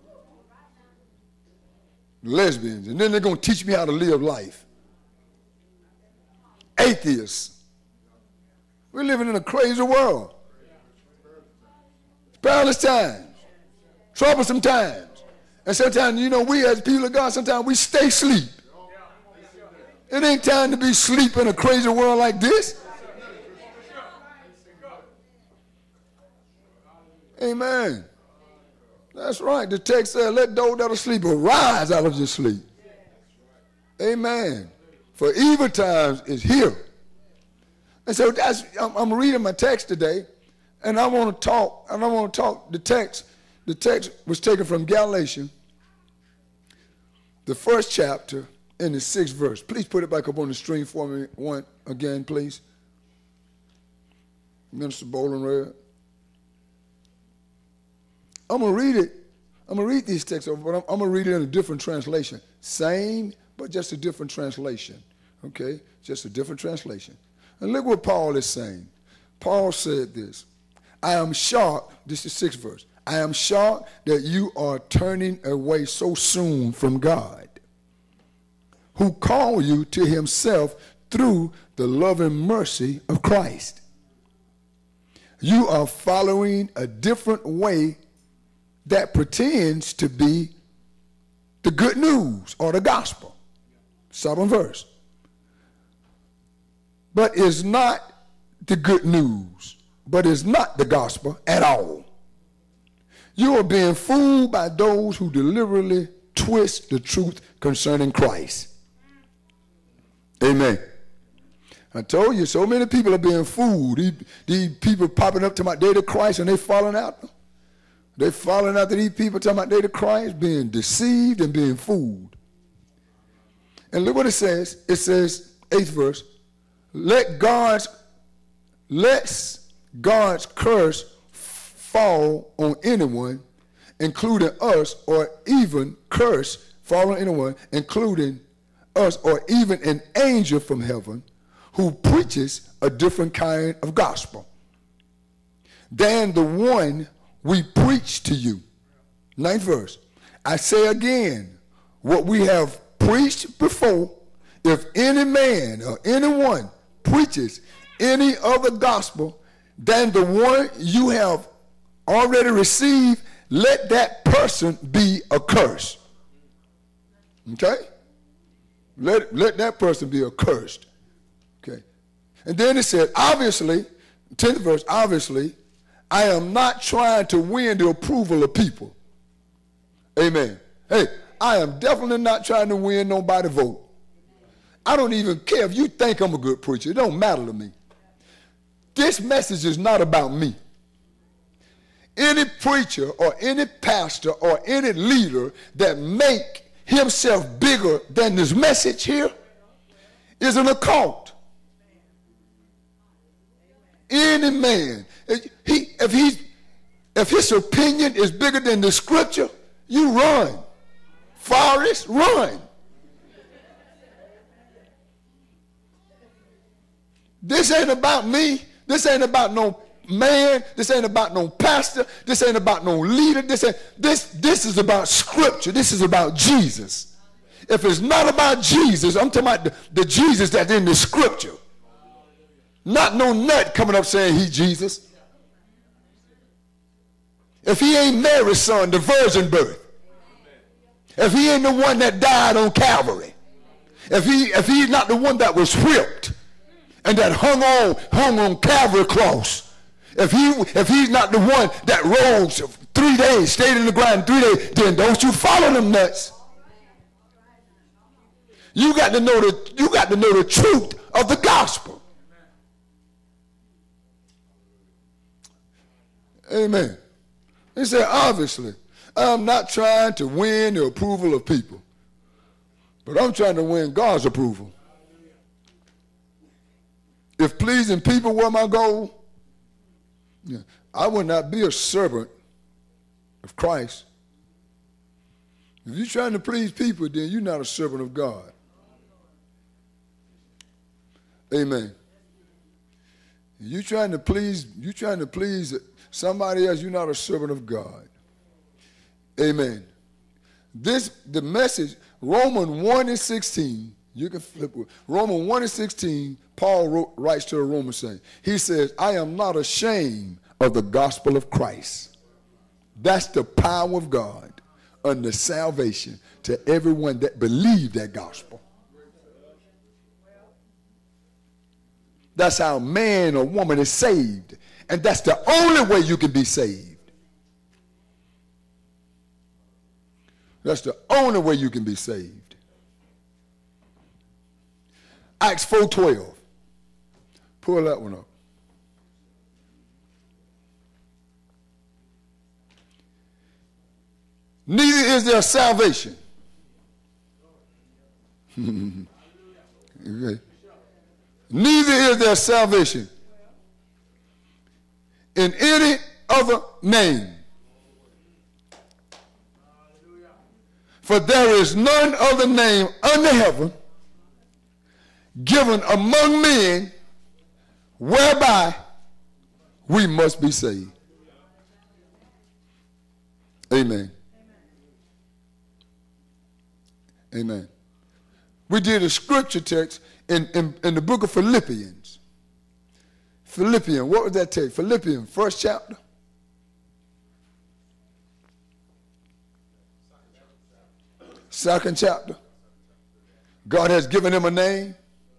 lesbians, and then they're going to teach me how to live life. Atheists. We're living in a crazy world. Perilous times. Troublesome times. And sometimes, you know, we as people of God, sometimes we stay asleep. It ain't time to be asleep in a crazy world like this. Amen. That's right. The text says, let those that are asleep arise out of your sleep. Amen. For evil times is here. And so I'm reading my text today, and I want to talk, the text was taken from Galatians, the first chapter, in the 6th verse. Please put it back up on the screen for me one again, please. Minister Bowling read. I'm going to read it. I'm going to read these texts, but I'm going to read it in a different translation. Same, but just a different translation. Okay? Just a different translation. And look what Paul is saying. Paul said this. I am shocked, this is 6th verse. I am shocked that you are turning away so soon from God, who called you to himself through the love and mercy of Christ. You are following a different way that pretends to be the good news or the gospel. 7th verse. But is not the good news, but is not the gospel at all. You are being fooled by those who deliberately twist the truth concerning Christ. Amen. I told you, so many people are being fooled. These people popping up to my day to Christ and they falling out. They falling after these people talking about day to Christ, being deceived and being fooled. And look what it says. It says, 8th verse, let God's curse fall on anyone, including us, or even curse fall on anyone, including us, or even an angel from heaven who preaches a different kind of gospel than the one we preach to you. 9th verse. I say again, what we have preached before, if any man or anyone preaches any other gospel than the one you have already received, let that person be accursed. Okay? Let that person be accursed. Okay. And then it said, obviously, 10th verse, obviously, I am not trying to win the approval of people. Amen. Hey, I am definitely not trying to win nobody's vote. I don't even care if you think I'm a good preacher. It don't matter to me. This message is not about me. Any preacher or any pastor or any leader that make himself bigger than this message here is an occult. Any man, if his opinion is bigger than the scripture, you run. Forrest, run. This ain't about me. This ain't about no man. This ain't about no pastor. This ain't about no leader. This is about scripture. This is about Jesus. If it's not about Jesus, I'm talking about the Jesus that's in the scripture. Not no nut coming up saying he Jesus. If he ain't Mary's son, the virgin birth. If he ain't the one that died on Calvary. If he's not the one that was whipped and that hung on Calvary cross. If he's not the one that rose 3 days, stayed in the ground 3 days, then don't you follow them nuts. You got to know the truth of the gospel. Amen. He said, obviously, I'm not trying to win the approval of people, but I'm trying to win God's approval. If pleasing people were my goal, I would not be a servant of Christ. If you're trying to please people, then you're not a servant of God. Amen. You're trying to please somebody else, you're not a servant of God. Amen. The message, Romans 1:16, you can flip it. Romans 1:16, Paul writes to the Romans saying, he says, I am not ashamed of the gospel of Christ. That's the power of God unto salvation to everyone that believes that gospel. That's how man or woman is saved. And that's the only way you can be saved. That's the only way you can be saved. Acts 4:12. Pull that one up. Neither is there salvation. Okay. Neither is there salvation in any other name. For there is none other name under heaven given among men whereby we must be saved. Amen. Amen. We did a scripture text in the book of Philippians. Philippians, what was that text? Philippians, 1st chapter. 2nd chapter. God has given him a name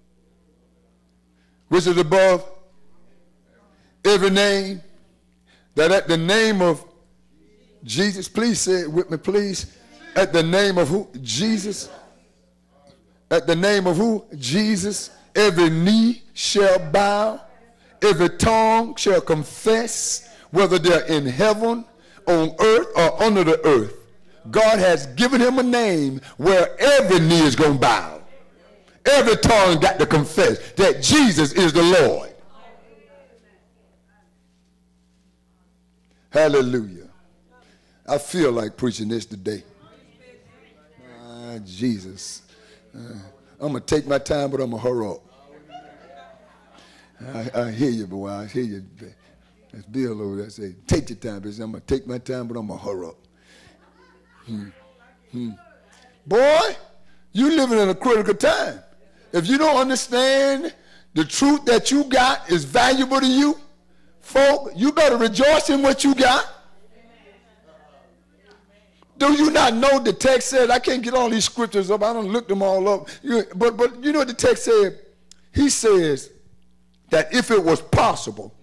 which is above every name, that at the name of Jesus, please say it with me, please. At the name of who? Jesus. At the name of who? Jesus. Every knee shall bow. Every tongue shall confess, whether they're in heaven, on earth, or under the earth. God has given him a name where every knee is going to bow. Every tongue got to confess that Jesus is the Lord. Hallelujah. I feel like preaching this today. Jesus. I'm going to take my time, but I'm going to hurry up. I hear you, boy. I hear you. That's Bill over there say, take your time. I'm going to take my time, but I'm going to hurry up. Boy, you living in a critical time. If you don't understand the truth that you got is valuable to you, folk, you better rejoice in what you got. Do you not know the text said, I can't get all these scriptures up, I don't look them all up. But you know what the text said? He says that if it was possible,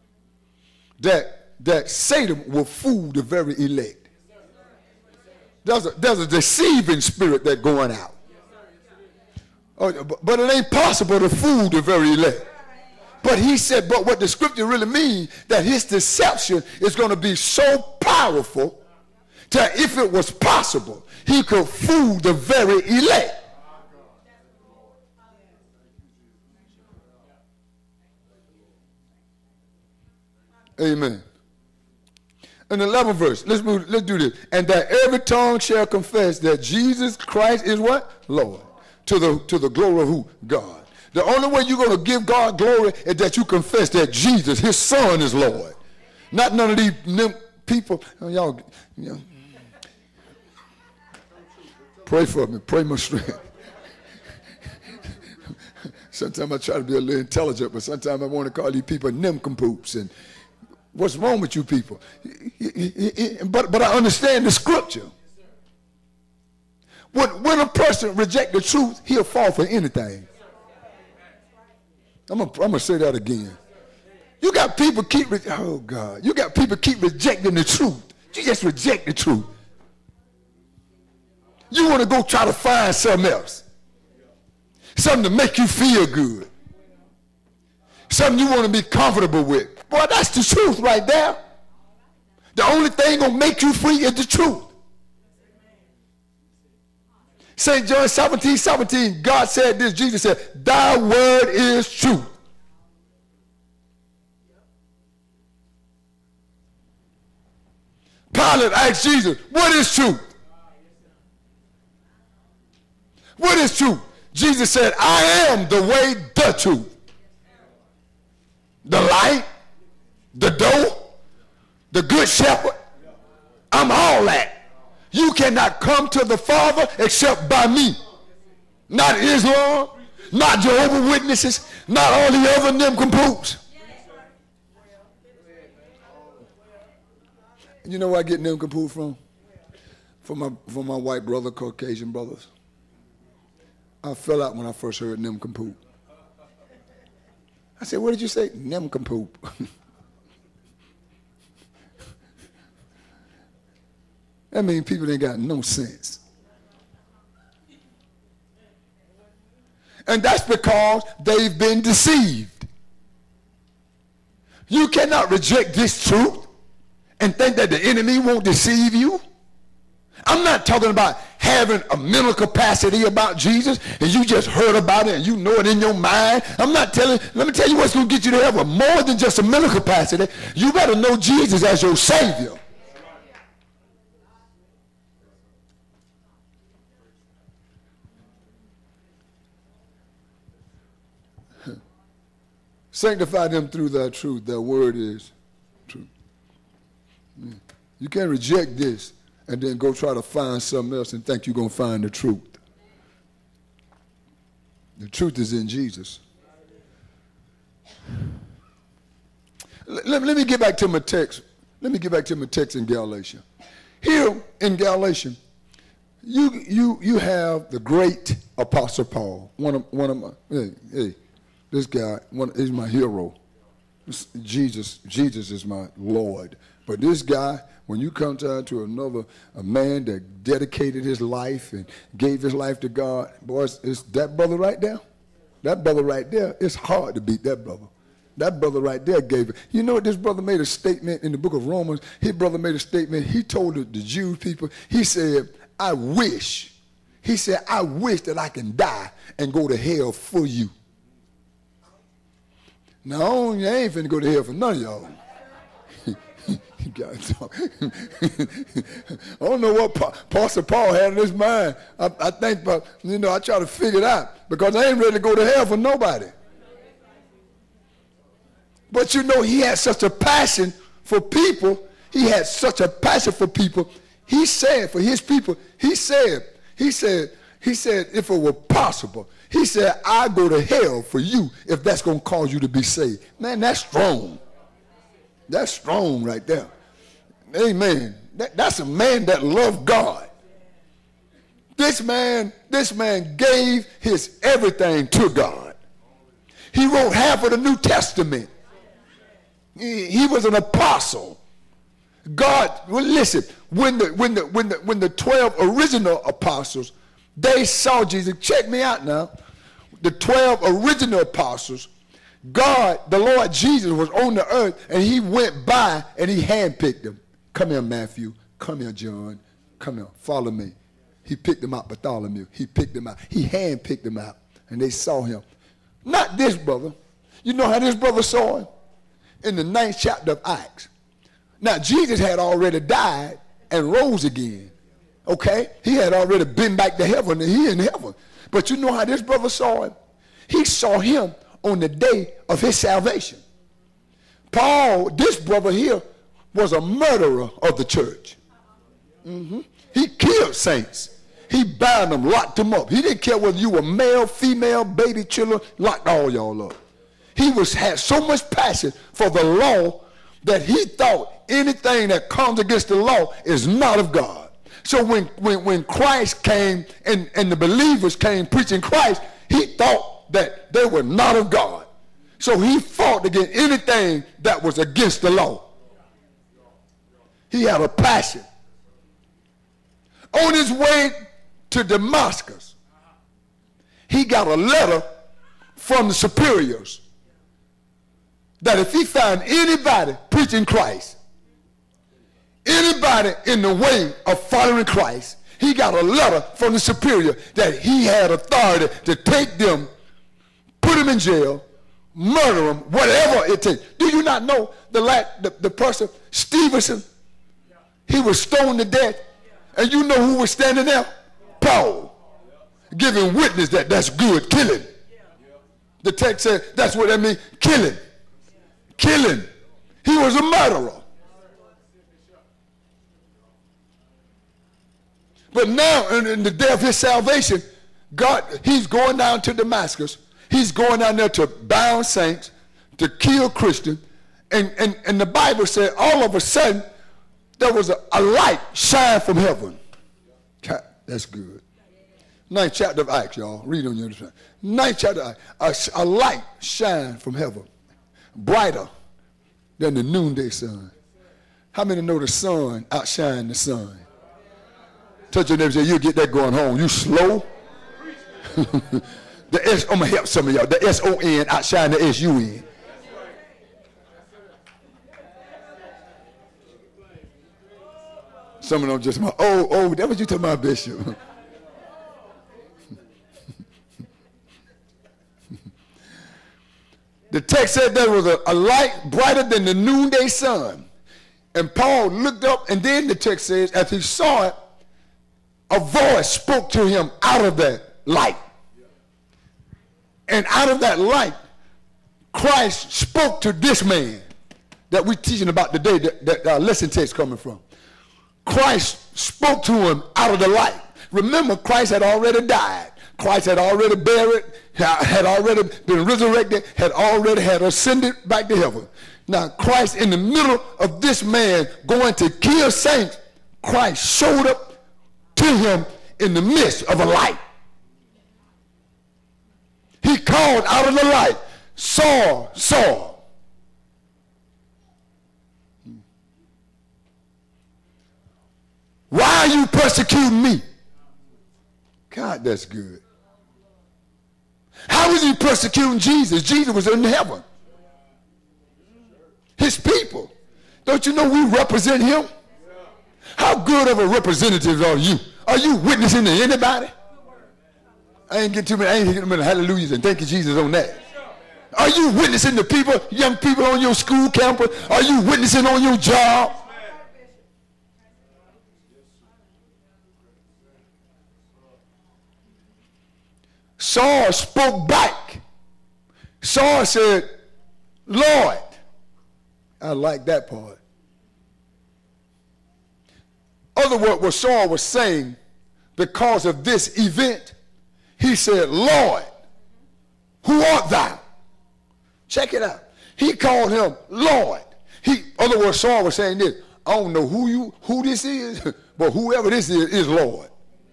that Satan will fool the very elect. There's a deceiving spirit that's going out. But it ain't possible to fool the very elect. But he said, but what the scripture really means, that his deception is going to be so powerful that if it was possible, he could fool the very elect. Amen. In the 11th verse, let's do this. And that every tongue shall confess that Jesus Christ is what? Lord. To the glory of who? God. The only way you're going to give God glory is that you confess that Jesus, his son, is Lord. Not none of these people. Y'all, pray for me. Pray my strength. Sometimes I try to be a little intelligent, but sometimes I want to call these people nincompoops. And what's wrong with you people? But I understand the scripture. When a person rejects the truth, he'll fall for anything. I'm gonna say that again. You got people keep rejecting the truth. You just reject the truth. You want to go try to find something else. Something to make you feel good. Something you want to be comfortable with. Boy, that's the truth right there. The only thing gonna make you free is the truth. St. John 17:17, God said this, Jesus said, thy word is truth. Pilate asked Jesus, what is truth? What is truth? Jesus said, I am the way, the truth, the light, the door, the good shepherd. I'm all that. You cannot come to the Father except by me. Not Islam, not Jehovah's Witnesses, not all the other nincompoops. You know where I get nincompoop from? From my white brother, Caucasian brothers. I fell out when I first heard nincompoop. I said, what did you say? Nincompoop. That means people ain't got no sense. And that's because they've been deceived. You cannot reject this truth and think that the enemy won't deceive you. I'm not talking about having a mental capacity about Jesus and you just heard about it and you know it in your mind. Let me tell you what's going to get you to heaven. More than just a mental capacity, you better know Jesus as your Savior. Sanctify them through thy truth. Thy word is truth. You can't reject this and then go try to find something else and think you're going to find the truth. The truth is in Jesus. Let me get back to my text. Let me get back to my text in Galatians. Here in Galatians, You have the great Apostle Paul. One of my this guy is my hero. Jesus is my Lord. But this guy, when you come to a man that dedicated his life and gave his life to God, boys, it's that brother right there. That brother right there, it's hard to beat that brother. That brother right there gave it. You know what this brother made a statement in the book of Romans? His brother made a statement. He told the Jewish people, he said, I wish that I can die and go to hell for you. Now, I ain't finna go to hell for none of y'all. You gotta talk. I don't know what Apostle Paul had in his mind. I think, I try to figure it out because I ain't ready to go to hell for nobody. But he had such a passion for people. He had such a passion for people. He said for his people, he said, if it were possible, he said, I go to hell for you if that's going to cause you to be saved. Man, that's strong. That's strong right there. Amen. That's a man that loved God. This man gave his everything to God. He wrote half of the New Testament. He was an apostle. God, well, listen, when the 12 original apostles, they saw Jesus. Check me out now. The 12 original apostles, God, the Lord Jesus, was on the earth, and he went by and he handpicked them. Come here, Matthew. Come here, John. Come here. Follow me. He picked them out, Bartholomew. He picked them out. He handpicked them out, and they saw him. Not this brother. You know how this brother saw him? In the 9th chapter of Acts. Now, Jesus had already died and rose again. Okay? He had already been back to heaven, and he in heaven. But you know how this brother saw him? He saw him on the day of his salvation. Paul, this brother here, was a murderer of the church. He killed saints. He bound them, locked them up. He didn't care whether you were male, female, baby, children, locked all y'all up. He had so much passion for the law that he thought anything that comes against the law is not of God. So when Christ came and the believers came preaching Christ, he thought that they were not of God. So he fought against anything that was against the law. He had a passion. On his way to Damascus, he got a letter from the superiors that if he found anybody preaching Christ, anybody in the way of following Christ, he got a letter from the superior that he had authority to take them, put them in jail, murder them, whatever it takes. Do you not know the person, Stevenson? He was stoned to death. And you know who was standing there? Paul. Giving witness that that's good. Killing. The text said that's what that means. Killing. Killing. He was a murderer. But now, in the day of his salvation, he's going down to Damascus. He's going down there to bound saints, to kill Christians. And the Bible said all of a sudden, there was a light shine from heaven. That's good. 9th chapter of Acts, y'all. Read on your understanding. 9th chapter of Acts. A light shine from heaven. Brighter than the noonday sun. How many know the sun outshine the sun? Touch your neighbor and say, you'll get that going home. You slow. I'm going to help some of y'all. The S-O-N outshine the S-U-N. Some of them just, that's what you talking about, Bishop. The text said there was a light brighter than the noonday sun. And Paul looked up, and then the text says, as he saw it, a voice spoke to him out of that light. And out of that light, Christ spoke to this man that we're teaching about today, that our lesson text coming from. Christ spoke to him out of the light. Remember, Christ had already died. Christ had already buried, had already been resurrected, had ascended back to heaven. Now, Christ, in the middle of this man going to kill saints, Christ showed up to him in the midst of a light. He called out of the light, Saul, Saul. Why are you persecuting me? God, that's good. How was he persecuting Jesus? Jesus was in heaven. His people. Don't you know we represent him? How good of a representative are you? Are you witnessing to anybody? I ain't getting too many hallelujahs and thank you Jesus on that. Are you witnessing to people, young people on your school campus? Are you witnessing on your job? Saul spoke back. Saul said, Lord. I like that part. Other word, what Saul was saying, because of this event, he said, Lord, who art thou? Check it out. He called him Lord. Other words, Saul was saying this, I don't know who this is, but whoever this is Lord.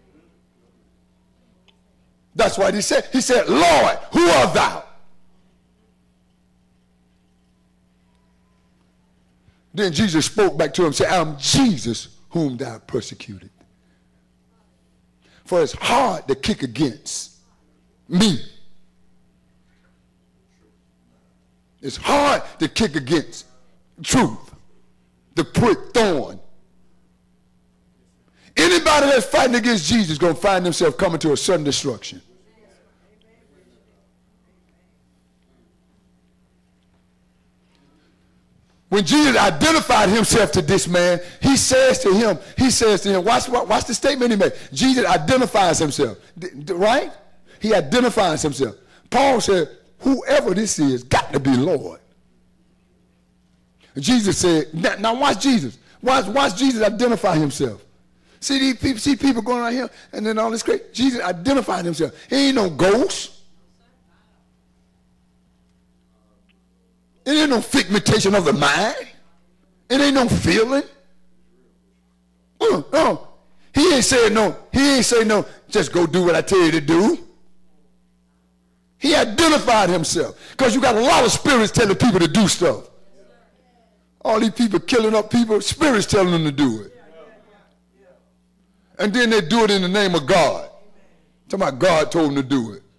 That's what he said. He said, Lord, who art thou? Then Jesus spoke back to him and said, I'm Jesus whom thou persecuted. For it's hard to kick against me. It's hard to kick against truth, the prick thorn. Anybody that's fighting against Jesus is going to find themselves coming to a sudden destruction. When Jesus identified himself to this man, he says to him, watch the statement he made. Jesus identifies himself, right? He identifies himself. Paul said, whoever this is got to be Lord. And Jesus said, now watch Jesus. Watch Jesus identify himself. See people going around here and then all this crazy. Jesus identified himself. He ain't no ghost. It ain't no figmentation of the mind. It ain't no feeling. No. He ain't saying no, just go do what I tell you to do. He identified himself. Because you got a lot of spirits telling people to do stuff. All these people killing up people, spirits telling them to do it. And then they do it in the name of God. Talking about God told them to do it.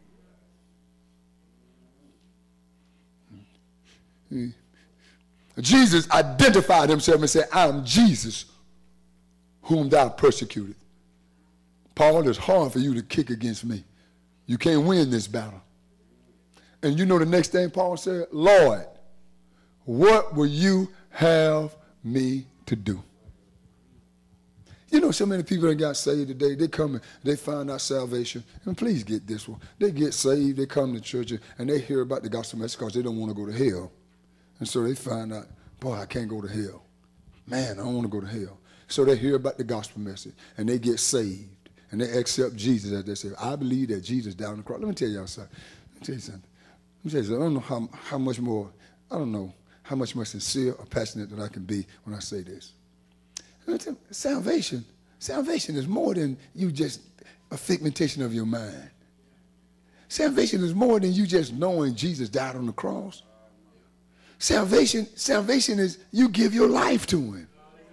Jesus identified himself and said, I am Jesus whom thou persecuted. Paul, it's hard for you to kick against me. You can't win this battle. And you know the next thing Paul said? Lord, what will you have me to do? You know, so many people that got saved today, they come and they find out salvation. And please get this one. They get saved, they come to church, and they hear about the gospel message because they don't want to go to hell. And so they find out, boy, I can't go to hell. Man, I don't want to go to hell. So they hear about the gospel message, and they get saved, and they accept Jesus as their Savior. I believe that Jesus died on the cross. Let me tell y'all something. I don't know how much more, I don't know how much more sincere or passionate that I can be when I say this. Salvation is more than you just a figmentation of your mind. Salvation is more than you just knowing Jesus died on the cross. Salvation is you give your life to him.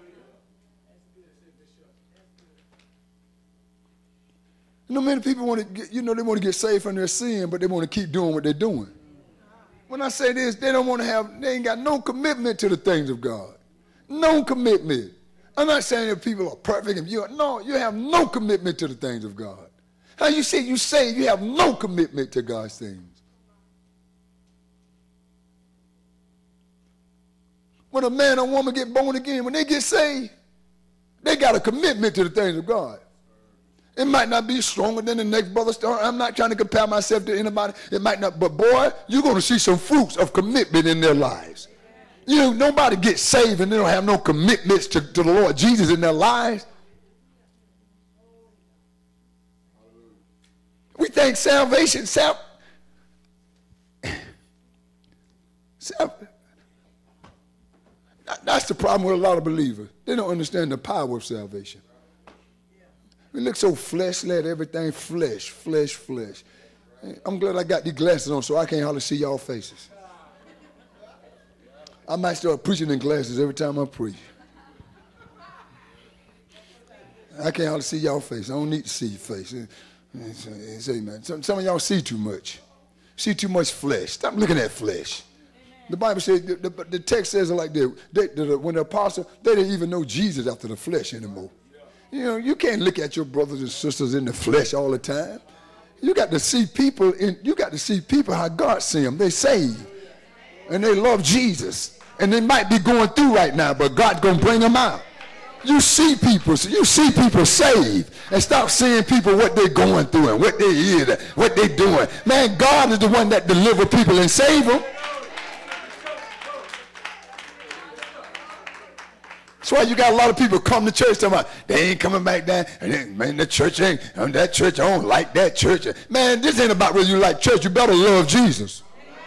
You know, many people want to get, they want to get saved from their sin, but they want to keep doing what they're doing. When I say this, they ain't got no commitment to the things of God. No commitment. I'm not saying that people are perfect and you have no commitment to the things of God. How you say you have no commitment to God's things. When a man or woman get born again, when they get saved, they got a commitment to the things of God. It might not be stronger than the next brother. I'm not trying to compare myself to anybody. It might not, but boy, you're going to see some fruits of commitment in their lives. Nobody gets saved and they don't have no commitments to the Lord Jesus in their lives. We think salvation, that's the problem with a lot of believers. They don't understand the power of salvation. We look so fleshly at everything, flesh, flesh, flesh. I'm glad I got these glasses on so I can't hardly see y'all faces. I might start preaching in glasses every time I preach. I can't hardly see y'all face. I don't need to see your face. Say, man, some of y'all see too much. See too much flesh. Stop looking at flesh. The Bible says, the text says it like this. When the apostle, they didn't even know Jesus after the flesh anymore. You know, you can't look at your brothers and sisters in the flesh all the time. You got to see people how God see them. They saved. And they love Jesus. And they might be going through right now, but God's going to bring them out. You see people saved, and stop seeing people what they're going through and what they is, what they're doing. Man, God is the one that delivers people and save them. That's why you got a lot of people come to church talking about they ain't coming back down, and then, man, the church ain't, that church, I don't like that church. Man, this ain't about whether you like church. You better love Jesus.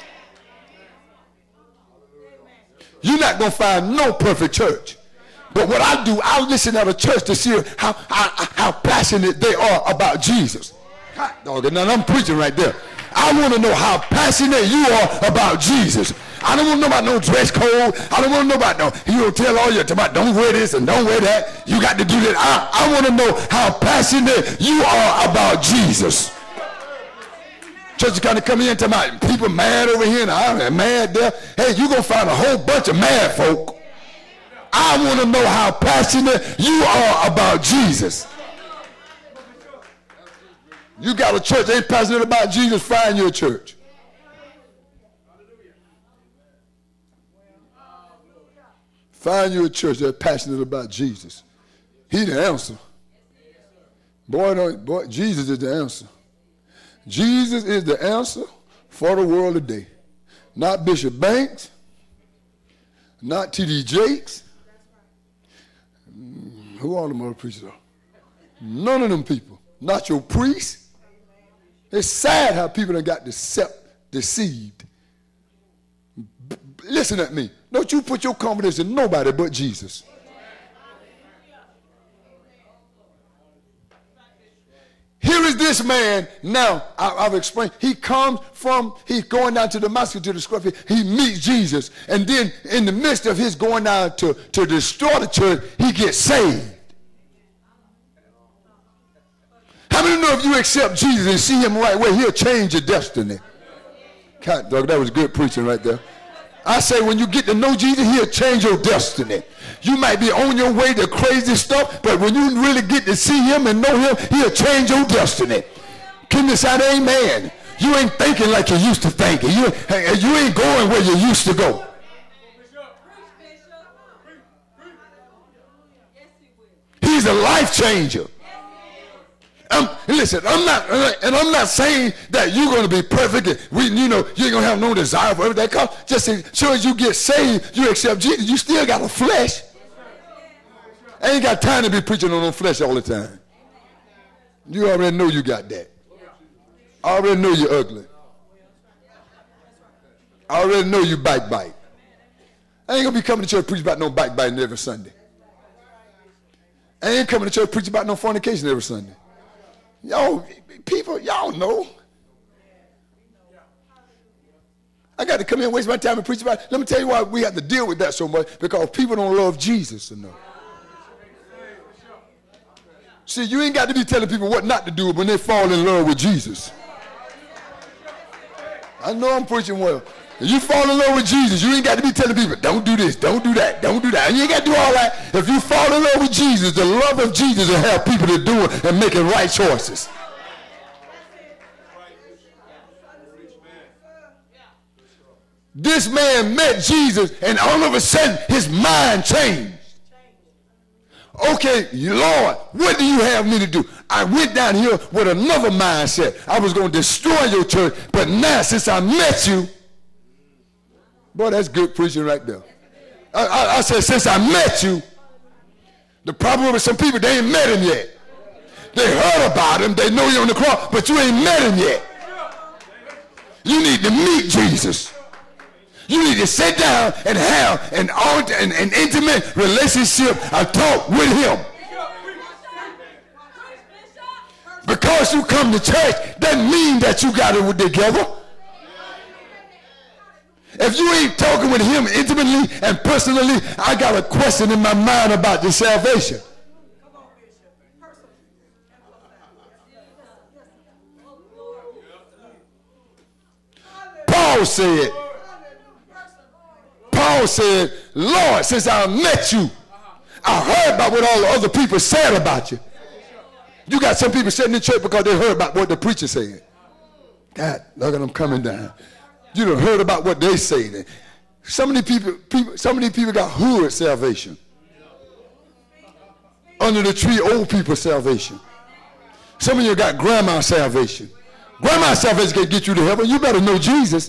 You're not going to find no perfect church. But what I do, I listen at a church to see how passionate they are about Jesus. Hot dog, now I'm preaching right there. I want to know how passionate you are about Jesus. I don't want to know about no dress code. I don't want to know about no, you don't tell all your about don't wear this and don't wear that. You got to do that. I want to know how passionate you are about Jesus. Church is kind of coming in talking about people mad over here and I'm mad there. Hey, you're going to find a whole bunch of mad folk. I want to know how passionate you are about Jesus. You got a church that ain't passionate about Jesus, find your church. Find you a church that's passionate about Jesus. He's the answer. Boy, Jesus is the answer. Jesus is the answer for the world today. Not Bishop Banks, not T.D. Jakes. Who all them other preachers are? None of them people. Not your priest. It's sad how people done got deceived. Listen at me. Don't you put your confidence in nobody but Jesus. Here is this man. Now, I've explained. He's going down to Damascus to the scripture. He meets Jesus. And then in the midst of his going down to destroy the church, he gets saved. How many know if you accept Jesus and see him the right way, he'll change your destiny? God, dog, that was good preaching right there. I say when you get to know Jesus, he'll change your destiny. You might be on your way to crazy stuff, but when you really get to see him and know him, he'll change your destiny. Can you say amen? You ain't thinking like you used to think. You ain't going where you used to go. He's a life changer. Listen, I'm not saying that you're going to be perfect. You ain't going to have no desire for everything. Just as sure as you get saved, you accept Jesus, you still got a flesh. I ain't got time to be preaching on no flesh all the time. You already know you got that. I already know you're ugly. I already know you bite. I ain't going to be coming to church preach about no biting every Sunday. I ain't coming to church preach about no fornication every Sunday. Y'all, people, y'all know. I got to come in and waste my time and preach about it. Let me tell you why we have to deal with that so much. Because people don't love Jesus enough. See, you ain't got to be telling people what not to do when they fall in love with Jesus. I know I'm preaching well. If you fall in love with Jesus, you ain't got to be telling people, don't do this, don't do that, don't do that. And you ain't got to do all that. If you fall in love with Jesus, the love of Jesus will help people to do it and making right choices. This man met Jesus, and all of a sudden, his mind changed. Okay, Lord, what do you have me to do? I went down here with another mindset. I was going to destroy your church, but now since I met you, boy, that's good preaching right there. I said, since I met you, the problem with some people, they ain't met him yet. They heard about him. They know you're on the cross, but you ain't met him yet. You need to meet Jesus. You need to sit down and have an intimate relationship, a talk with him. because you come to church doesn't mean that you got it together. If you ain't talking with him intimately and personally, I got a question in my mind about your salvation. Paul said, Lord, since I met you, I heard about what all the other people said about you. You got some people sitting in church because they heard about what the preacher said. God, look at them coming down. You done heard about what they say. Some of these people got hood salvation. Under the tree, old people salvation. Some of you got grandma salvation. Grandma salvation can get you to heaven. You better know Jesus.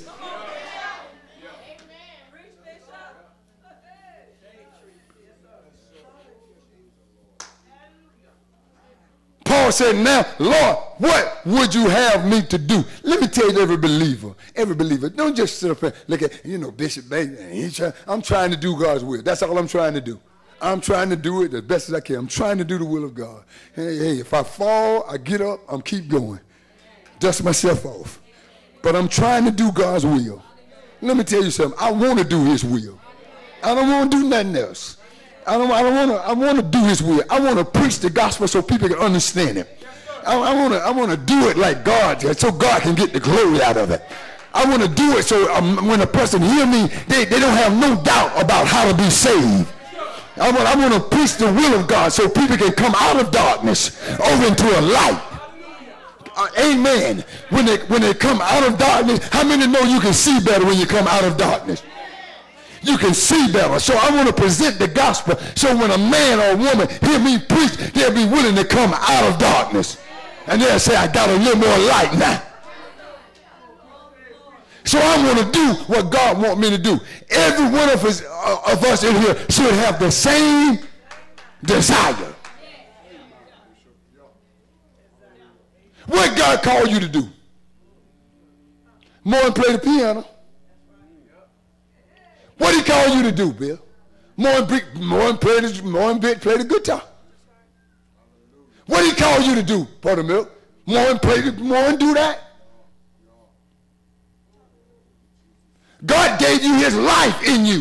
Paul said, now, Lord, what would you have me to do? Let me tell you, every believer, don't just sit up and look at, Bishop Bailey. I'm trying to do God's will. That's all I'm trying to do. I'm trying to do it as best as I can. I'm trying to do the will of God. Hey, if I fall, I get up, I'm keep going. Dust myself off. But I'm trying to do God's will. Let me tell you something. I want to do his will. I don't want to do nothing else. I want to do his will. I want to preach the gospel so people can understand it. I want to do it like God, so God can get the glory out of it. I want to do it so when a person hear me, they don't have no doubt about how to be saved. I want to preach the will of God so people can come out of darkness over into a light. Amen. When they come out of darkness, how many know you can see better when you come out of darkness? You can see better. So I want to present the gospel so when a man or a woman hear me preach, they'll be willing to come out of darkness. And they'll say, I got a little more light now. So I'm going to do what God wants me to do. Every one of us in here should have the same desire. What God called you to do? More than play the piano. What he called you to do, Bill? More than play the guitar. What he called you to do, Buttermilk? More than do that. God gave you his life in you.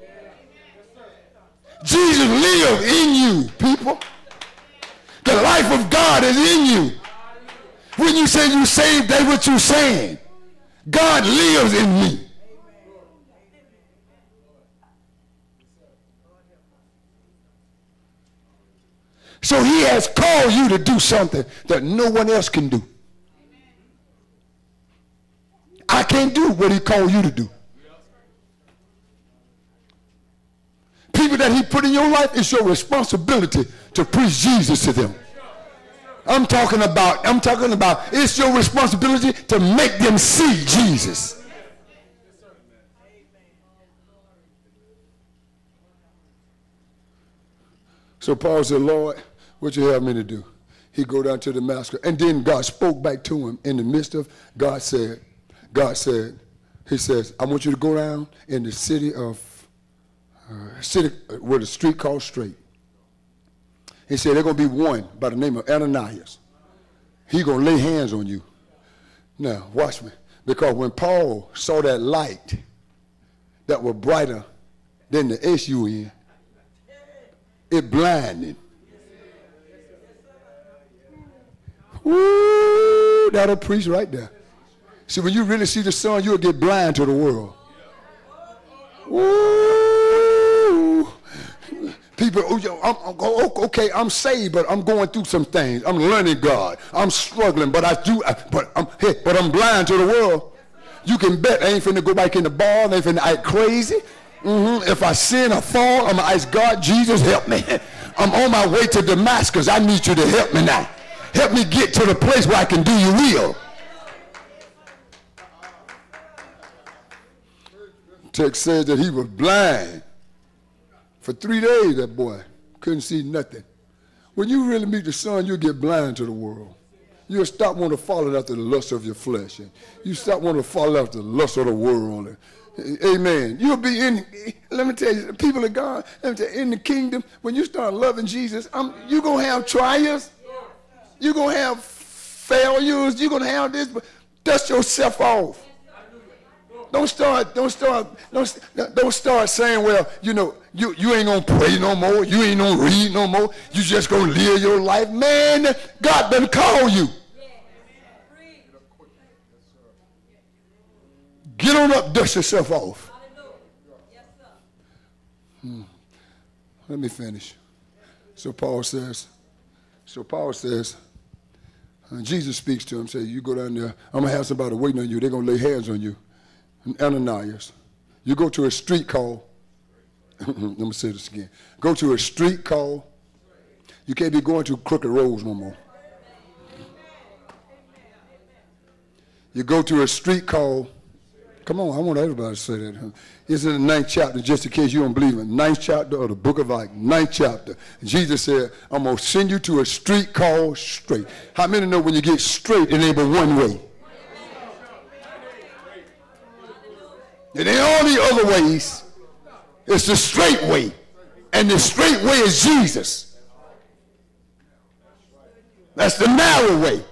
Jesus lived in you, people. The life of God is in you. When you say you saved, that's what you're saying. God lives in me. So he has called you to do something that no one else can do. I can't do what he called you to do. People that he put in your life, it's your responsibility to preach Jesus to them. I'm talking about it's your responsibility to make them see Jesus. So Paul said, Lord, what you have me to do? He go down to Damascus. And then God spoke back to him in the midst of, he says, I want you to go down in the city where the street called Straight. He said, there's going to be one by the name of Ananias. He's going to lay hands on you. Now, watch me. Because when Paul saw that light that was brighter than the SUN, it blinded. Woo, that'll preach right there. See, when you really see the sun, you'll get blind to the world. Woo. People, okay, I'm saved, but I'm going through some things. I'm learning God. I'm struggling, but I'm blind to the world. You can bet I ain't finna go back in the bar. I ain't finna act crazy. If I sin or fall, I'm gonna ask God, Jesus, help me. I'm on my way to Damascus. I need you to help me now. Help me get to the place where I can do your will. Text says that he was blind. For 3 days, that boy couldn't see nothing. When you really meet the Son, you'll get blind to the world. You'll stop wanting to follow after the lust of your flesh. And you stop wanting to follow after the lust of the world. Amen. You'll be in, let me tell you, the people of God, let me tell you, in the kingdom, when you start loving Jesus, you're going to have trials. You're going to have failures. You're going to have this, but dust yourself off. Don't start saying, well, you know, you ain't going to pray no more. You ain't going to read no more. You just going to live your life. Man, God done call you. Get on up, dust yourself off. Let me finish. So Paul says, Jesus speaks to him, says, you go down there, I'm going to have somebody waiting on you. They're going to lay hands on you. And Ananias, you go to a street called, let me say this again. Go to a street called, you can't be going to crooked roads no more. You go to a street called, come on, I want everybody to say that. It's in the 9th chapter, just in case you don't believe it. 9th chapter of the book of Acts, 9th chapter. Jesus said, I'm going to send you to a street called straight. How many know when you get straight, it ain't but one way? It ain't all the other ways. It's the straight way. And the straight way is Jesus. That's the narrow way.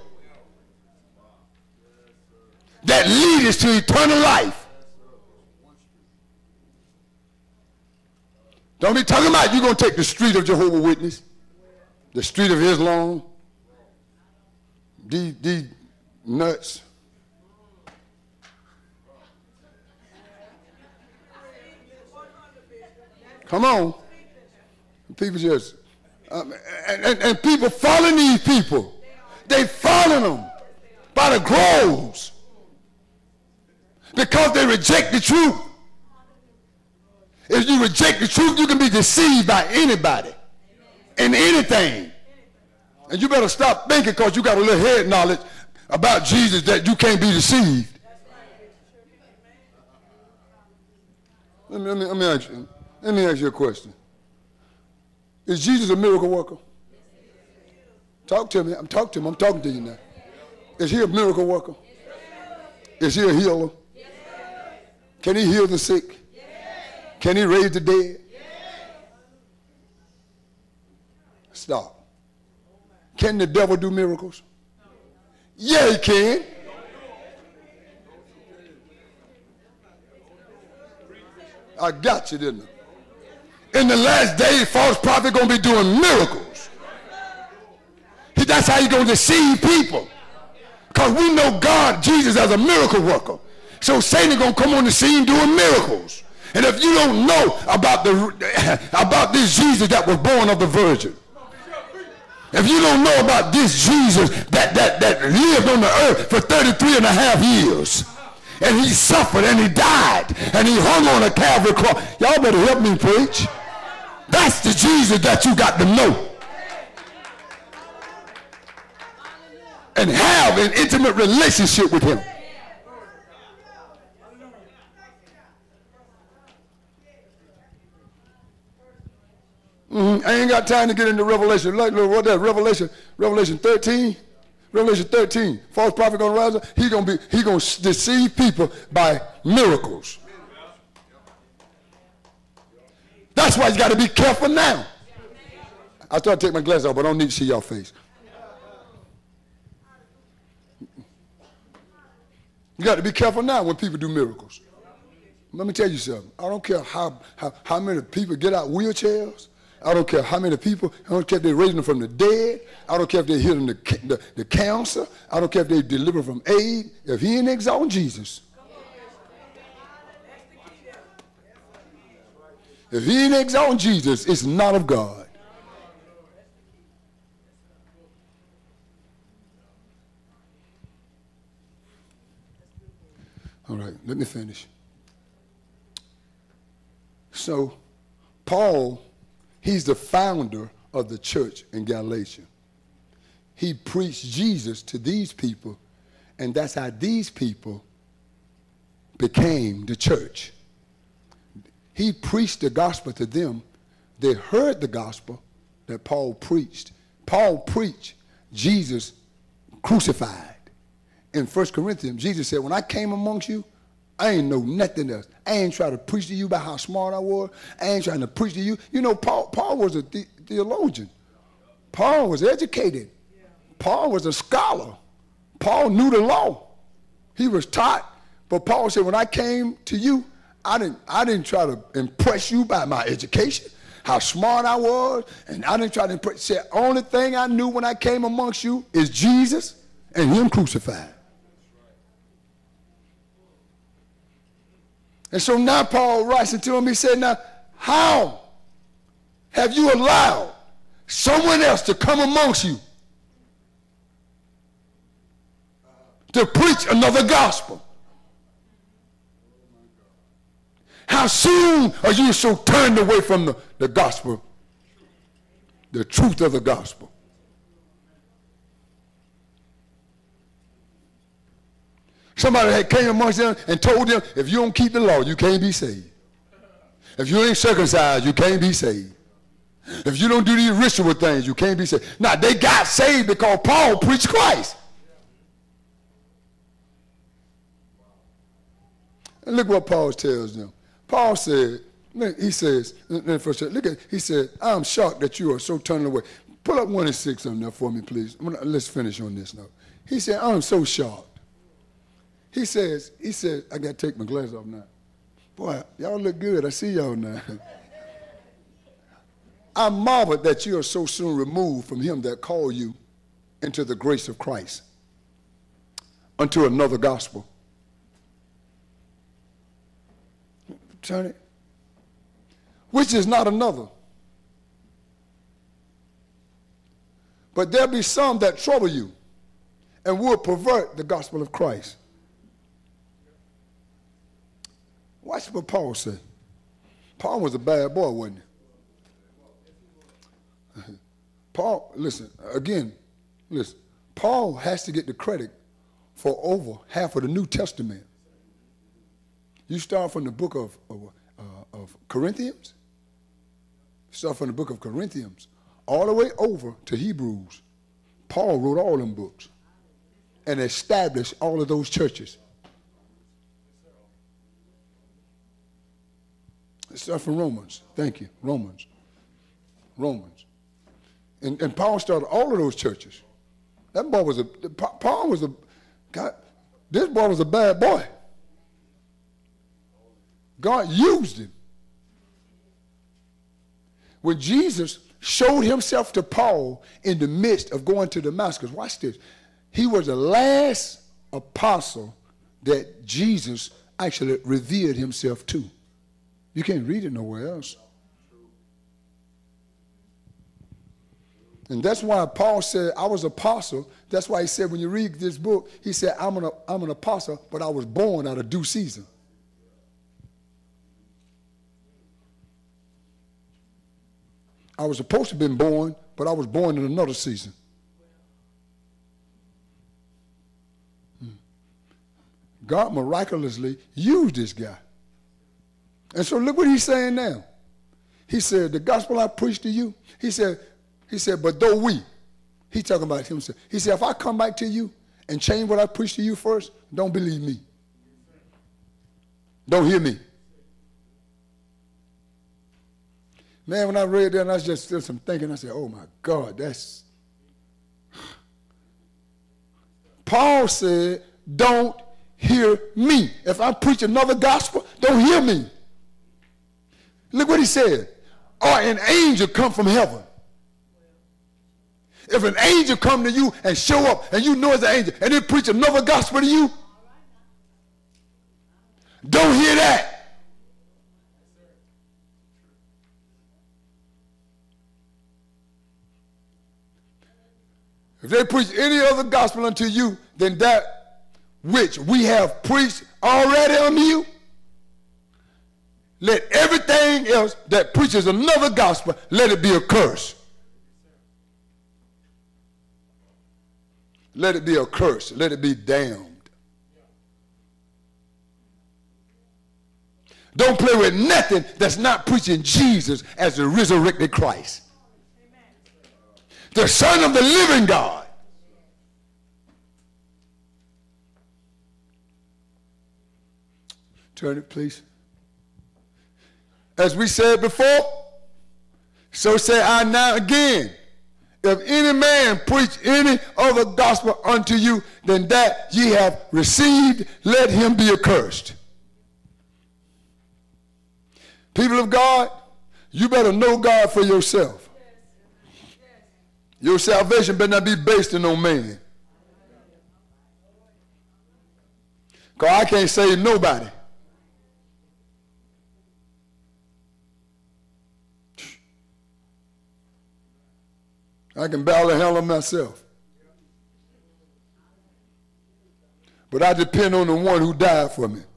That leads us to eternal life. Don't be talking about you're going to take the street of Jehovah's Witness, the street of Islam, these nuts. Come on. People just, and people following these people. They following them by the groves because they reject the truth. If you reject the truth, you can be deceived by anybody and anything. And you better stop thinking because you got a little head knowledge about Jesus that you can't be deceived. Let me ask you a question. Is Jesus a miracle worker? Talk to me. I'm talking to you now. Is he a miracle worker? Is he a healer? Can he heal the sick? Can he raise the dead? Stop. Can the devil do miracles? Yeah, he can. I got you, didn't I? In the last days, false prophet going to be doing miracles. That's how he's going to deceive people. Because we know God, Jesus, as a miracle worker. So Satan going to come on the scene doing miracles. And if you don't know about this Jesus that was born of the Virgin, if you don't know about this Jesus that lived on the earth for 33 and a half years, and he suffered and he died and he hung on a Calvary cross, y'all better help me preach. That's the Jesus that you got to know and have an intimate relationship with him. I ain't got time to get into Revelation. What that? Revelation 13. Revelation 13. False prophet gonna rise up. He gonna deceive people by miracles. That's why you got to be careful now. I start to take my glasses off, but I don't need to see y'all face. You got to be careful now when people do miracles. Let me tell you something. I don't care how many people get out wheelchairs. I don't care how many people. I don't care if they're raising them from the dead. I don't care if they're healing the cancer. I don't care if they deliver from AIDS. If he ain't exalting Jesus. If he ain't exalting Jesus, it's not of God. All right, let me finish. So, Paul, he's the founder of the church in Galatia. He preached Jesus to these people, and that's how these people became the church. He preached the gospel to them. They heard the gospel that Paul preached. Paul preached Jesus crucified. In 1 Corinthians, Jesus said, when I came amongst you, I ain't know nothing else. I ain't trying to preach to you about how smart I was. I ain't trying to preach to you. You know, Paul was a theologian. Paul was educated. Paul was a scholar. Paul knew the law. He was taught. But Paul said, when I came to you, I didn't try to impress you by my education, how smart I was, and I didn't try to impress. Said, only thing I knew when I came amongst you is Jesus and him crucified. And so now Paul writes to him, he said, now, how have you allowed someone else to come amongst you to preach another gospel? How soon are you so turned away from the gospel, the truth of the gospel? Somebody had came amongst them and told them, if you don't keep the law, you can't be saved. If you ain't circumcised, you can't be saved. If you don't do these ritual things, you can't be saved. Now, they got saved because Paul preached Christ. And look what Paul tells them. Paul said, he says, he said, I'm shocked that you are so turned away. Pull up 1 and 6 on there for me, please. Let's finish on this note. He said, I'm so shocked. He says, I got to take my glasses off now. Boy, y'all look good. I see y'all now. I marvel that you are so soon removed from him that called you into the grace of Christ unto another gospel. Turn it. Which is not another. But there be some that trouble you and will pervert the gospel of Christ. Watch what Paul said. Paul was a bad boy, wasn't he? Paul, listen. Paul has to get the credit for over half of the New Testament. You start from the book of Corinthians. Start from the book of Corinthians all the way over to Hebrews. Paul wrote all them books and established all of those churches. Let's start from Romans. Thank you. Romans. And Paul started all of those churches. That boy was this boy was a bad boy. God used him. When Jesus showed himself to Paul in the midst of going to Damascus, watch this. He was the last apostle that Jesus actually revealed himself to. You can't read it nowhere else. And that's why Paul said, I was apostle. That's why he said, when you read this book, he said, I'm an apostle, but I was born out of due season. I was supposed to have been born, but I was born in another season. God miraculously used this guy. And so look what he's saying now. He said, the gospel I preached to you, he said, but though he's talking about himself. He said, if I come back to you and change what I preached to you first, don't believe me. Don't hear me. Man, when I read that, and I just did some thinking, I said, oh my God, that's... Paul said, don't hear me. If I preach another gospel, don't hear me. Look what he said. Or an angel come from heaven. If an angel come to you and show up, and you know it's an angel, and they preach another gospel to you, don't hear that. If they preach any other gospel unto you than that which we have preached already unto you, let everything else that preaches another gospel, let it be a curse. Let it be a curse. Let it be damned. Don't play with nothing that's not preaching Jesus as the resurrected Christ, the Son of the living God. Turn it, please. As we said before, so say I now again, If any man preach any other gospel unto you than that ye have received, let him be accursed. People of God, you better know God for yourself. Your salvation better not be based on no man. Because I can't save nobody. I can barely handle myself. But I depend on the one who died for me.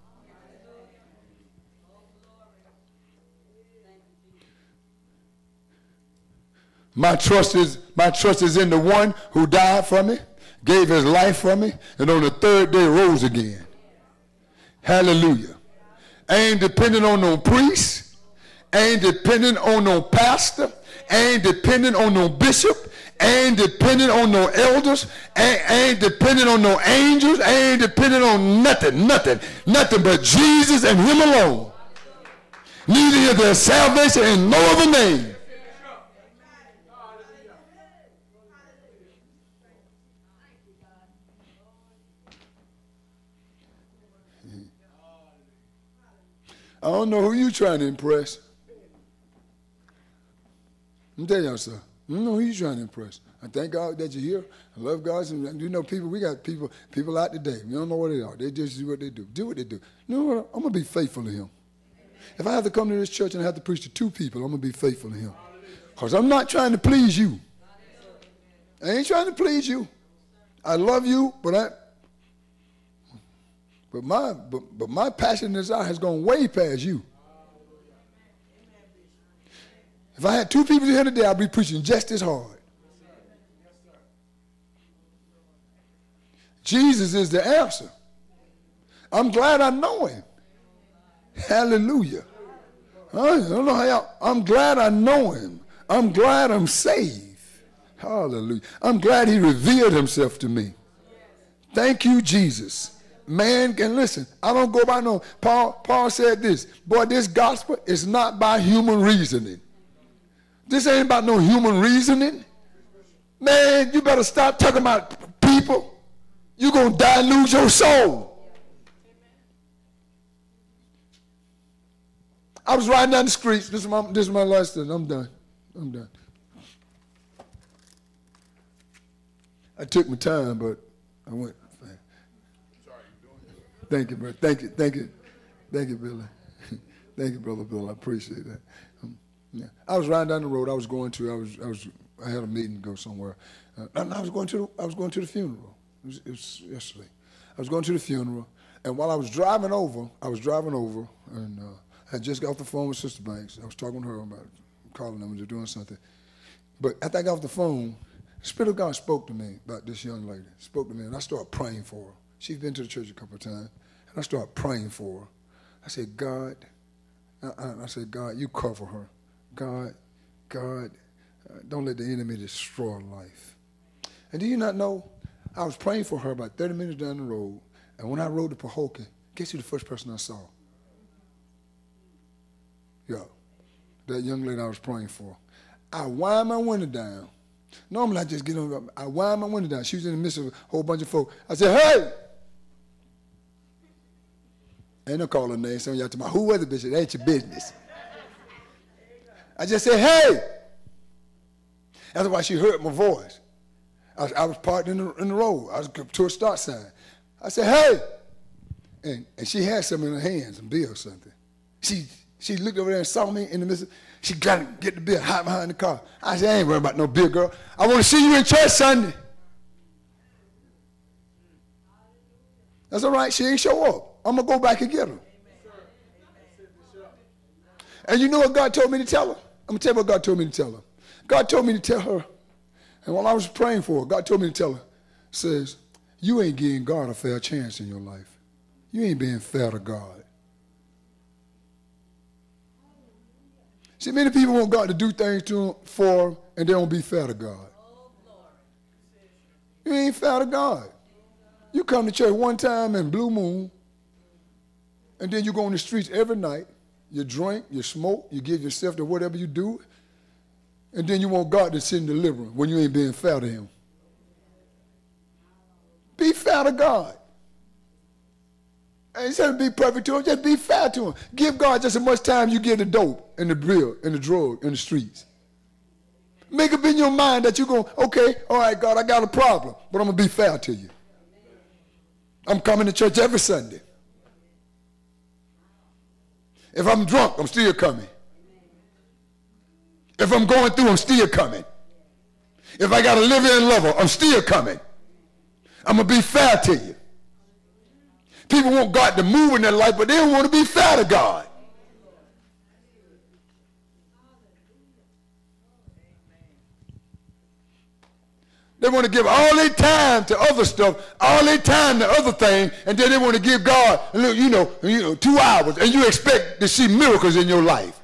My trust is in the one who died for me, gave his life for me, and on the third day rose again. Hallelujah. I ain't depending on no priest. I ain't depending on no pastor. I ain't depending on no bishop. I ain't depending on no elders. I ain't depending on no angels. I ain't depending on nothing but Jesus and him alone. Neither is there salvation in no other name. I don't know who you trying to impress. Let me tell y'all something. I don't know who you trying to impress. I thank God that you're here. I love God. And you know, people, we got people out today. We don't know what they are. They just do what they do. Do what they do. You know what? I'm going to be faithful to him. If I have to come to this church and I have to preach to 2 people, I'm going to be faithful to him. Because I'm not trying to please you. I ain't trying to please you. I love you, but my passion and desire has gone way past you. If I had 2 people here today, I'd be preaching just as hard. Jesus is the answer. I'm glad I know him. Hallelujah. I don't know how y'all, I'm glad I know him. I'm glad I'm saved. Hallelujah. I'm glad he revealed himself to me. Thank you, Jesus. Man can listen. I don't go by no. Paul said this. Boy, this gospel is not by human reasoning. This ain't about no human reasoning. Man, you better stop talking about people. You're going to die and lose your soul. I was riding down the streets. This is my last thing. I'm done. I took my time, but I went. Thank you, brother. Thank you, Billy. Thank you, Brother Bill. I appreciate that. Yeah. I was riding down the road. I had a meeting to go somewhere. I was going to the funeral. It was yesterday. I was going to the funeral, and while I was driving over, and I just got off the phone with Sister Banks. I was talking to her about calling them and doing something. But after I got off the phone, the Spirit of God spoke to me about this young lady. Spoke to me, and I started praying for her. She's been to the church a couple of times, and I started praying for her. I said, God, you cover her. God, don't let the enemy destroy her life. And do you not know, I was praying for her about 30 minutes down the road, and when I rode to Pahokee, guess who the first person I saw? Yeah, that young lady I was praying for. I wind my window down. Normally I just get on, I wind my window down. She was in the midst of a whole bunch of folk. I said, hey! Ain't no calling her name. Some of y'all talking about, who was the bishop? That ain't your business. I just said, hey! That's why she heard my voice. I was parked in the road. I was to a start sign. I said, hey! And she had something in her hands, a bill or something. She looked over there and saw me in the midst of, she got to get the bill, hide behind the car. I said, I ain't worried about no bill, girl. I want to see you in church Sunday. That's all right. She ain't show up. I'm going to go back and get her. And you know what God told me to tell her? I'm going to tell you what God told me to tell her. God told me to tell her, and while I was praying for her, God told me to tell her, says, you ain't giving God a fair chance in your life. You ain't being fair to God. See, many people want God to do things for them, and they don't be fair to God. You ain't fair to God. You come to church one time in Blue Moon, and then you go on the streets every night. You drink, you smoke, you give yourself to whatever you do. And then you want God to send deliverance when you ain't being fair to him. Be fair to God. And instead of be perfect to him, just be fair to him. Give God just as much time you give the dope and the bill and the drug in the streets. Make up in your mind that you're going, okay, all right, God, I got a problem, but I'm going to be fair to you. I'm coming to church every Sunday. If I'm drunk, I'm still coming. If I'm going through, I'm still coming. If I got a live-in lover, I'm still coming. I'm going to be fair to you. People want God to move in their life, but they don't want to be fair to God. They want to give all their time to other stuff, all their time to other things, and then they want to give God, 2 hours, and you expect to see miracles in your life.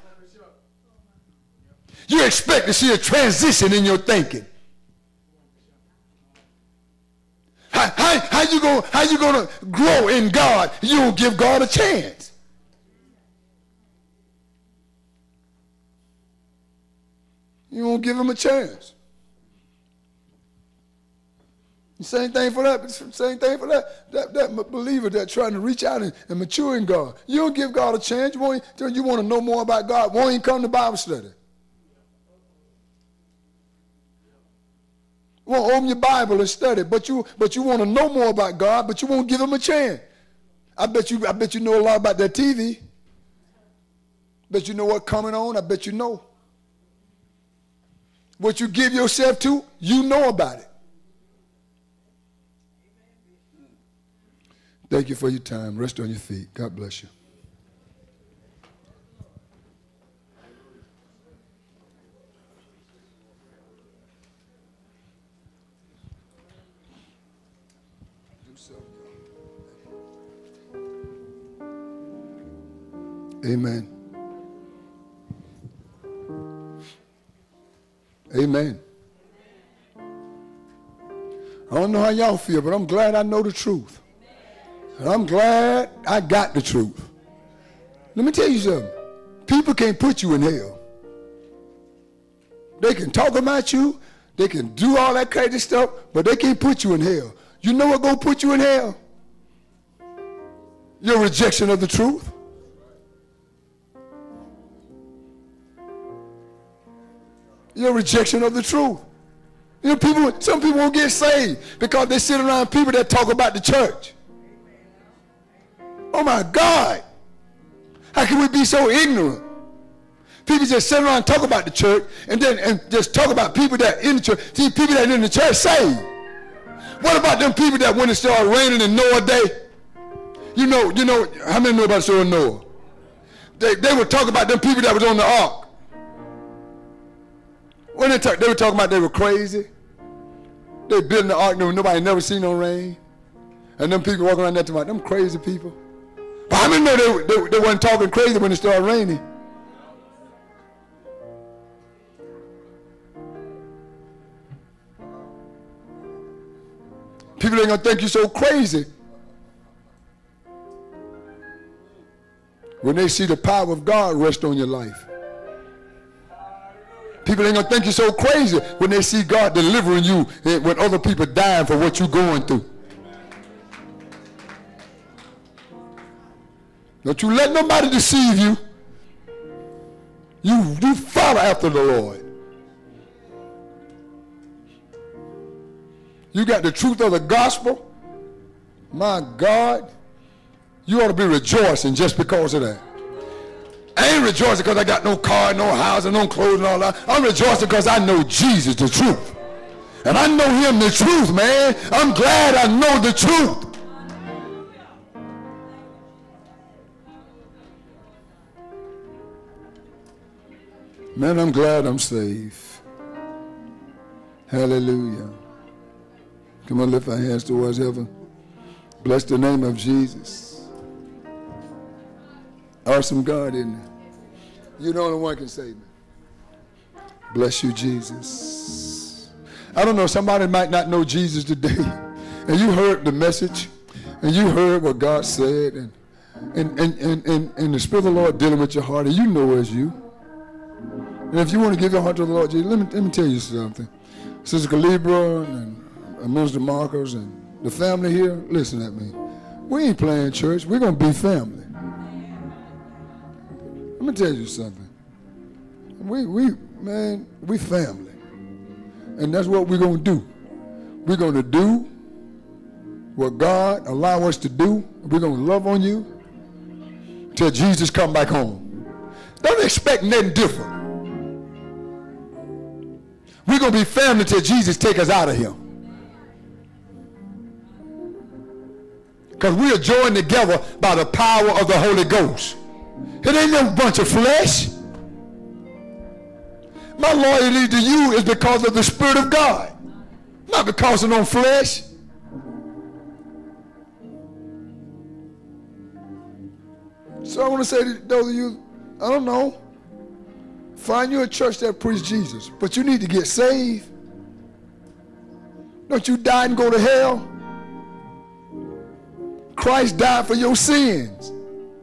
You expect to see a transition in your thinking. How you gonna grow in God? You don't give God a chance. You won't give him a chance. Same thing for that. Same thing for that believer that's trying to reach out and mature in God. You don't give God a chance. You want to know more about God. Won't even come to Bible study. You won't open your Bible and study, but you want to know more about God, but you won't give him a chance. I bet you know a lot about that TV. Bet you know what's coming on. I bet you know. What you give yourself to, you know about it. Thank you for your time. Rest on your feet. God bless you. Amen. Amen. I don't know how y'all feel, but I'm glad I know the truth. And I'm glad I got the truth. Let me tell you something. People can't put you in hell. They can talk about you. They can do all that crazy stuff, but they can't put you in hell. You know what's going to put you in hell? Your rejection of the truth. Your rejection of the truth. You know, some people won't get saved because they sit around people that talk about the church. Oh my God. How can we be so ignorant? People just sit around and talk about the church and just talk about people that in the church. See, people that in the church saved. What about them people that when it started raining in Noah day? You know, how many know about the story of Noah? They were talking about them people that was on the ark. When they were talking about they were crazy. They building the ark, nobody never seen no rain. And them people walking around there talking about them crazy people. But how many know they wasn't talking crazy when it started raining? People ain't gonna think you're so crazy when they see the power of God rest on your life. People ain't gonna think you're so crazy when they see God delivering you when other people dying for what you're going through. Don't you let nobody deceive you. You follow after the Lord. You got the truth of the gospel. My God, you ought to be rejoicing just because of that. I ain't rejoicing because I got no car, no house, and no clothes and all that. I'm rejoicing because I know Jesus, the truth. And I know him, the truth, man. I'm glad I know the truth. Man, I'm glad I'm saved. Hallelujah. Come on, lift our hands towards heaven. Bless the name of Jesus. Awesome God, isn't it? You're the only one can save me. Bless you, Jesus. I don't know, somebody might not know Jesus today. And you heard the message. And you heard what God said. And the Spirit of the Lord dealing with your heart. And you know it's you. And if you want to give your heart to the Lord Jesus, let me tell you something. Sister Calibra and Minister Marcos and the family here, listen at me. We ain't playing church. We're going to be family. Let me tell you something. We family. And that's what we're going to do. We're going to do what God allow us to do. We're going to love on you till Jesus come back home. Don't expect nothing different. We're going to be family till Jesus take us out of here. Because we are joined together by the power of the Holy Ghost. It ain't no bunch of flesh. My loyalty to you is because of the Spirit of God, not because of no flesh. So I want to say to those of you, I don't know, find you a church that preaches Jesus, but you need to get saved. Don't you die and go to hell? Christ died for your sins.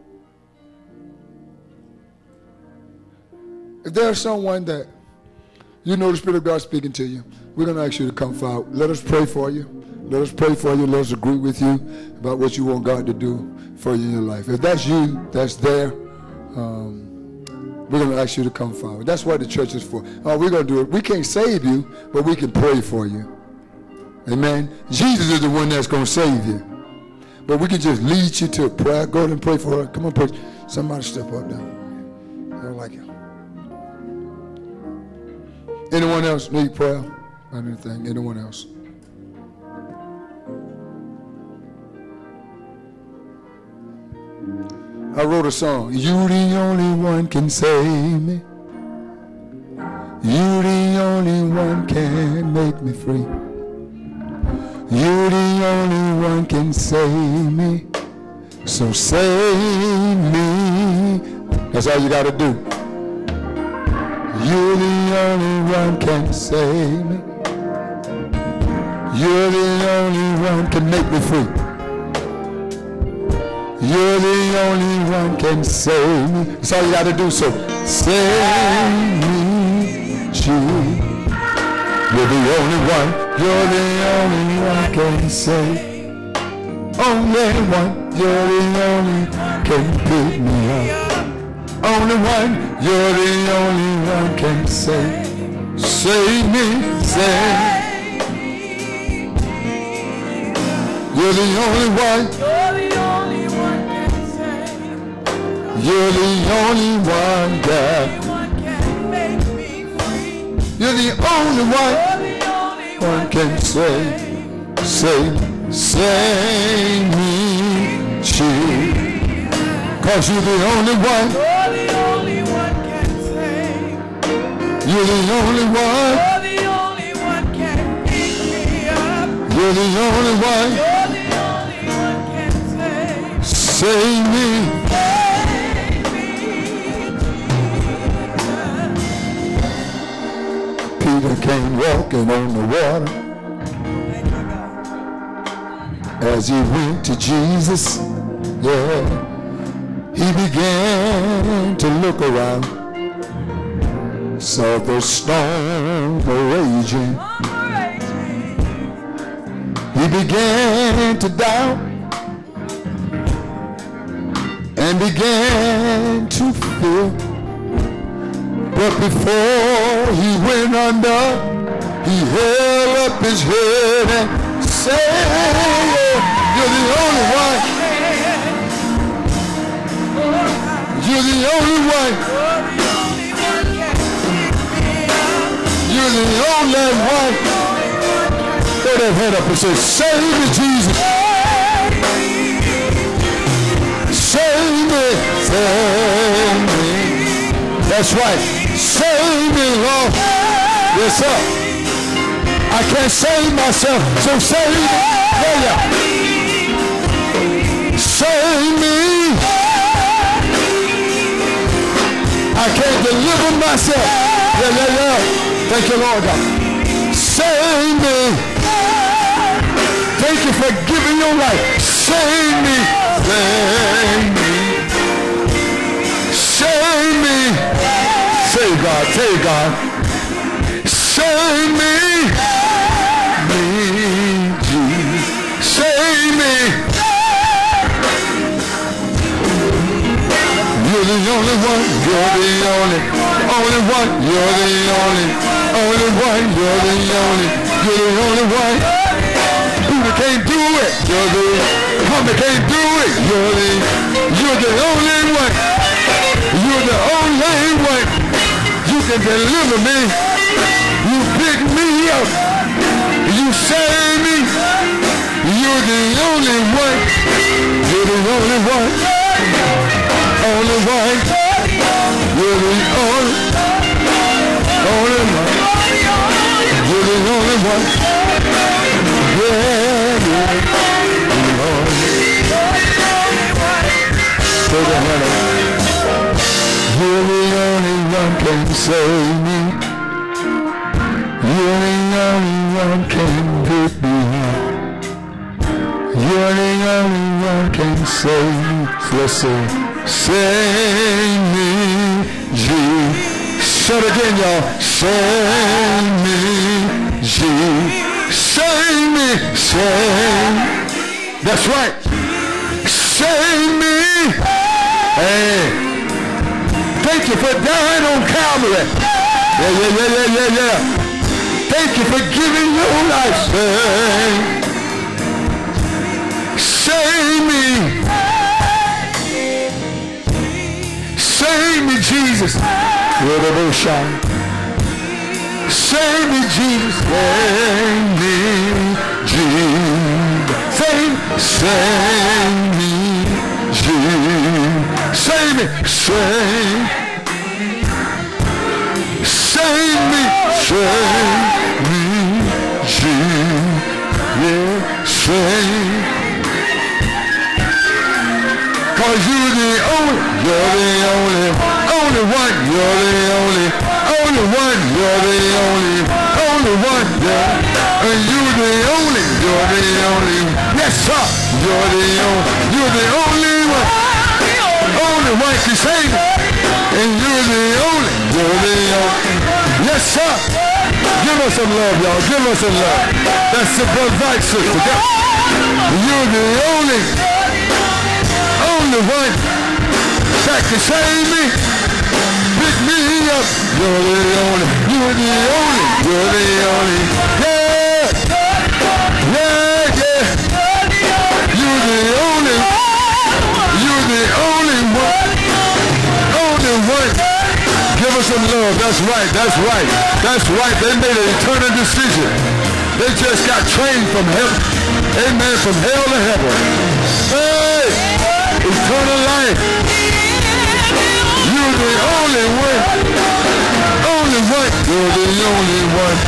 If there's someone that you know the Spirit of God speaking to you, we're going to ask you to come forward. Let us pray for you. Let us pray for you. Let us agree with you about what you want God to do for you in your life. If that's you, that's there, we're going to ask you to come forward. That's what the church is for. We're going to do it. We can't save you, but we can pray for you. Amen. Jesus is the one that's going to save you. But we can just lead you to prayer. Go ahead and pray for her. Come on, pray. Somebody step up now. I don't like it. Anyone else need prayer? Or anything? Anyone else? I wrote a song. You the only one can save me. You the only one can make me free. You the only one can save me. So save me. That's all you got to do. You're the only one can save me. You're the only one can make me free. You're the only one can save me. That's all you got to do. So save me, Jesus. You're the only one. You're the only one can save. Only one. You're the only can pick me up. Only one. You're the only one can save. Save me, save. You're the only one. You're the only one that make me free. You're the only one can save me, Jesus. 'Cause you're the only one. You're the only one. Can pick me up. You're the only one. Can save me. Peter came walking on the water as he went to Jesus. Yeah, he began to look around, saw the storm raging. He began to doubt and began to fear. But before he went under, he held up his head and said, you're the only one. You're the only one. You're the only one. Throw that head up and say, save me, Jesus. Save me, save me. That's right. Save me, Lord. Yes, sir. I can't save myself, so save me. Yeah. Save me. I can't deliver myself. Yeah. Thank you, Lord God. Save me. Thank you for giving your life. Save me. Save me. Save me. Save God. God. Say it, God. Save me. Jesus. Save me. You're the only one. You're the only one. You're the only one. You're the only one. Who can't do it? You're the Hummer can't do it. You're the only one. You're the only one. You can deliver me. You pick me up. You save me. You're the only one. You're the only one. Only one. You're the only one. You're the only one. Yeah, yeah. To the heaven. You're the only one can save me. You're the only one can pick me up. You're the only one can save me. Let's sing. Save me, Jesus. Say it again, y'all. Save me, Jesus. Save me, save. That's right. Save me. Hey. Thank you for dying on Calvary. Yeah. Thank you for giving your life. Save me. Save me, Jesus. You're the most shine. Save me, Jesus. Save me, Jesus. Save me, Jesus. Save me, save me, Jesus. Yeah, save. Cause you're the only one. You're the only one. You're the only one. Yeah. And you're the only. Yes, sir. You're the only one. Only one can save me. And you're the only. Yes, sir. Give us some love, y'all. Give us some love. That's the right, sister. You're the only one that can save me. Pick me up. You're the only. Yeah. You're the only one. Give us some love. That's right. They made an eternal decision. They just got trained from heaven. Amen. From hell to heaven. Hey! Eternal life. You're the only one. You're the only one.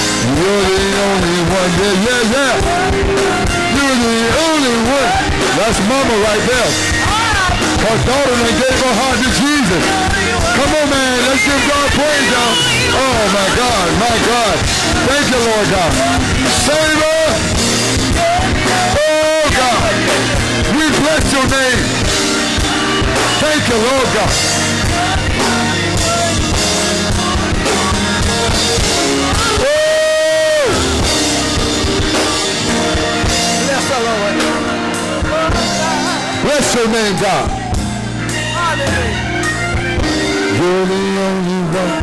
Yeah. You're the only one. That's mama right there. Her daughter that gave her heart to Jesus. Come on, man. Let's give God praise, y'all. Oh, my God. Thank you, Lord God. Save her. Oh, God. We bless your name. Thank you, Lord God. Bless your name, God. You're the only one.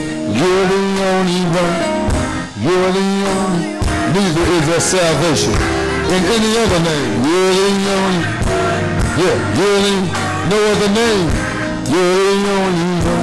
Neither is there salvation in any other name. You're the only. Yeah, no other name. You're the only one.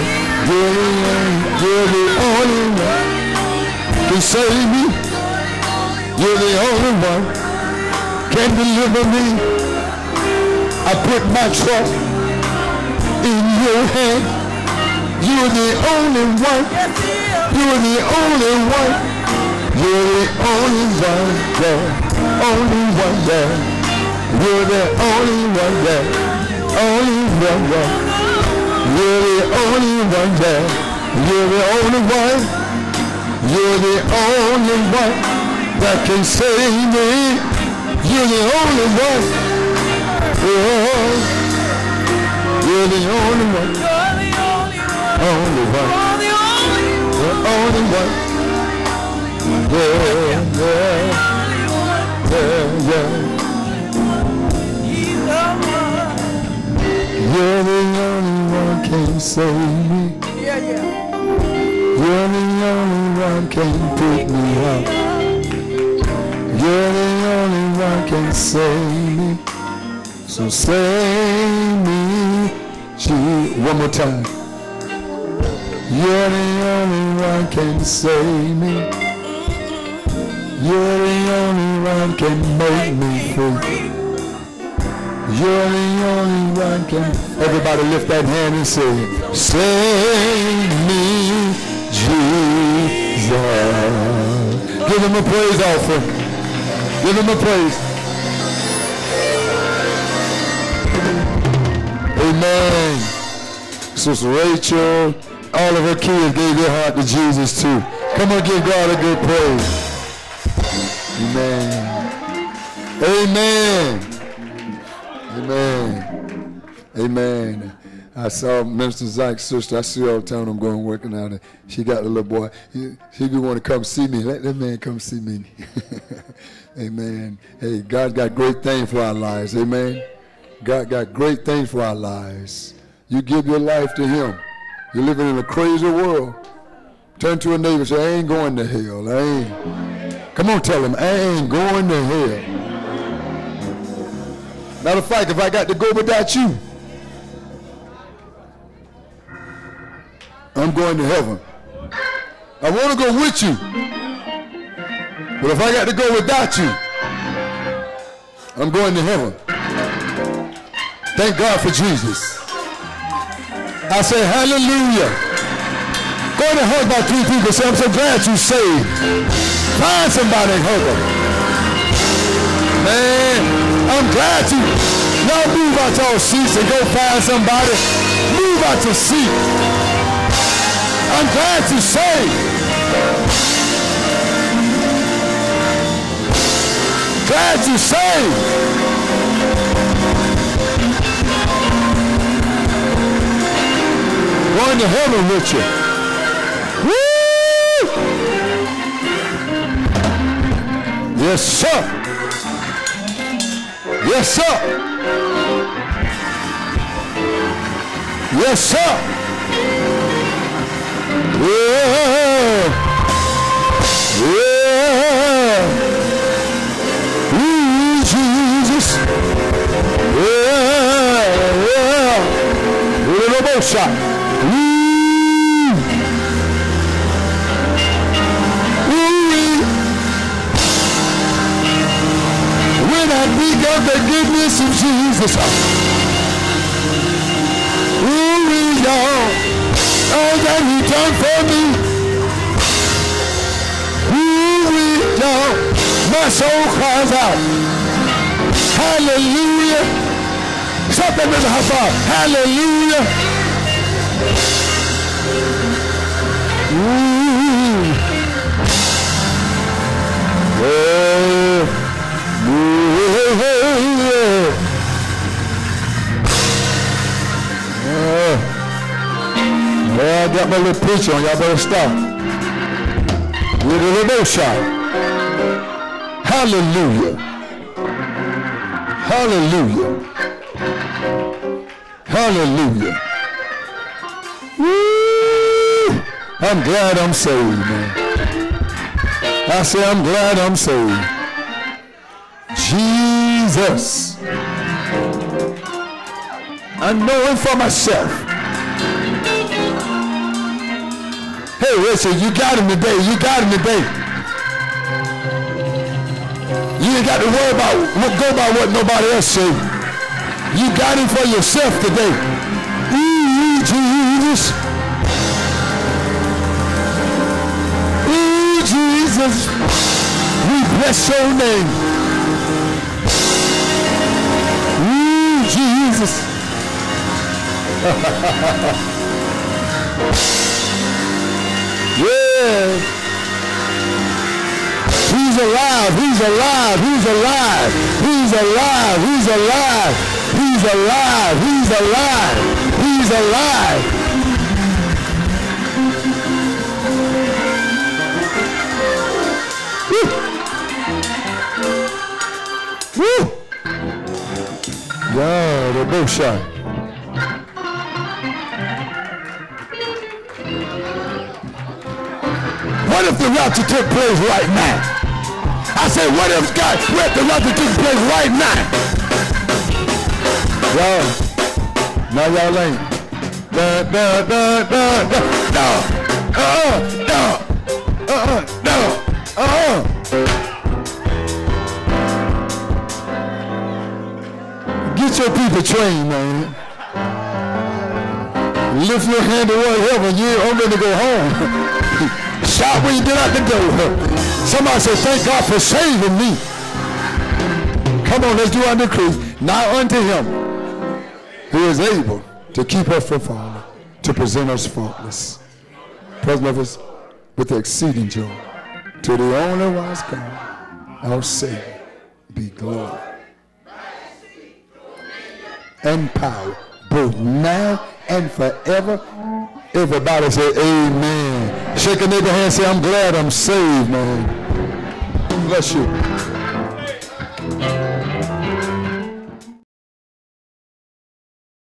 You're the only one. Can save me. You're the only one. Can deliver me. I put my trust in your hand. You're the only one. You're the only one. You're the only one there. Only one there. You're the only one there. Only one there. You're the only one there. You're the only one. You're the only one that can save me. You're the only one. Oh, you're the only one. only one. The only one. Yeah, yeah, yeah. You're the only one can save me. Yeah, yeah. You're the only one can pick me up. You're the only one can save me. So save me, Jesus. One more time. You're the only one can save me. You're the only one can make me free. You're the only one can. Everybody lift that hand and say, save me, Jesus. Give him a praise offering. Give him a praise. Amen. Sister Rachel, all of her kids gave their heart to Jesus too. Come on, give God a good praise. Amen. Amen. Amen. Amen. I saw Minister Zach's sister. I see her all the time. I'm going working out. And she got a little boy. She be want to come see me. Let that man come see me. Amen. Hey, God got great things for our lives. Amen. God got great things for our lives. You give your life to him. You're living in a crazy world. Turn to a neighbor and say, I ain't going to hell. I ain't. Come on, tell him, I ain't going to hell. Matter of fact, if I got to go without you, I'm going to heaven. I want to go with you. But if I got to go without you, I'm going to heaven. Thank God for Jesus. I say hallelujah. Go and hug about 3 people. Say, I'm so glad you saved. Find somebody and hug them. Man, I'm glad you. Y'all move out your seats and go find somebody. Move out your seat. I'm glad you saved. Glad you saved. Going to heaven with you. Woo! Yes, sir. Yes, sir. Yes, sir. Yeah. Yeah. Ooh, Jesus. Yeah. Yeah. Little boat shot. When I think of the goodness of Jesus, y'all, all that he done for me, y'all, my soul cries out, hallelujah. Something in the house, hallelujah. I got my little preacher on. Y'all better stop. With a little shot. Hallelujah. Hallelujah. Hallelujah. Woo! I'm glad I'm saved, man. I say I'm glad I'm saved. Jesus. I know him for myself. Hey, Rachel, you got him today. You got him today. You ain't got to worry about go by what nobody else says. You got him for yourself today. Ooh, Jesus. Ooh, Jesus. We bless your name. Ooh, Jesus. Yeah. He's alive. He's alive. He's alive. He's alive. He's alive. He's alive. He's alive. He's alive. What if the rapture took place right now? I said, what if the rapture took place right now? Y'all, now y'all ain't. Get your people trained, man. Lift your hand toward heaven. You ain't ready to go home. Shout when you get out the door. Somebody say, thank God for saving me. Come on, let's do our decree. Now unto him who is able to keep us from falling, to present us faultless. Present of us with exceeding joy. To the only wise God, our Savior, be glory and power, both now and forever. Everybody say amen. Shake a neighbor's hand and say, I'm glad I'm saved, man. Bless you.